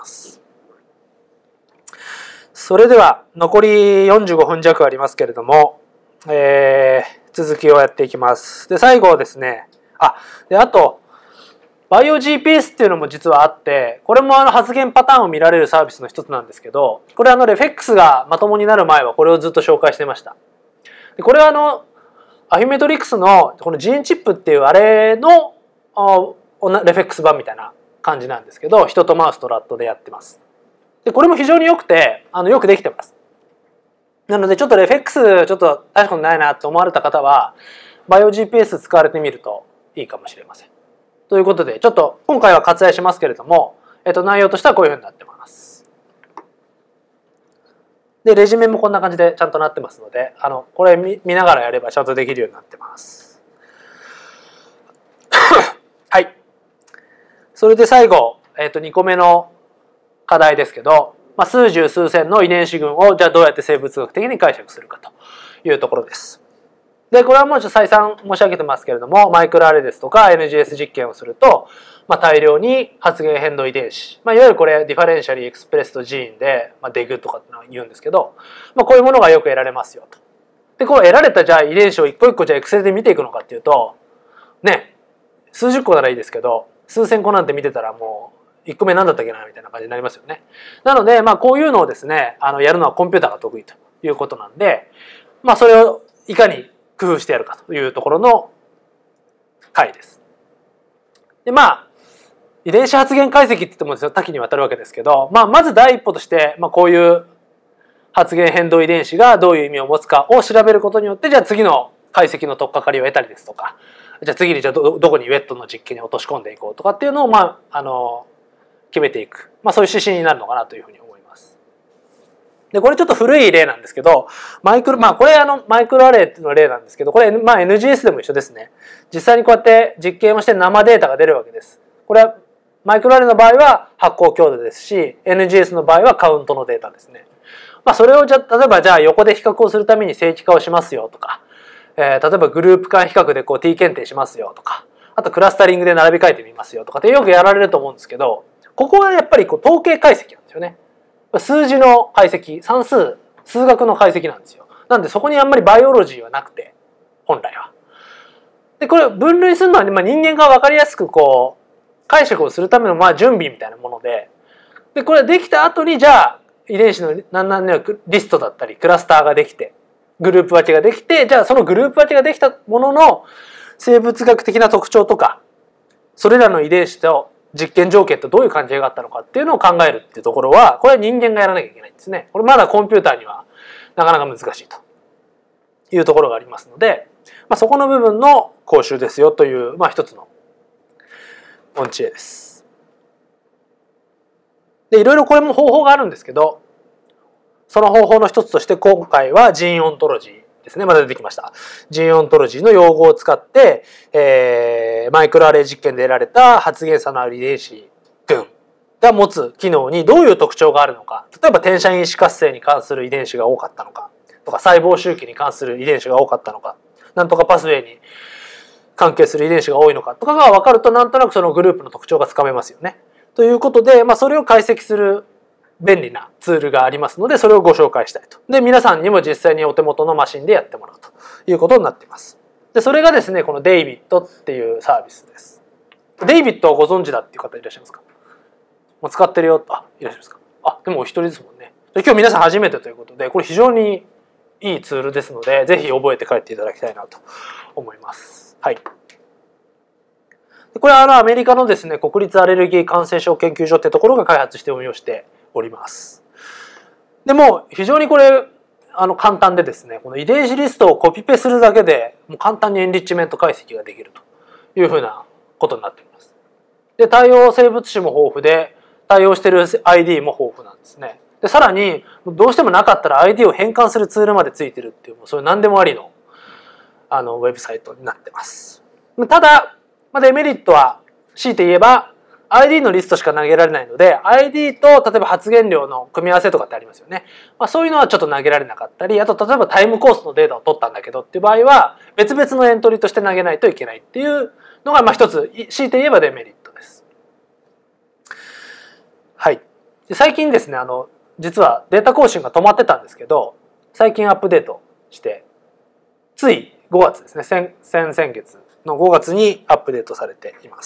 それでは残りよんじゅうごふん弱ありますけれども、えー、続きをやっていきます。で最後ですね、あであとバイオ ジーピーエス っていうのも実はあって、これもあの発言パターンを見られるサービスの一つなんですけど、これあのレフェックスがまともになる前はこれをずっと紹介してました。でこれはあのアフィメトリクスのこのジーンチップっていうあれのレフェックス版みたいな感じなんですけど、人とマウスとラットでやってます。でこれも非常に良くて、あのよくできてます。なのでちょっとレフェックスちょっと大したことないなと思われた方はバイオ ジーピーエス 使われてみるといいかもしれません。ということでちょっと今回は割愛しますけれども、えっと、内容としてはこういうふうになってます。でレジュメもこんな感じでちゃんとなってますので、あのこれ 見, 見ながらやればちゃんとできるようになってます。はい。それで最後、えっと、にこめの課題ですけど、まあ、数十数千の遺伝子群をじゃあどうやって生物学的に解釈するかというところです。でこれはもうちょっと再三申し上げてますけれども、マイクロアレですとか エヌジーエス 実験をすると、まあ、大量に発現変動遺伝子、まあ、いわゆるこれディファレンシャリーエクスプレストジーンで、まあ、デグとかってのを言うんですけど、まあ、こういうものがよく得られますよと。でこの得られたじゃあ遺伝子を一個一個じゃあエクセルで見ていくのかっていうとね、数十個ならいいですけど数千個なんて見てたらもういっこめ何だったっけなみたいな感じになりますよね。なのでまあこういうのをですね、あのやるのはコンピューターが得意ということなんで、まあそれをいかに工夫してやるかというところの回です。でまあ遺伝子発現解析って言ってもですよ、多岐にわたるわけですけど、まあ、まず第一歩として、まあ、こういう発現変動遺伝子がどういう意味を持つかを調べることによって、じゃあ次の解析の取っかかりを得たりですとか、じゃあ次にじゃあ ど, どこにウェットの実験に落とし込んでいこうとかっていうのを、まあ、あの決めていく、まあ、そういう指針になるのかなというふうに思います。でこれちょっと古い例なんですけど、マイクロ、まあ、これあのマイクロアレイの例なんですけど、これ、まあ、エヌジーエス でも一緒ですね。実際にこうやって実験をして生データが出るわけです。これはマイクロアレイの場合は発光強度ですし、エヌジーエス の場合はカウントのデータですね。まあ、それをじゃ例えばじゃあ横で比較をするために正規化をしますよとか、えー、例えばグループ間比較でこう T 検定しますよとか、あとクラスタリングで並び替えてみますよとかってよくやられると思うんですけど、ここはやっぱりこう統計解析なんですよね。数字の解析、算数、数学の解析なんですよ。なんでそこにあんまりバイオロジーはなくて、本来は。でこれ分類するのは、ねまあ、人間が分かりやすくこう解釈をするためのまあ準備みたいなもので、でこれできた後にじゃあ遺伝子の何々のリストだったりクラスターができてグループ分けができて、じゃあそのグループ分けができたものの生物学的な特徴とか、それらの遺伝子と実験条件とどういう関係があったのかっていうのを考えるっていうところは、これは人間がやらなきゃいけないんですね。これまだコンピューターにはなかなか難しいというところがありますので、まあ、そこの部分の講習ですよという、まあ、一つの音知恵です。でいろいろこれも方法があるんですけど、その方法の一つとして今回はジーンオントロジーですね。まだ出てきました。ジーンオントロジーの用語を使って、えー、マイクロアレイ実験で得られた発現差のある遺伝子群が持つ機能にどういう特徴があるのか、例えば転写因子活性に関する遺伝子が多かったのかとか、細胞周期に関する遺伝子が多かったのか、なんとかパスウェイに関係する遺伝子が多いのかとかが分かると、なんとなくそのグループの特徴がつかめますよね。ということで、まあ、それを解析する便利なツールがありますので、それをご紹介したいと。で、皆さんにも実際にお手元のマシンでやってもらうということになっています。で、それがですね、このデイビットっていうサービスです。デイビットをご存知だっていう方いらっしゃいますか？もう使ってるよ。あ、いらっしゃいますか？あ、でもお一人ですもんね。で、今日皆さん初めてということで、これ非常にいいツールですので、ぜひ覚えて帰っていただきたいなと思います。はい。これはあのアメリカのですね、国立アレルギー感染症研究所ってところが開発して運用しております。でも非常にこれあの簡単でですね、この遺伝子リストをコピペするだけでもう簡単にエンリッチメント解析ができるというふうなことになっています。で、対応生物種も豊富で、対応している アイディー も豊富なんですね。で、さらにどうしてもなかったら アイディー を変換するツールまでついてるっていう、そういう何でもありのあのウェブサイトになってます。ただデメリットは強いて言えば アイディー のリストしか投げられないので、 アイディー と例えば発現量の組み合わせとかってありますよね。まあ、そういうのはちょっと投げられなかったり、あと例えばタイムコースのデータを取ったんだけどっていう場合は別々のエントリーとして投げないといけないっていうのがまあ一つ強いて言えばデメリットです。はい。で最近ですね、あの実はデータ更新が止まってたんですけど、最近アップデートしてついごがつですね、先々月のごがつにアップデートされています。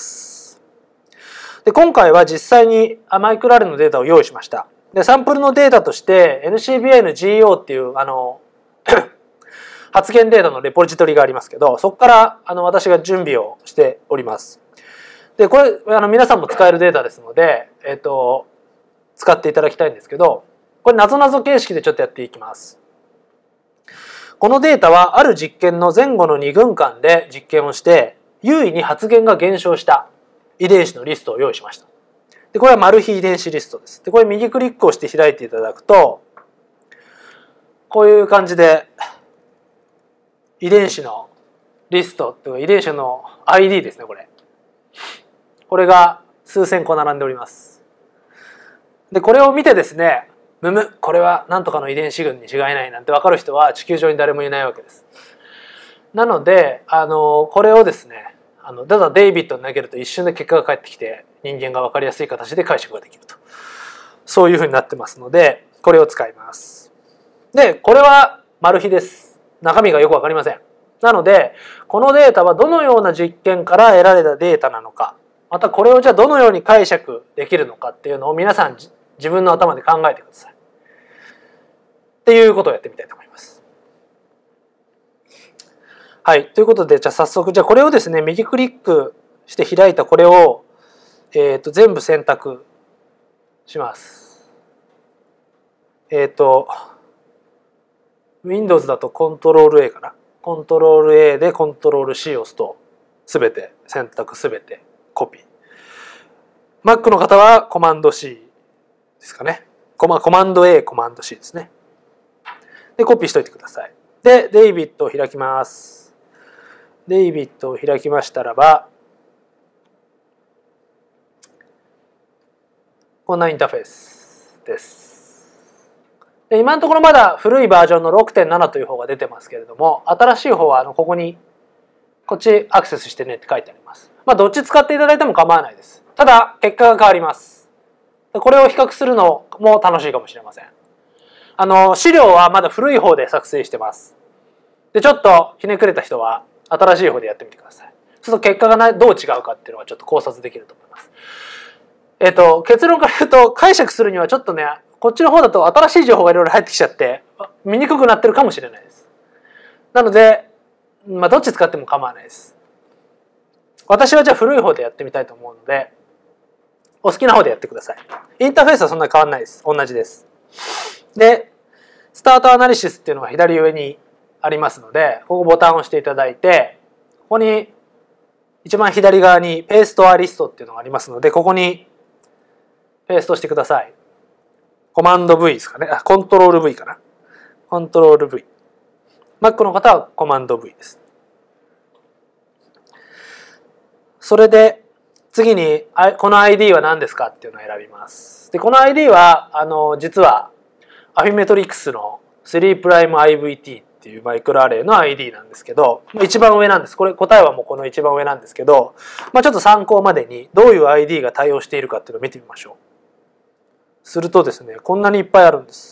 で今回は実際にマイクロアレイのデータを用意しました。でサンプルのデータとして エヌシービーアイ の ジーオー っていうあの発現データのレポジトリがありますけど、そこからあの私が準備をしております。でこれあの皆さんも使えるデータですので、えっと、使っていただきたいんですけど、これなぞなぞ形式でちょっとやっていきます。このデータはある実験の前後のにぐんかんで実験をして優位に発現が減少した遺伝子のリストを用意しました。でこれはマル秘遺伝子リストです。でこれ右クリックをして開いていただくと、こういう感じで遺伝子のリストというか遺伝子の アイディー ですね。これこれが数千個並んでおります。でこれを見てですね、むむこれは何とかの遺伝子群に違いないなんて分かる人は地球上に誰もいないわけです。なのであのこれをですね、あのただデイビッドに投げると一瞬で結果が返ってきて人間が分かりやすい形で解釈ができると、そういうふうになってますのでこれを使います。でこれはマル秘です。中身がよく分かりません。なのでこのデータはどのような実験から得られたデータなのか、またこれをじゃあどのように解釈できるのかっていうのを皆さん自分の頭で考えてください。っていうことをやってみたいと思います。はい。ということで、じゃあ早速、じゃあこれをですね、右クリックして開いたこれを、 えー、と全部選択します。えっ、ー、と Windows だとコントロール A かな。コントロール A でコントロール C を押すと全て選択全てコピー。Mac の方はコマンド C ですかね。コマ、コマンド A、コマンド C ですね。で、コピーしといてください。で、デイビッドを開きます。デイビッドを開きましたらば、こんなインターフェースです。で今のところまだ古いバージョンの ろくてんなな という方が出てますけれども、新しい方はあのここにこっちアクセスしてねって書いてあります。まあどっち使っていただいても構わないです。ただ結果が変わります。これを比較するのも楽しいかもしれません。あの資料はまだ古い方で作成してます。でちょっとひねくれた人は新しい方でやってみてください。そうすると結果がなどう違うかっていうのがちょっと考察できると思います。えっと結論から言うと解釈するにはちょっとね、こっちの方だと新しい情報がいろいろ入ってきちゃって見にくくなってるかもしれないです。なので、まあ、どっち使っても構わないです。私はじゃあ古い方でやってみたいと思うので、お好きな方でやってください。インターフェースはそんなに変わらないです。同じです。で、スタートアナリシスっていうのが左上にありますので、ここボタンを押していただいて、ここに一番左側にペーストアリストっていうのがありますので、ここにペーストしてください。コマンド V ですかね。あ、コントロール V かな。コントロール V。Mac の方はコマンド V です。それで次にこの アイディー は何ですかっていうのを選びます。でこの アイディー はあの実はアフィメトリックスの スリープライムアイブイティー っていうマイクロアレイの アイディー なんですけど、一番上なんです。これ答えはもうこの一番上なんですけど、まあ、ちょっと参考までにどういう アイディー が対応しているかっていうのを見てみましょう。するとですね、こんなにいっぱいあるんです。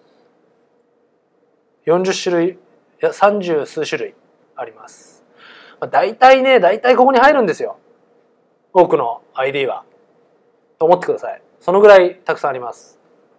よんじゅっしゅるい、いやさんじゅうすう種類あります。まあ、大体ね、大体ここに入るんですよ。多くの アイディー は。と思ってください。そのぐらいたくさんあります。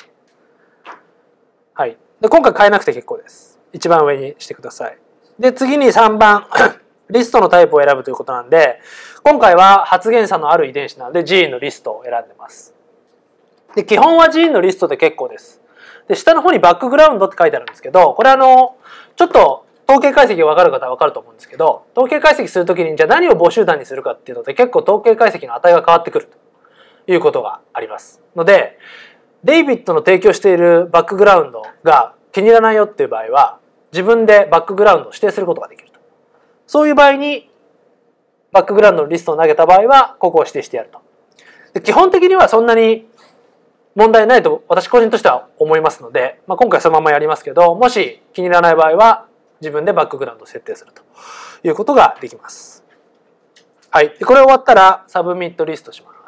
はい。で今回変えなくて結構です。一番上にしてください。で次にさんばんリストのタイプを選ぶということなんで、今回は発現差のある遺伝子なのでジーンのリストを選んでます。で基本はジーンのリストで結構です。で下の方にバックグラウンドって書いてあるんですけど、これあのちょっと統計解析が分かる方は分かると思うんですけど、統計解析するときにじゃあ何を母集団にするかっていうので結構統計解析の値が変わってくるということがありますので、デイビッドの提供しているバックグラウンドが気に入らないよっていう場合は自分でバックグラウンドを指定することができると。そういう場合にバックグラウンドのリストを投げた場合はここを指定してやると。で基本的にはそんなに問題ないと私個人としては思いますので、まあ、今回そのままやりますけど、もし気に入らない場合は自分でバックグラウンドを設定するということができます。はい。でこれ終わったらサブミットリストします。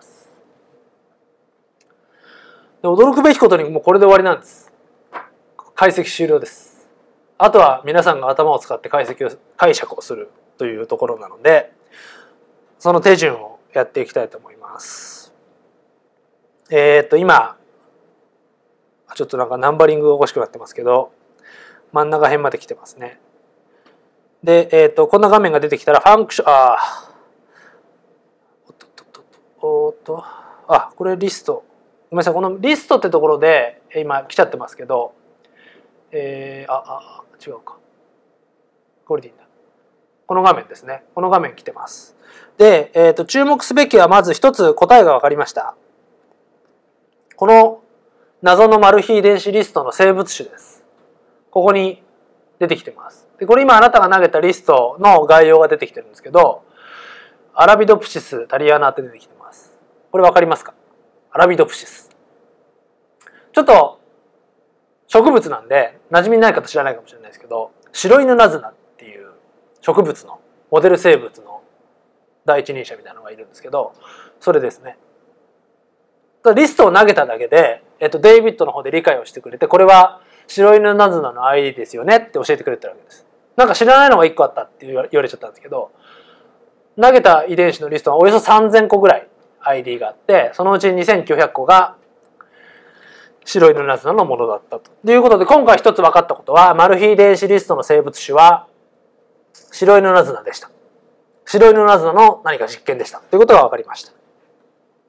で驚くべきことにもうこれで終わりなんです。解析終了です。あとは皆さんが頭を使って解析を解釈をするというところなので、その手順をやっていきたいと思います。えっと今ちょっとなんかナンバリングがおかしくなってますけど、真ん中辺まで来てますね。で、えっとこんな画面が出てきたらファンクション、あおっとっとっとおっとあこれリスト、ごめんなさい、このリストってところで今来ちゃってますけど、えー、ああ違うか、これでいいんだ。この画面ですね。この画面来てます。で、えー、と注目すべきはまず一つ答えが分かりました。この謎のマル秘遺伝子リストの生物種です。ここに出てきてます。でこれ今あなたが投げたリストの概要が出てきてるんですけど、アラビドプシスタリアナって出てきてます。これ分かりますか？アラビドプシス。ちょっと植物なんで馴染みない方知らないかもしれないですけど、シロイヌナズナっていう植物のモデル生物の第一人者みたいなのがいるんですけど、それですね。リストを投げただけで、えっと、デイビッドの方で理解をしてくれて、これはシロイヌナズナの アイディー ですよねって教えてくれてるわけです。なんか知らないのがいっこあったって言われちゃったんですけど、投げた遺伝子のリストはおよそさんぜんこぐらい アイディー があって、そのうちにせんきゅうひゃくこがシロイヌナズナのものだったということで、今回一つ分かったことは、マル秘遺伝子リストの生物種はシロイヌナズナでした。シロイヌナズナの何か実験でしたということが分かりました。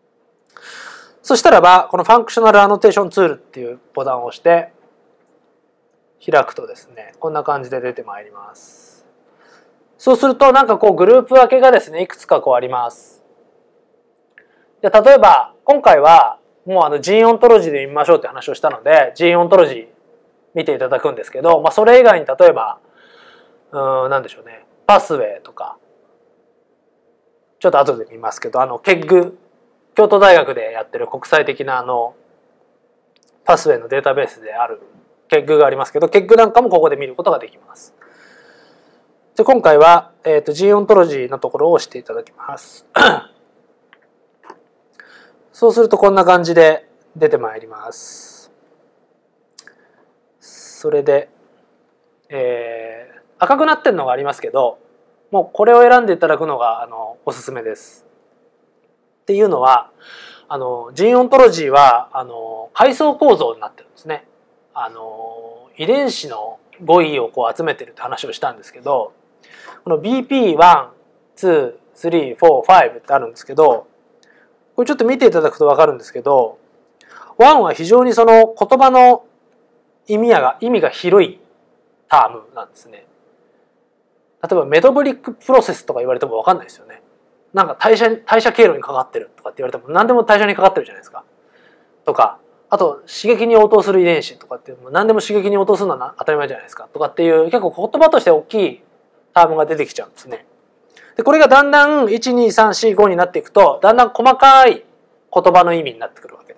そしたらばこのファンクショナルアノテーションツールっていうボタンを押して開くとですね、こんな感じで出てまいります。そうするとなんかこうグループ分けがですねいくつかこうあります。じゃあ例えば今回はもうあのジーンオントロジーで見ましょうって話をしたのでジーンオントロジー見ていただくんですけど、まあ、それ以外に例えばうーん何でしょうね、パスウェイとかちょっと後で見ますけど、あのケッグ、京都大学でやってる国際的なあのパスウェイのデータベースであるケッグがありますけど、ケッグなんかもここで見ることができます。で今回は、えーと、ジーンオントロジーのところを押していただきます。そうするとこんな感じで出てまいります。それで、えー、赤くなってるのがありますけど、もうこれを選んでいただくのがあのおすすめです。っていうのはあのジーンオントロジーはあの階層構造になってるんですね。あの遺伝子の語彙をこう集めてるって話をしたんですけど、この ビーピーワン、ツー、スリー、よん、ごってあるんですけど、これちょっと見ていただくと分かるんですけど、ワンは非常にその言葉の意味が意味が広いタームなんですね。例えばメタボリックプロセスとか言われても分かんないですよね。なんか代謝代謝経路にかかってるとかって言われても何でも代謝にかかってるじゃないですか。とか、あと刺激に応答する遺伝子とかっていうのも何でも刺激に応答するのは当たり前じゃないですかとかっていう結構言葉として大きいタームが出てきちゃうんですね。でこれがだんだんいち、に、さん、よん、ごになっていくとだんだん細かい言葉の意味になってくるわけです。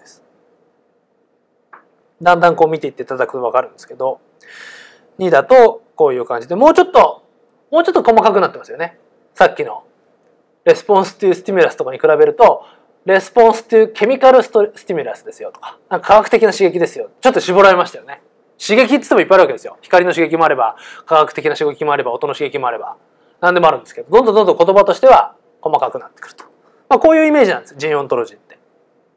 だんだんこう見ていっていただくと分かるんですけど、にだとこういう感じでもうちょっともうちょっと細かくなってますよね。さっきのレスポンスというスティミュラスとかに比べるとレスポンスというケミカルストスティミュラスですよとか、なんか科学的な刺激ですよ。ちょっと絞られましたよね。刺激って言ってもいっぱいあるわけですよ。光の刺激もあれば科学的な刺激もあれば音の刺激もあれば何でもあるんですけど、どんどんどんどん言葉としては細かくなってくると、まあ、こういうイメージなんです、ジーンオントロジーって。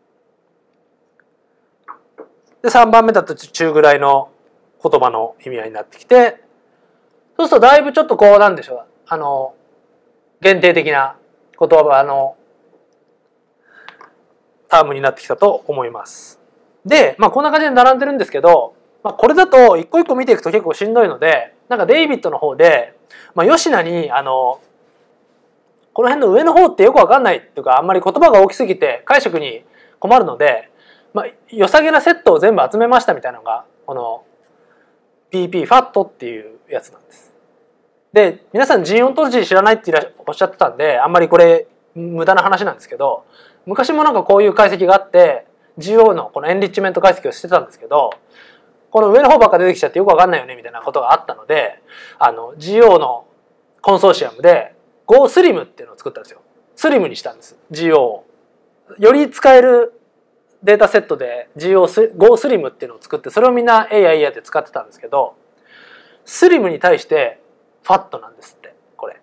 でさんばんめだと中ぐらいの言葉の意味合いになってきて、そうするとだいぶちょっとこうなんでしょう、あの限定的な言葉のタームになってきたと思います。で、まあ、こんな感じで並んでるんですけど、まあ、これだと一個一個見ていくと結構しんどいので、なんかデイビッドの方で、まあ、吉名にあのこの辺の上の方ってよくわかんないっていうか、あんまり言葉が大きすぎて解釈に困るので、まあ、良さげなセットを全部集めましたみたいなのがこの ピーピー ファットっていうやつなんです。で皆さんジーンオントロジー知らないっておっしゃってたんであんまりこれ無駄な話なんですけど、昔もなんかこういう解析があって ジーオー のこのエンリッチメント解析をしてたんですけど、この上の方ばっか出てきちゃってよくわかんないよねみたいなことがあったので、あの ジーオー のコンソーシアムで Go Slim っていうのを作ったんですよ。スリムにしたんです ジーオー を。より使えるデータセットで ジーオー Go Slim っていうのを作って、それをみんなえいやいやって使ってたんですけど、スリムに対してファットなんですって。これ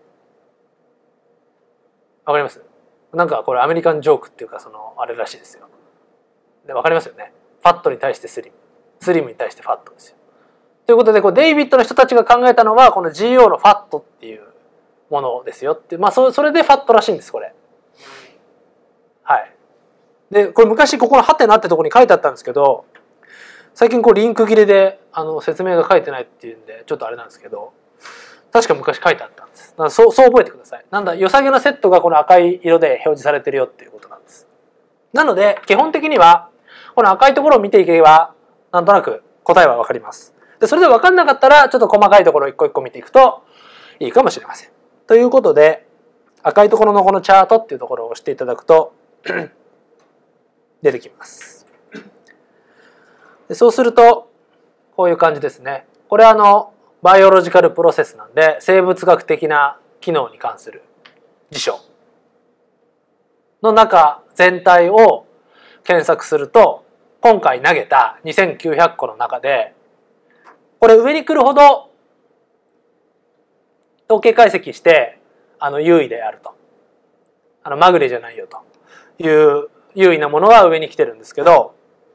わかります？なんかこれアメリカンジョークっていうかそのあれらしいですよ。でわかりますよね。ファットに対してスリム、スリムに対してファットですよ。ということでこうデイビッドの人たちが考えたのはこの ジーオー のファットっていうものですよって、まあそれでファットらしいんですこれ。はい。でこれ昔ここのハテナってところに書いてあったんですけど、最近こうリンク切れであの説明が書いてないっていうんでちょっとあれなんですけど、確か昔書いてあったんです。だからそう、そう覚えてください。なんだ良さげなセットがこの赤い色で表示されてるよっていうことなんです。なので基本的にはこの赤いところを見ていけばなんとなく答えは分かります。でそれで分かんなかったらちょっと細かいところを一個一個見ていくといいかもしれません。ということで赤いところのこのチャートっていうところを押していただくと出てきます。でそうするとこういう感じですね。これはあのバイオロジカルプロセスなんで生物学的な機能に関する辞書の中全体を検索すると今回投げたにせんきゅうひゃくこの中でこれ上に来るほど統計解析してあの優位であると、あのまぐれじゃないよという優位なものが上に来てるんですけど、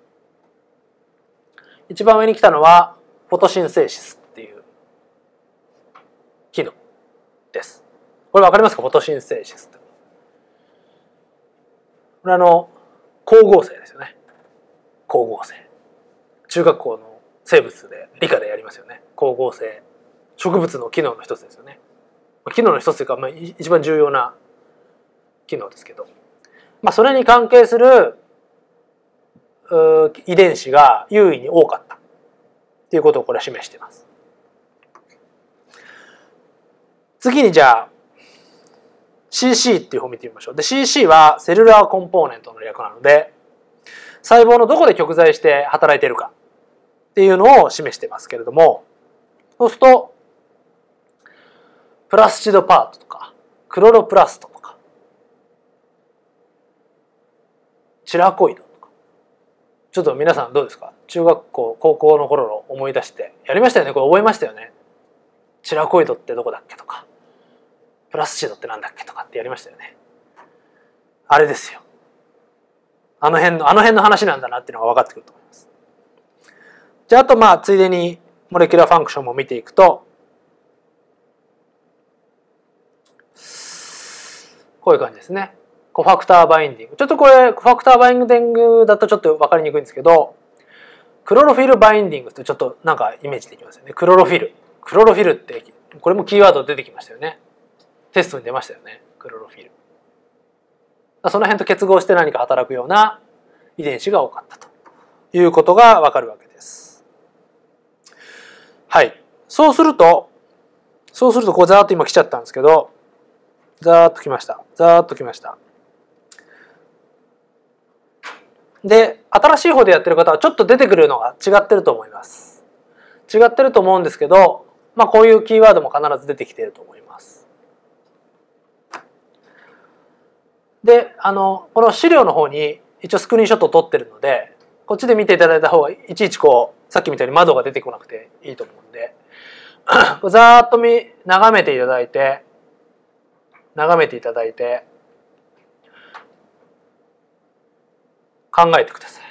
一番上に来たのはフォトシンセーシスっていう機能です。これ分かりますか？フォトシンセーシスって。これあの光合成ですよね。光合成。中学校の生物で理科でやりますよね。光合成。植物の機能の一つですよね。機能の一つというか、まあ、一番重要な機能ですけど、まあ、それに関係する遺伝子が優位に多かったということをこれは示しています。次にじゃあ シーシー っていう方を見てみましょう。で シーシー はセルラーコンポーネントの略なので、細胞のどこで極材して働いているかっていうのを示していますけれども、そうするとプラスチドパートとかクロロプラストとかチラコイドとか、ちょっと皆さんどうですか？中学校高校の頃の思い出してやりましたよね。これ覚えましたよね。チラコイドってどこだっけとか、プラスチドってなんだっけとかってやりましたよね。あれですよ。あの辺のあの辺の話なんだなっていうのが分かってくると思います。じゃああとまあついでにモレキュラーファンクションも見ていくと、こういう感じですね。コファクターバインディング。ちょっとこれコファクターバインディングだとちょっと分かりにくいんですけど、クロロフィルバインディングってちょっとなんかイメージできますよね。クロロフィル。クロロフィルってこれもキーワード出てきましたよね。テストに出ましたよね。クロロフィル。その辺と結合して何か働くような遺伝子が多かったということが分かるわけです。はい。そうすると、そうするとこうザーッと今来ちゃったんですけど、ザーッと来ました。ザーッと来ました。で、新しい方でやってる方はちょっと出てくるのが違ってると思います。違ってると思うんですけど、まあこういうキーワードも必ず出てきていると思います。で、あの、この資料の方に一応スクリーンショットを撮ってるので、こっちで見ていただいた方がいちいちこう、さっきみたいに窓が出てこなくていいと思うんで、ざーっと見、眺めていただいて、眺めていただいて、考えてください。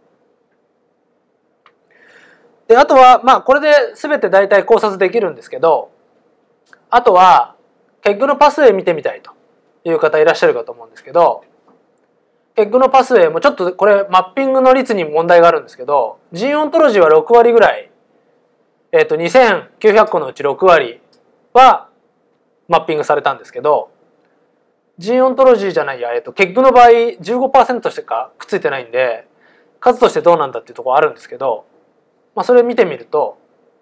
で、あとは、まあ、これで全て大体考察できるんですけど、あとは、ケッグのパスウェイ見てみたいという方いらっしゃるかと思うんですけど、ケッグのパスウェイもちょっとこれマッピングの率に問題があるんですけど、ジーンオントロジーはろくわりぐらい、えっと、にせんきゅうひゃっこのうちろくわりはマッピングされたんですけど、ジーンオントロジーじゃないや、えっと、ケッグの場合 じゅうごパーセント しかくっついてないんで、数としてどうなんだっていうところあるんですけど、まあ、それ見てみると、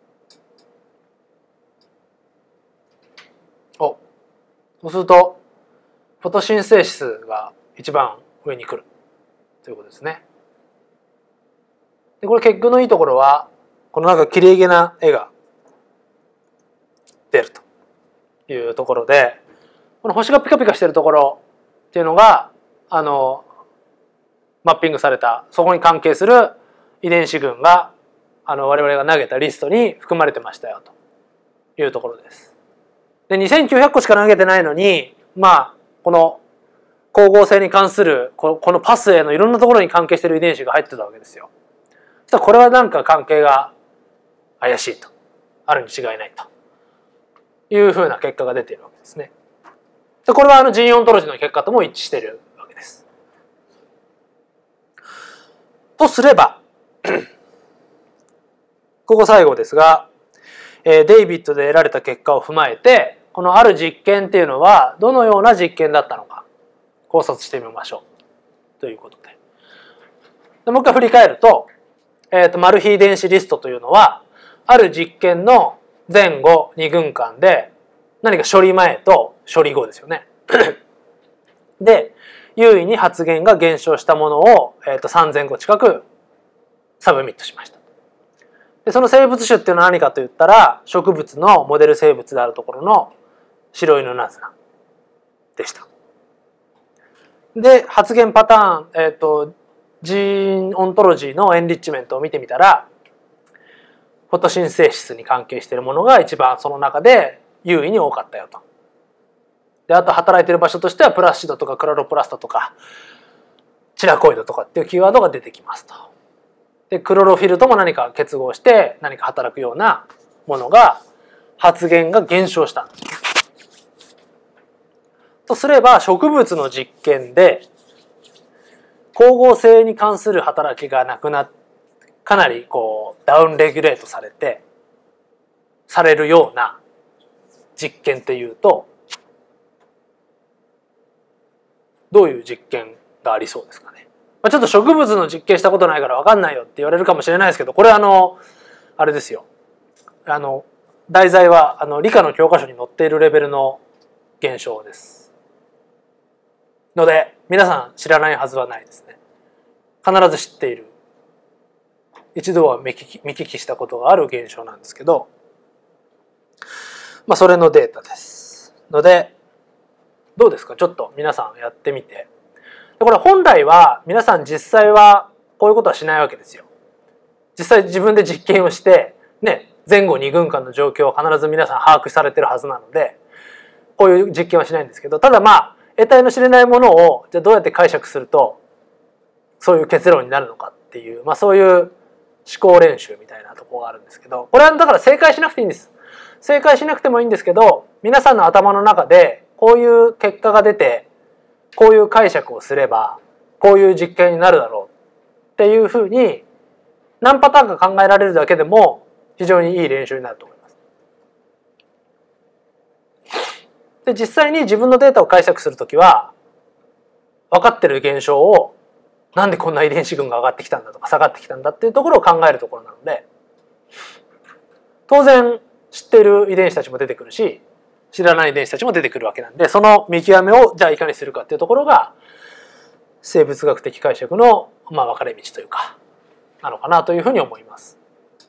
お、そうすると、フォトシンセシスが一番上に来るということですね。で、これケッグのいいところは、このなんか綺麗げな絵が出るというところで、この星がピカピカしてるところっていうのが、あの、マッピングされた、そこに関係する遺伝子群が、あの、我々が投げたリストに含まれてましたよというところです。で、にせんきゅうひゃっこしか投げてないのに、まあ、この光合成に関する、この、このパスウェイのいろんなところに関係している遺伝子が入ってたわけですよ。そしたらこれはなんか関係が怪しいと。あるに違いないというふうな結果が出ているわけですね。で、これはあのジーンオントロジーの結果とも一致しているわけです。とすれば、ここ最後ですが、デイビッドで得られた結果を踏まえて、このある実験っていうのはどのような実験だったのか考察してみましょうということで。でもう一回振り返ると、えーと、マル秘遺伝子リストというのは、ある実験の前後にぐんかんで何か処理前と処理後ですよね。で、優位に発現が減少したものを、えーと、さんぜんこ近くサブミットしました。で、その生物種っていうのは何かといったら、植物のモデル生物であるところの白犬ナズナでした。で、発現パターン、えっと、ジーンオントロジーのエンリッチメントを見てみたら、フォトシンセシスに関係しているものが一番その中で優位に多かったよと。で、あと働いている場所としてはプラシドとかクラロプラストとかチラコイドとかっていうキーワードが出てきますと。で、クロロフィルとも何か結合して何か働くようなものが発現が減少した。とすれば植物の実験で光合成に関する働きがなくなっかなりこうダウンレギュレートされてされるような実験っていうとどういう実験がありそうですかね。まあ、ちょっと植物の実験したことないから分かんないよって言われるかもしれないですけど、これあのあれですよ、あの題材はあの理科の教科書に載っているレベルの現象ですので、皆さん知らないはずはないですね。必ず知っている、一度は見聞き、見聞きしたことがある現象なんですけど、まあそれのデータですので、どうですか、ちょっと皆さんやってみて。これ本来は皆さん実際はこういうことはしないわけですよ。実際自分で実験をしてね、前後にぐんかんの状況を必ず皆さん把握されてるはずなので、こういう実験はしないんですけど、ただまあ得体の知れないものをじゃあどうやって解釈するとそういう結論になるのかっていう、まあそういう思考練習みたいなところがあるんですけど、これはだから正解しなくていいんです。正解しなくてもいいんですけど、皆さんの頭の中でこういう結果が出てこういう解釈をすればこういう実験になるだろうっていうふうに何パターンか考えられるだけでも非常にいい練習になると思います。で、実際に自分のデータを解釈するときは分かってる現象をなんでこんな遺伝子群が上がってきたんだとか下がってきたんだっていうところを考えるところなので、当然知っている遺伝子たちも出てくるし知らない遺伝子たちも出てくるわけなんで、その見極めをじゃあいかにするかっていうところが生物学的解釈のまあ分かれ道というかなのかなというふうに思います。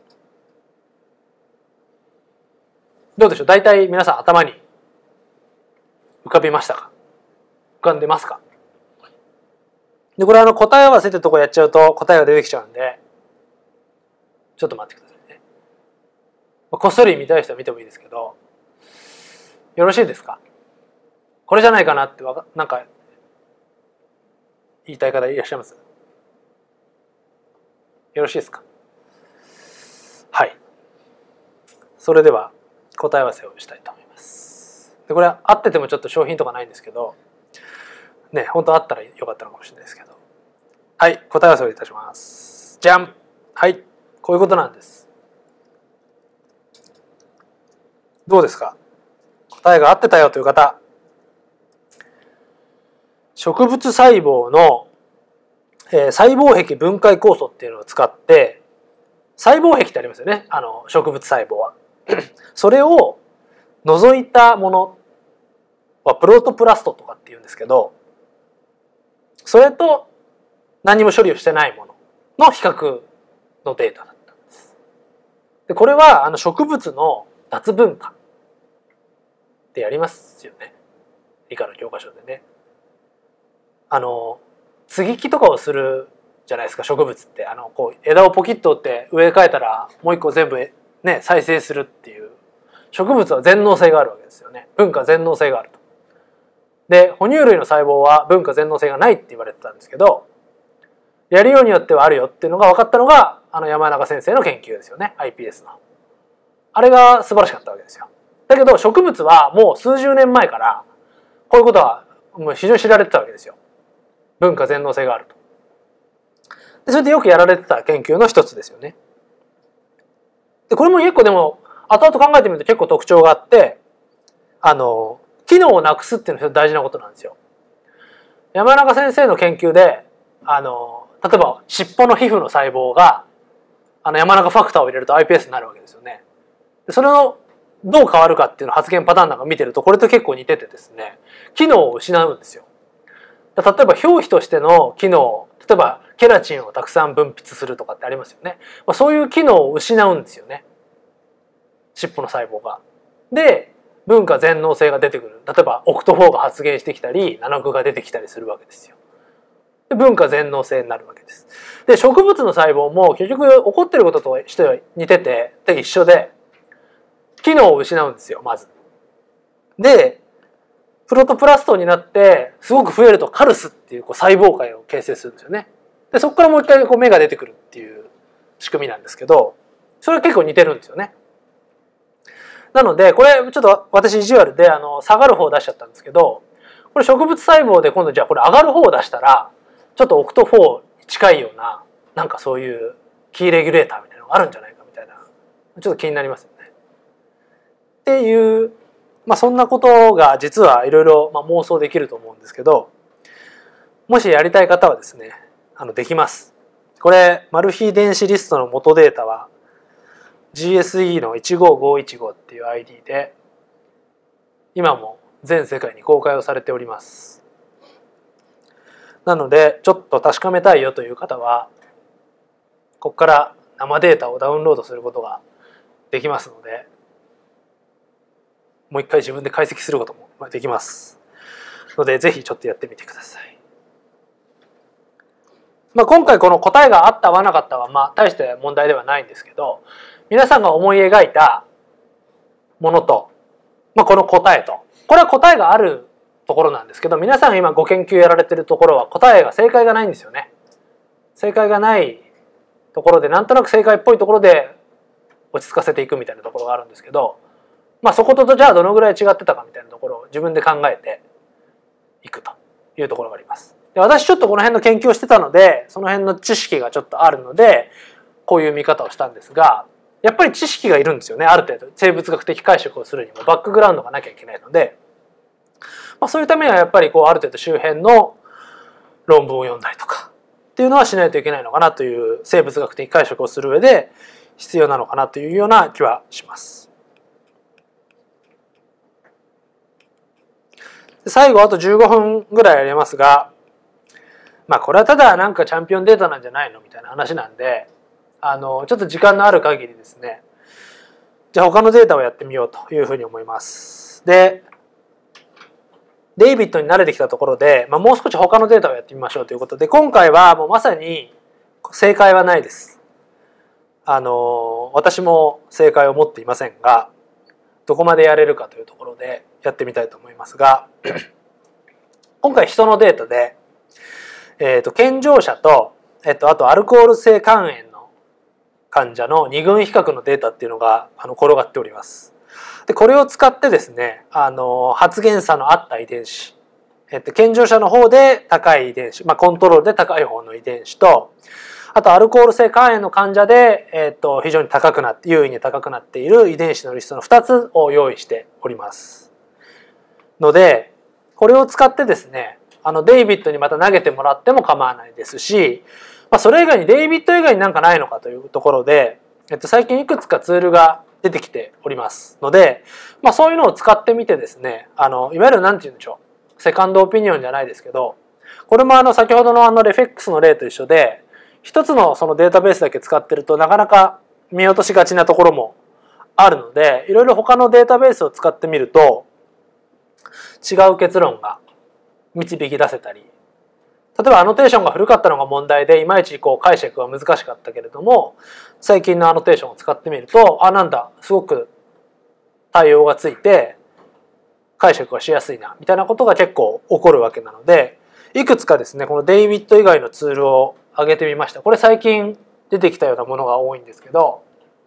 どうでしょう、大体皆さん頭に浮かびましたか？浮かんでますか？でこれあの答え合わせってとこやっちゃうと答えが出てきちゃうんでちょっと待ってくださいね。こっそり見たい人は見てもいいですけど、よろしいですか？これじゃないかなってわかなんか言いたい方いらっしゃいます？よろしいですか？はい。それでは答え合わせをしたいと思います。でこれは合っててもちょっと商品とかないんですけどね、本当あったらよかったのかもしれないですけど、はい、答え合わせをいたします。じゃん。はい、こういうことなんです。どうですか？答えが合ってたよという方、植物細胞の、えー、細胞壁分解酵素っていうのを使って、細胞壁ってありますよね、あの植物細胞はそれを除いたものはプロトプラストとかっていうんですけど、それと何も処理をしてないものの比較のデータだったんです。でこれはあの植物の脱分化ってやりますよね、理科の教科書でね。あの接ぎ木とかをするじゃないですか、植物って。あのこう枝をポキッと折って植え替えたらもう一個全部ね再生するっていう、植物は全能性があるわけですよね。分化全能性があると。で哺乳類の細胞は分化全能性がないって言われてたんですけど、やりようによってはあるよっていうのが分かったのがあの山中先生の研究ですよね、 アイピーエス の。あれが素晴らしかったわけですよ。だけど植物はもう数十年前からこういうことはもう非常に知られてたわけですよ。分化全能性があると。でそれでよくやられてた研究の一つですよね。でこれも結構でも後々考えてみると結構特徴があって、あの機能をなくすっていうのは大事なことなんですよ。山中先生の研究であの例えば尻尾の皮膚の細胞があの山中ファクターを入れると アイピーエス になるわけですよね。でそれをどう変わるかっていうのを発現パターンなんか見てるとこれと結構似ててですね、機能を失うんですよ。例えば表皮としての機能、例えばケラチンをたくさん分泌するとかってありますよね。まあ、そういう機能を失うんですよね、尻尾の細胞が。で分化全能性が出てくる。例えばオクトフォーが発現してきたりナノグが出てきたりするわけですよ。で分化全能性になるわけです。で植物の細胞も結局起こっていることとしては似ててで一緒で機能を失うんですよ、まず。でプロトプラストになってすごく増えるとカルスっていうこう細胞界を形成するんですよね。でそこからもう一回こう芽が出てくるっていう仕組みなんですけど、それは結構似てるんですよね。なのでこれちょっと私意地悪であの下がる方を出しちゃったんですけど、これ植物細胞で今度じゃあこれ上がる方を出したらちょっとオクトフォーに近いようななんかそういうキーレギュレーターみたいなのがあるんじゃないかみたいなちょっと気になりますよね。っていう、まあ、そんなことが実はいろいろ妄想できると思うんですけど、もしやりたい方はですね、あのできます。これマル秘電子リストの元データは ジーエスイー のいちごごいちごっていう アイディー で今も全世界に公開をされております。なのでちょっと確かめたいよという方はここから生データをダウンロードすることができますので、もう一回自分で解析することもできますので、ぜひちょっとやってみてください。まあ、今回この答えがあった合わなかったはまあ大して問題ではないんですけど、皆さんが思い描いたものと、まあ、この答えと、これは答えがあるところなんですけど、皆さんが今ご研究やられてるところは答えが正解がないんですよね。正解がないところでなんとなく正解っぽいところで落ち着かせていくみたいなところがあるんですけど、まあ、そことじゃあどのぐらい違ってたかみたいなところを自分で考えていくというところがあります。で、私ちょっとこの辺の研究をしてたのでその辺の知識がちょっとあるのでこういう見方をしたんですが、やっぱり知識がいるんですよね。ある程度生物学的解釈をするにもバックグラウンドがなきゃいけないので、まあ、そういうためにはやっぱりこうある程度周辺の論文を読んだりとかっていうのはしないといけないのかなという、生物学的解釈をする上で必要なのかなというような気はします。最後あとじゅうごふんぐらいやりますが、まあこれはただなんかチャンピオンデータなんじゃないのみたいな話なんで、あのちょっと時間のある限りですね、じゃあ他のデータをやってみようというふうに思います。で、デイビッドに慣れてきたところで、まあ、もう少し他のデータをやってみましょうということで、今回はもうまさに正解はないです。あの私も正解を持っていませんが、どこまでやれるかというところでやってみたいと思いますが、今回人のデータで、えー、と健常者と、えっと、あとアルコール性肝炎の患者の二群比較のデータっていうのがあの転がっております。でこれを使ってですね、あの発現差のあった遺伝子、えっと、健常者の方で高い遺伝子、まあ、コントロールで高い方の遺伝子と、あとアルコール性肝炎の患者で、えっと、非常に高くなって優位に高くなっている遺伝子のリストのふたつを用意しておりますので、これを使ってですね、あのデイビッドにまた投げてもらっても構わないですし、まあ、それ以外にデイビッド以外になんかないのかというところで、えっと、最近いくつかツールが出てきておりますので、まあ、そういうのを使ってみてですね、あのいわゆる何て言うんでしょう、セカンドオピニオンじゃないですけど、これもあの先ほどのあのレフェックスの例と一緒で、一つのそのデータベースだけ使ってるとなかなか見落としがちなところもあるので、いろいろ他のデータベースを使ってみると違う結論が導き出せたり、例えばアノテーションが古かったのが問題でいまいちこう解釈が難しかったけれども、最近のアノテーションを使ってみると、あ、なんだ、すごく対応がついて解釈がしやすいなみたいなことが結構起こるわけなので、いくつかですね、このデイビッド以外のツールを挙げてみました。これ最近出てきたようなものが多いんですけど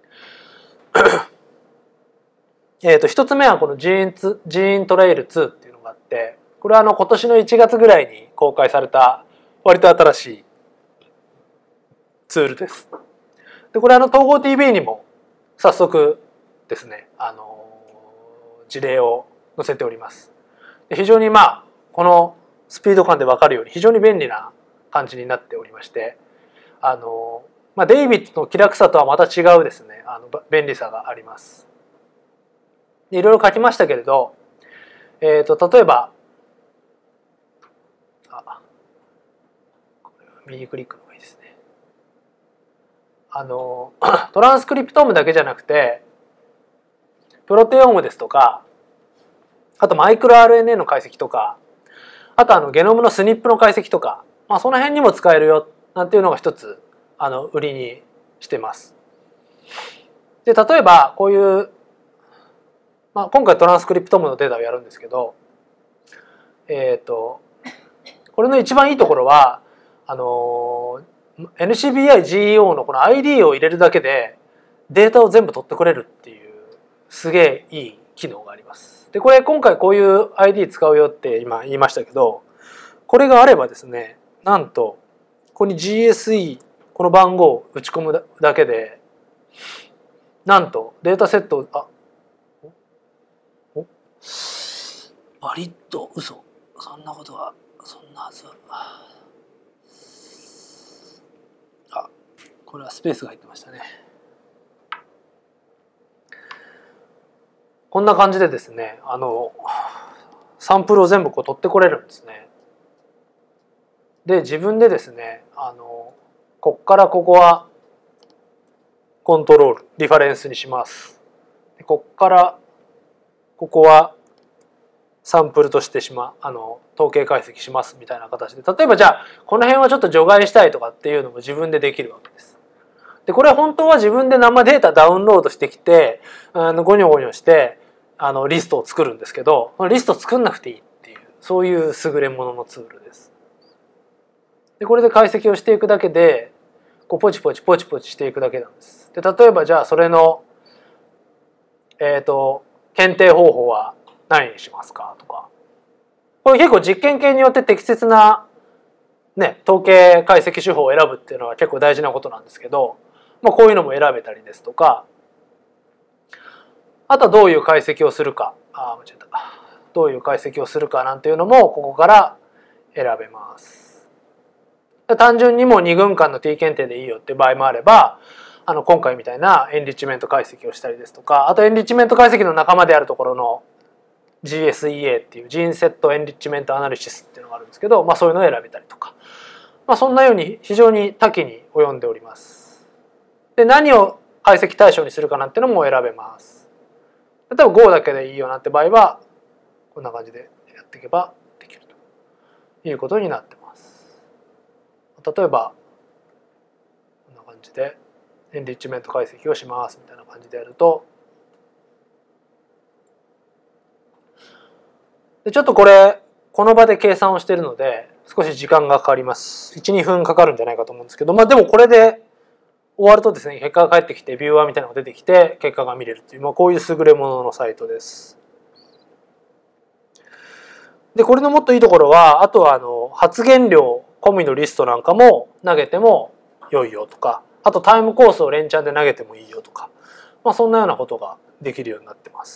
えと一つ目はこのジーンツ、ジーントレイルツーっていうのがあって、これはあの今年のいちがつぐらいに公開された割と新しいツールです。でこれあの統合 ティービー にも早速ですね、あの事例を載せております。で非常にまあこのスピード感で分かるように非常に便利な感じになっておりまして、あの、まあ、デイビッドの気楽さとはまた違うですね、あの便利さがあります。いろいろ書きましたけれど、えー、と例えばあこれは右クリックの方がいいですね。あのトランスクリプトームだけじゃなくてプロテオームですとか、あとマイクロ アールエヌエー の解析とか、あとあのゲノムのスニップの解析とか、まあ、その辺にも使えるよなんていうのが一つあの売りにしてます。で例えばこういう、まあ、今回トランスクリプトームのデータをやるんですけど、えっとこれの一番いいところはあの エヌシービーアイジーイーオー のこの アイディー を入れるだけでデータを全部取ってくれるっていうすげえいい機能があります。でこれ今回こういう アイディー 使うよって今言いましたけど、これがあればですね、 なんとここに ジーエスイー この番号を打ち込むだけでなんとデータセットをあおバリッと嘘そんなことはそんなはずはあこれはスペースが入ってましたね。こんな感じでですねあのサンプルを全部こう取ってこれるんですね。で自分でですねあのこっからここはコントロールリファレンスにします。でこっからここはサンプルとしてしまあの統計解析しますみたいな形で例えばじゃあこの辺はちょっと除外したいとかっていうのも自分でできるわけです。でこれは本当は自分で生データダウンロードしてきてあのゴニョゴニョしてあのリストを作るんですけどリスト作んなくていいっていうそういう優れもののツールです。でこれで解析をしていくだけでこうポチポチポチポチしていくだけなんです。で例えばじゃあそれのえっと検定方法は何にしますかとかこれ結構実験系によって適切な、ね、統計解析手法を選ぶっていうのは結構大事なことなんですけど、まあ、こういうのも選べたりですとかあとはどういう解析をするかあ間違えたどういう解析をするかなんていうのもここから選べます。単純にもうに軍間の T 検定でいいよっていう場合もあればあの今回みたいなエンリッチメント解析をしたりですとかあとエンリッチメント解析の仲間であるところの ジーエスイーエー っていうジーンセットエンリッチメントアナリシスっていうのがあるんですけど、まあ、そういうのを選べたりとか、まあ、そんなように非常に多岐に及んでおります。で何を解析対象にするかなんていうのも選べます。例えば Go だけでいいよなんて場合はこんな感じでやっていけばできるということになってます。例えばこんな感じでエンリッチメント解析をしますみたいな感じでやるとでちょっとこれこの場で計算をしているので少し時間がかかります。いち、にふんかかるんじゃないかと思うんですけどまあでもこれで終わるとですね結果が返ってきてビューアーみたいなのが出てきて結果が見れるという、まあ、こういう優れもののサイトです。でこれのもっといいところはあとはあの発言量込みのリストなんかも投げても良いよとかあとタイムコースを連チャンで投げてもいいよとか、まあ、そんなようなことができるようになってます。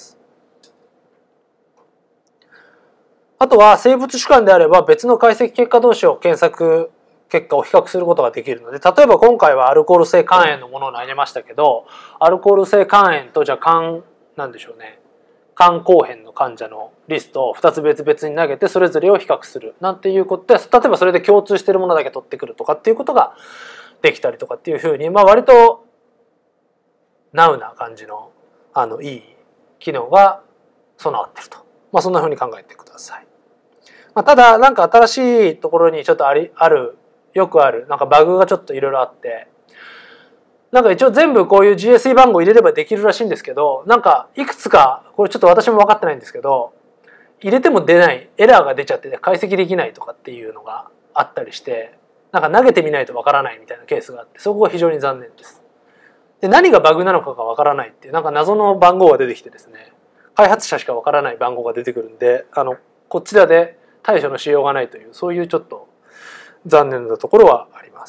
あとは生物主観であれば別の解析結果同士を検索結果を比較することができるので例えば今回はアルコール性肝炎のものを投げましたけどアルコール性肝炎とじゃあ肝なんでしょうね肝硬変の患者のリストをふたつ別々に投げてそれぞれを比較するなんていうことで例えばそれで共通しているものだけ取ってくるとかっていうことができたりとかっていうふうに、まあ、割とナウな感じのあのいい機能が備わっていると、まあ、そんなふうに考えてください。まあ、ただなんか新しいところにちょっとありあるよくあるなんかバグがちょっといろいろあってなんか一応全部こういう ジーエスイー 番号入れればできるらしいんですけどなんかいくつかこれちょっと私も分かってないんですけど入れても出ないエラーが出ちゃって解析できないとかっていうのがあったりしてなんか投げてみないと分からないみたいなケースがあってそこが非常に残念です。で何がバグなのかが分からないっていうなんか謎の番号が出てきてですね開発者しか分からない番号が出てくるんであのこっちらで対処のしようがないというそういうちょっと残念なところはあります。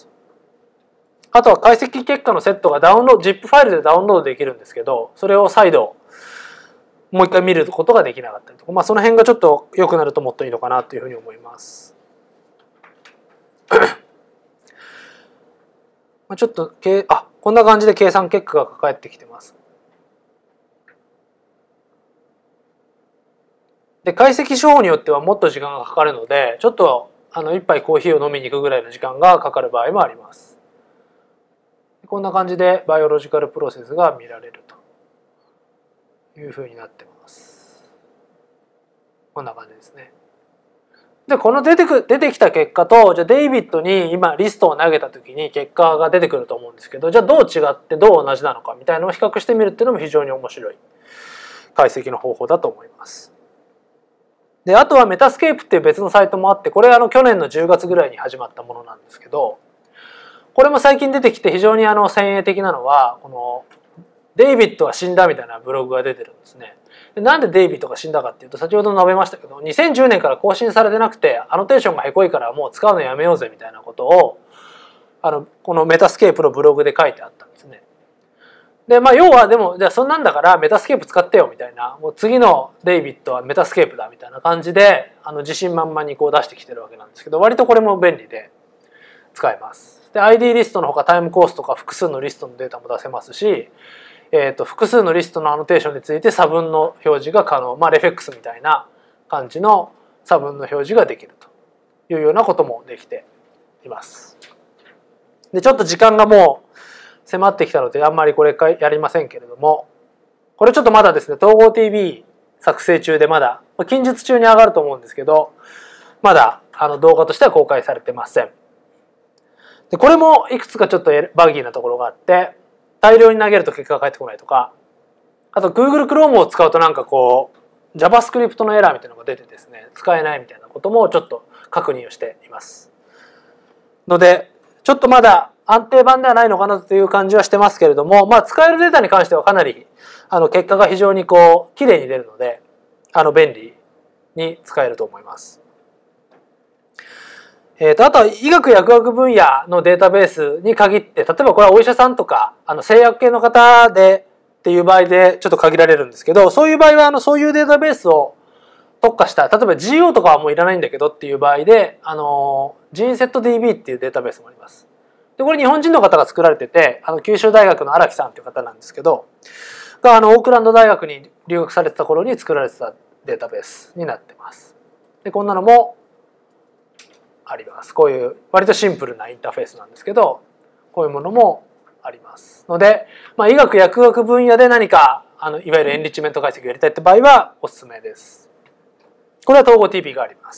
あとは解析結果のセットがダウンロード ジップ ファイルでダウンロードできるんですけどそれを再度もう一回見ることができなかったりとか、まあ、その辺がちょっと良くなるともっといいのかなというふうに思います。ちょっとあこんな感じで計算結果が返ってきてます。で解析手法によってはもっと時間がかかるのでちょっとあの一杯コーヒーを飲みに行くぐらいの時間がかかる場合もあります。こんな感じでバイオロジカルプロセスが見られるというふうになってます。こんな感じですね。でこの出てく出てきた結果とじゃあデイビッドに今リストを投げた時に結果が出てくると思うんですけどじゃあどう違ってどう同じなのかみたいなのを比較してみるっていうのも非常に面白い解析の方法だと思います。であとはメタスケープっていう別のサイトもあってこれはあの去年のじゅうがつぐらいに始まったものなんですけどこれも最近出てきて非常にあの先鋭的なのはこのデイビッドが死んだみたいなブログが出てるんですね。 でなんでデイビッドが死んだかっていうと、先ほど述べましたけどにせんじゅうねんから更新されてなくてアノテーションがへこいからもう使うのやめようぜみたいなことをあのこのメタスケープのブログで書いてあったんですね。でまあ要はでもじゃあそんなんだからメタスケープ使ってよみたいな、もう次のデイビッドはメタスケープだみたいな感じであの自信満々にこう出してきてるわけなんですけど、割とこれも便利で使えます。で アイディー リストのほかタイムコースとか複数のリストのデータも出せますし、えー、と複数のリストのアノテーションについて差分の表示が可能、まあ、レフェックスみたいな感じの差分の表示ができるというようなこともできています。でちょっと時間がもう迫ってきたのであんまりこれやりませんけれども、これちょっとまだですね統合 ティービー 作成中でまだ近日中に上がると思うんですけど、まだあの動画としては公開されてません。でこれもいくつかちょっとバギーなところがあって、大量に投げると結果が返ってこないとか、あと Google Chrome を使うとなんかこう JavaScript のエラーみたいなのが出てですね使えないみたいなこともちょっと確認をしていますので、ちょっとまだ安定版ではないのかなという感じはしてますけれども、まあ使えるデータに関してはかなりあの結果が非常にこう綺麗に出るので、あの便利に使えると思います。えー、とあとは医学薬学分野のデータベースに限って、例えばこれはお医者さんとかあの製薬系の方でっていう場合でちょっと限られるんですけど、そういう場合はあのそういうデータベースを特化した、例えば ジーオー とかはもういらないんだけどっていう場合で、あの ジーンセットディービー っていうデータベースもあります。でこれ日本人の方が作られてて、あの九州大学の荒木さんっていう方なんですけどがあのオークランド大学に留学されてた頃に作られてたデータベースになってます。でこんなのもあります。こういう割とシンプルなインターフェースなんですけど、こういうものもありますので、まあ、医学薬学分野で何かあのいわゆるエンリッチメント解析をやりたいって場合はおすすめです。これは統合 ティービー があります。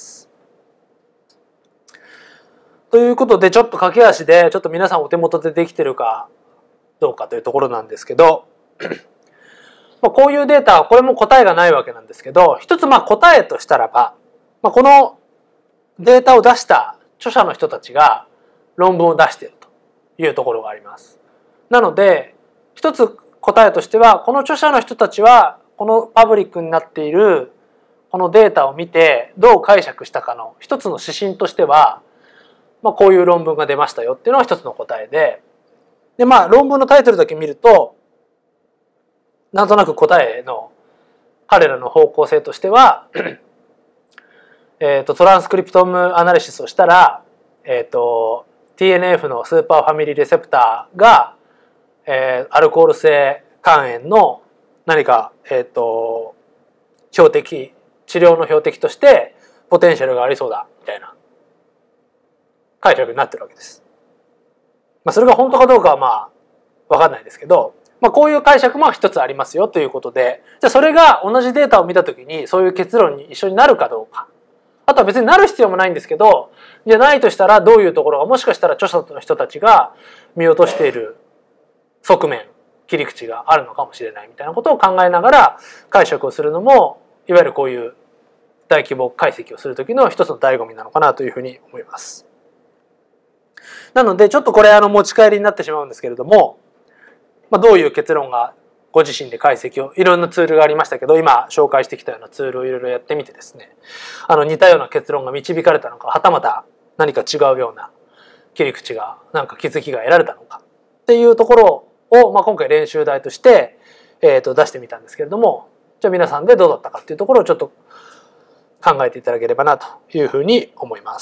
ということでちょっと駆け足でちょっと皆さんお手元でできてるかどうかというところなんですけどまあこういうデータ、これも答えがないわけなんですけど、一つまあ答えとしたらば、まあ、このデータを出した著者の人たちが論文を出しているというところがあります。なので一つ答えとしては、この著者の人たちはこのパブリックになっているこのデータを見てどう解釈したかの一つの指針としては、まあ、こういう論文が出ましたよっていうのが一つの答えで、でまあ論文のタイトルだけ見るとなんとなく答えの彼らの方向性としてはえーとトランスクリプトムアナリシスをしたら、えーと ティーエヌエフ のスーパーファミリーレセプターが、えー、アルコール性肝炎の何か、えーと標的、治療の標的としてポテンシャルがありそうだみたいな解釈になってるわけです。まあ、それが本当かどうかはまあ分かんないですけど、まあ、こういう解釈も一つありますよということで、じゃあそれが同じデータを見たときにそういう結論に一緒になるかどうか。あとは別になる必要もないんですけど、じゃないとしたらどういうところがもしかしたら著者の人たちが見落としている側面、切り口があるのかもしれないみたいなことを考えながら解釈をするのも、いわゆるこういう大規模解析をする時の一つの醍醐味なのかなというふうに思います。なのでちょっとこれあの持ち帰りになってしまうんですけれども、まあ、どういう結論がご自身で解析を、いろんなツールがありましたけど、今紹介してきたようなツールをいろいろやってみてですね、あの似たような結論が導かれたのか、はたまた何か違うような切り口が、なんか気づきが得られたのかっていうところを、まあ、今回練習題として、えー、と出してみたんですけれども、じゃあ皆さんでどうだったかっていうところをちょっと考えていただければなというふうに思います。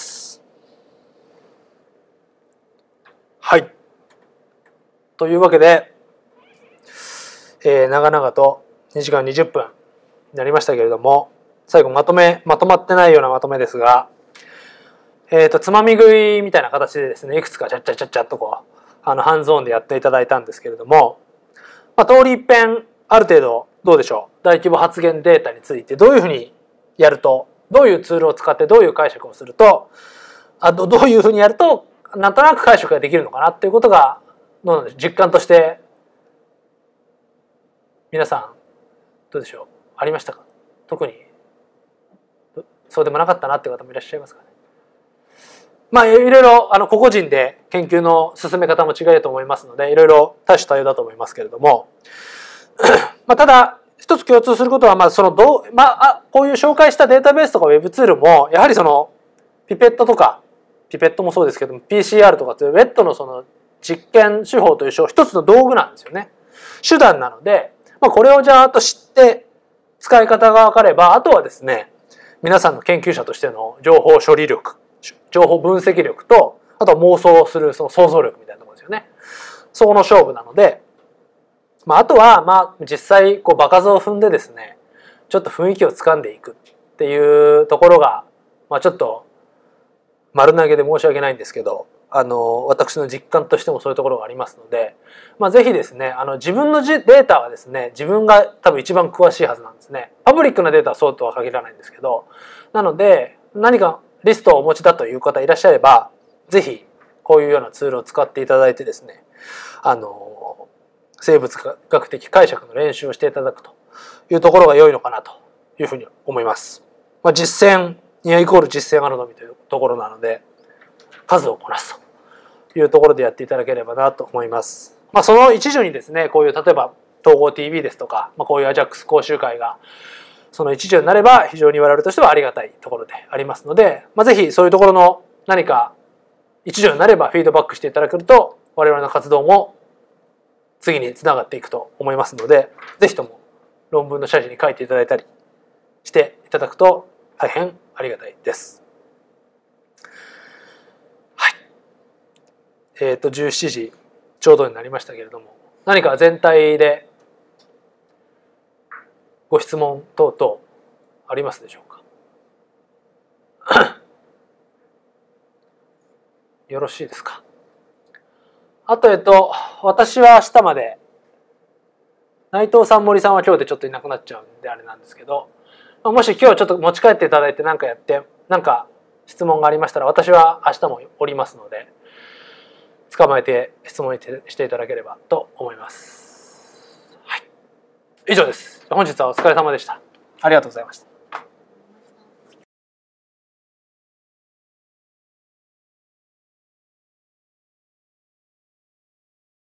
はい。というわけで、えー、長々とにじかんにじゅっぷんになりましたけれども、最後まとめ、まとまってないようなまとめですが、えーと、つまみ食いみたいな形でですね、いくつかチャッチャッチャッチャッとこう、あの、ハンズオンでやっていただいたんですけれども、まあ、通り一遍、ある程度、どうでしょう、大規模発言データについてどういうふうにやると、どういうツールを使ってどういう解釈をすると、あとどういうふうにやると、なんとなく解釈ができるのかなっていうことが、どうなんでしょう、実感として、皆さんどうでしょう、ありましたか？特にそうでもなかったなっていう方もいらっしゃいますかね。まあいろいろあの個々人で研究の進め方も違うと思いますので、いろいろ多種多様だと思いますけれどもまあただ一一つ共通することは、まあそのどう、まあ、あこういう紹介したデータベースとかウェブツールもやはりそのピペットとかピペットもそうですけども ピーシーアール とかというウェットのその実験手法という一つの道具なんですよね。手段なので、まあ、これをじゃあと知って使い方が分かれば、あとはですね、皆さんの研究者としての情報処理力、情報分析力と、あとは妄想するその想像力みたいなところですよね。そこの勝負なので、まあ、あとはまあ実際こう場数を踏んでですね、ちょっと雰囲気をつかんでいくっていうところが、まあ、ちょっと丸投げで申し訳ないんですけど、あの私の実感としてもそういうところがありますので、まあ、ぜひですね、あの自分のデータはですね、自分が多分一番詳しいはずなんですね。パブリックなデータはそうとは限らないんですけど、なので何かリストをお持ちだという方いらっしゃれば、ぜひこういうようなツールを使っていただいてですね、あの生物学的解釈の練習をしていただくというところが良いのかなというふうに思います。まあ、実践にはイコール実践あるのみというところなので、数をこなすというところでやっていただければなと思います。まあ、その一助にですね、こういう例えば統合 ティービー ですとか、まあ、こういう アジャックス 講習会がその一助になれば非常に我々としてはありがたいところでありますので、まあ、ぜひそういうところの何か一助になればフィードバックしていただけると我々の活動も次につながっていくと思いますので、ぜひとも論文の謝辞に書いていただいたりしていただくと大変ありがたいです。はい。えっとじゅうしちじちょうどになりましたけれども、何か全体でご質問等々ありますでしょうか。よろしいですか。あとえっと私は明日まで、内藤さん森さんは今日でちょっといなくなっちゃうんであれなんですけど、もし今日ちょっと持ち帰っていただいて何かやって何か質問がありましたら、私は明日もおりますので捕まえて質問していただければと思います。はい、以上です。本日はお疲れ様でした。ありがとうございました。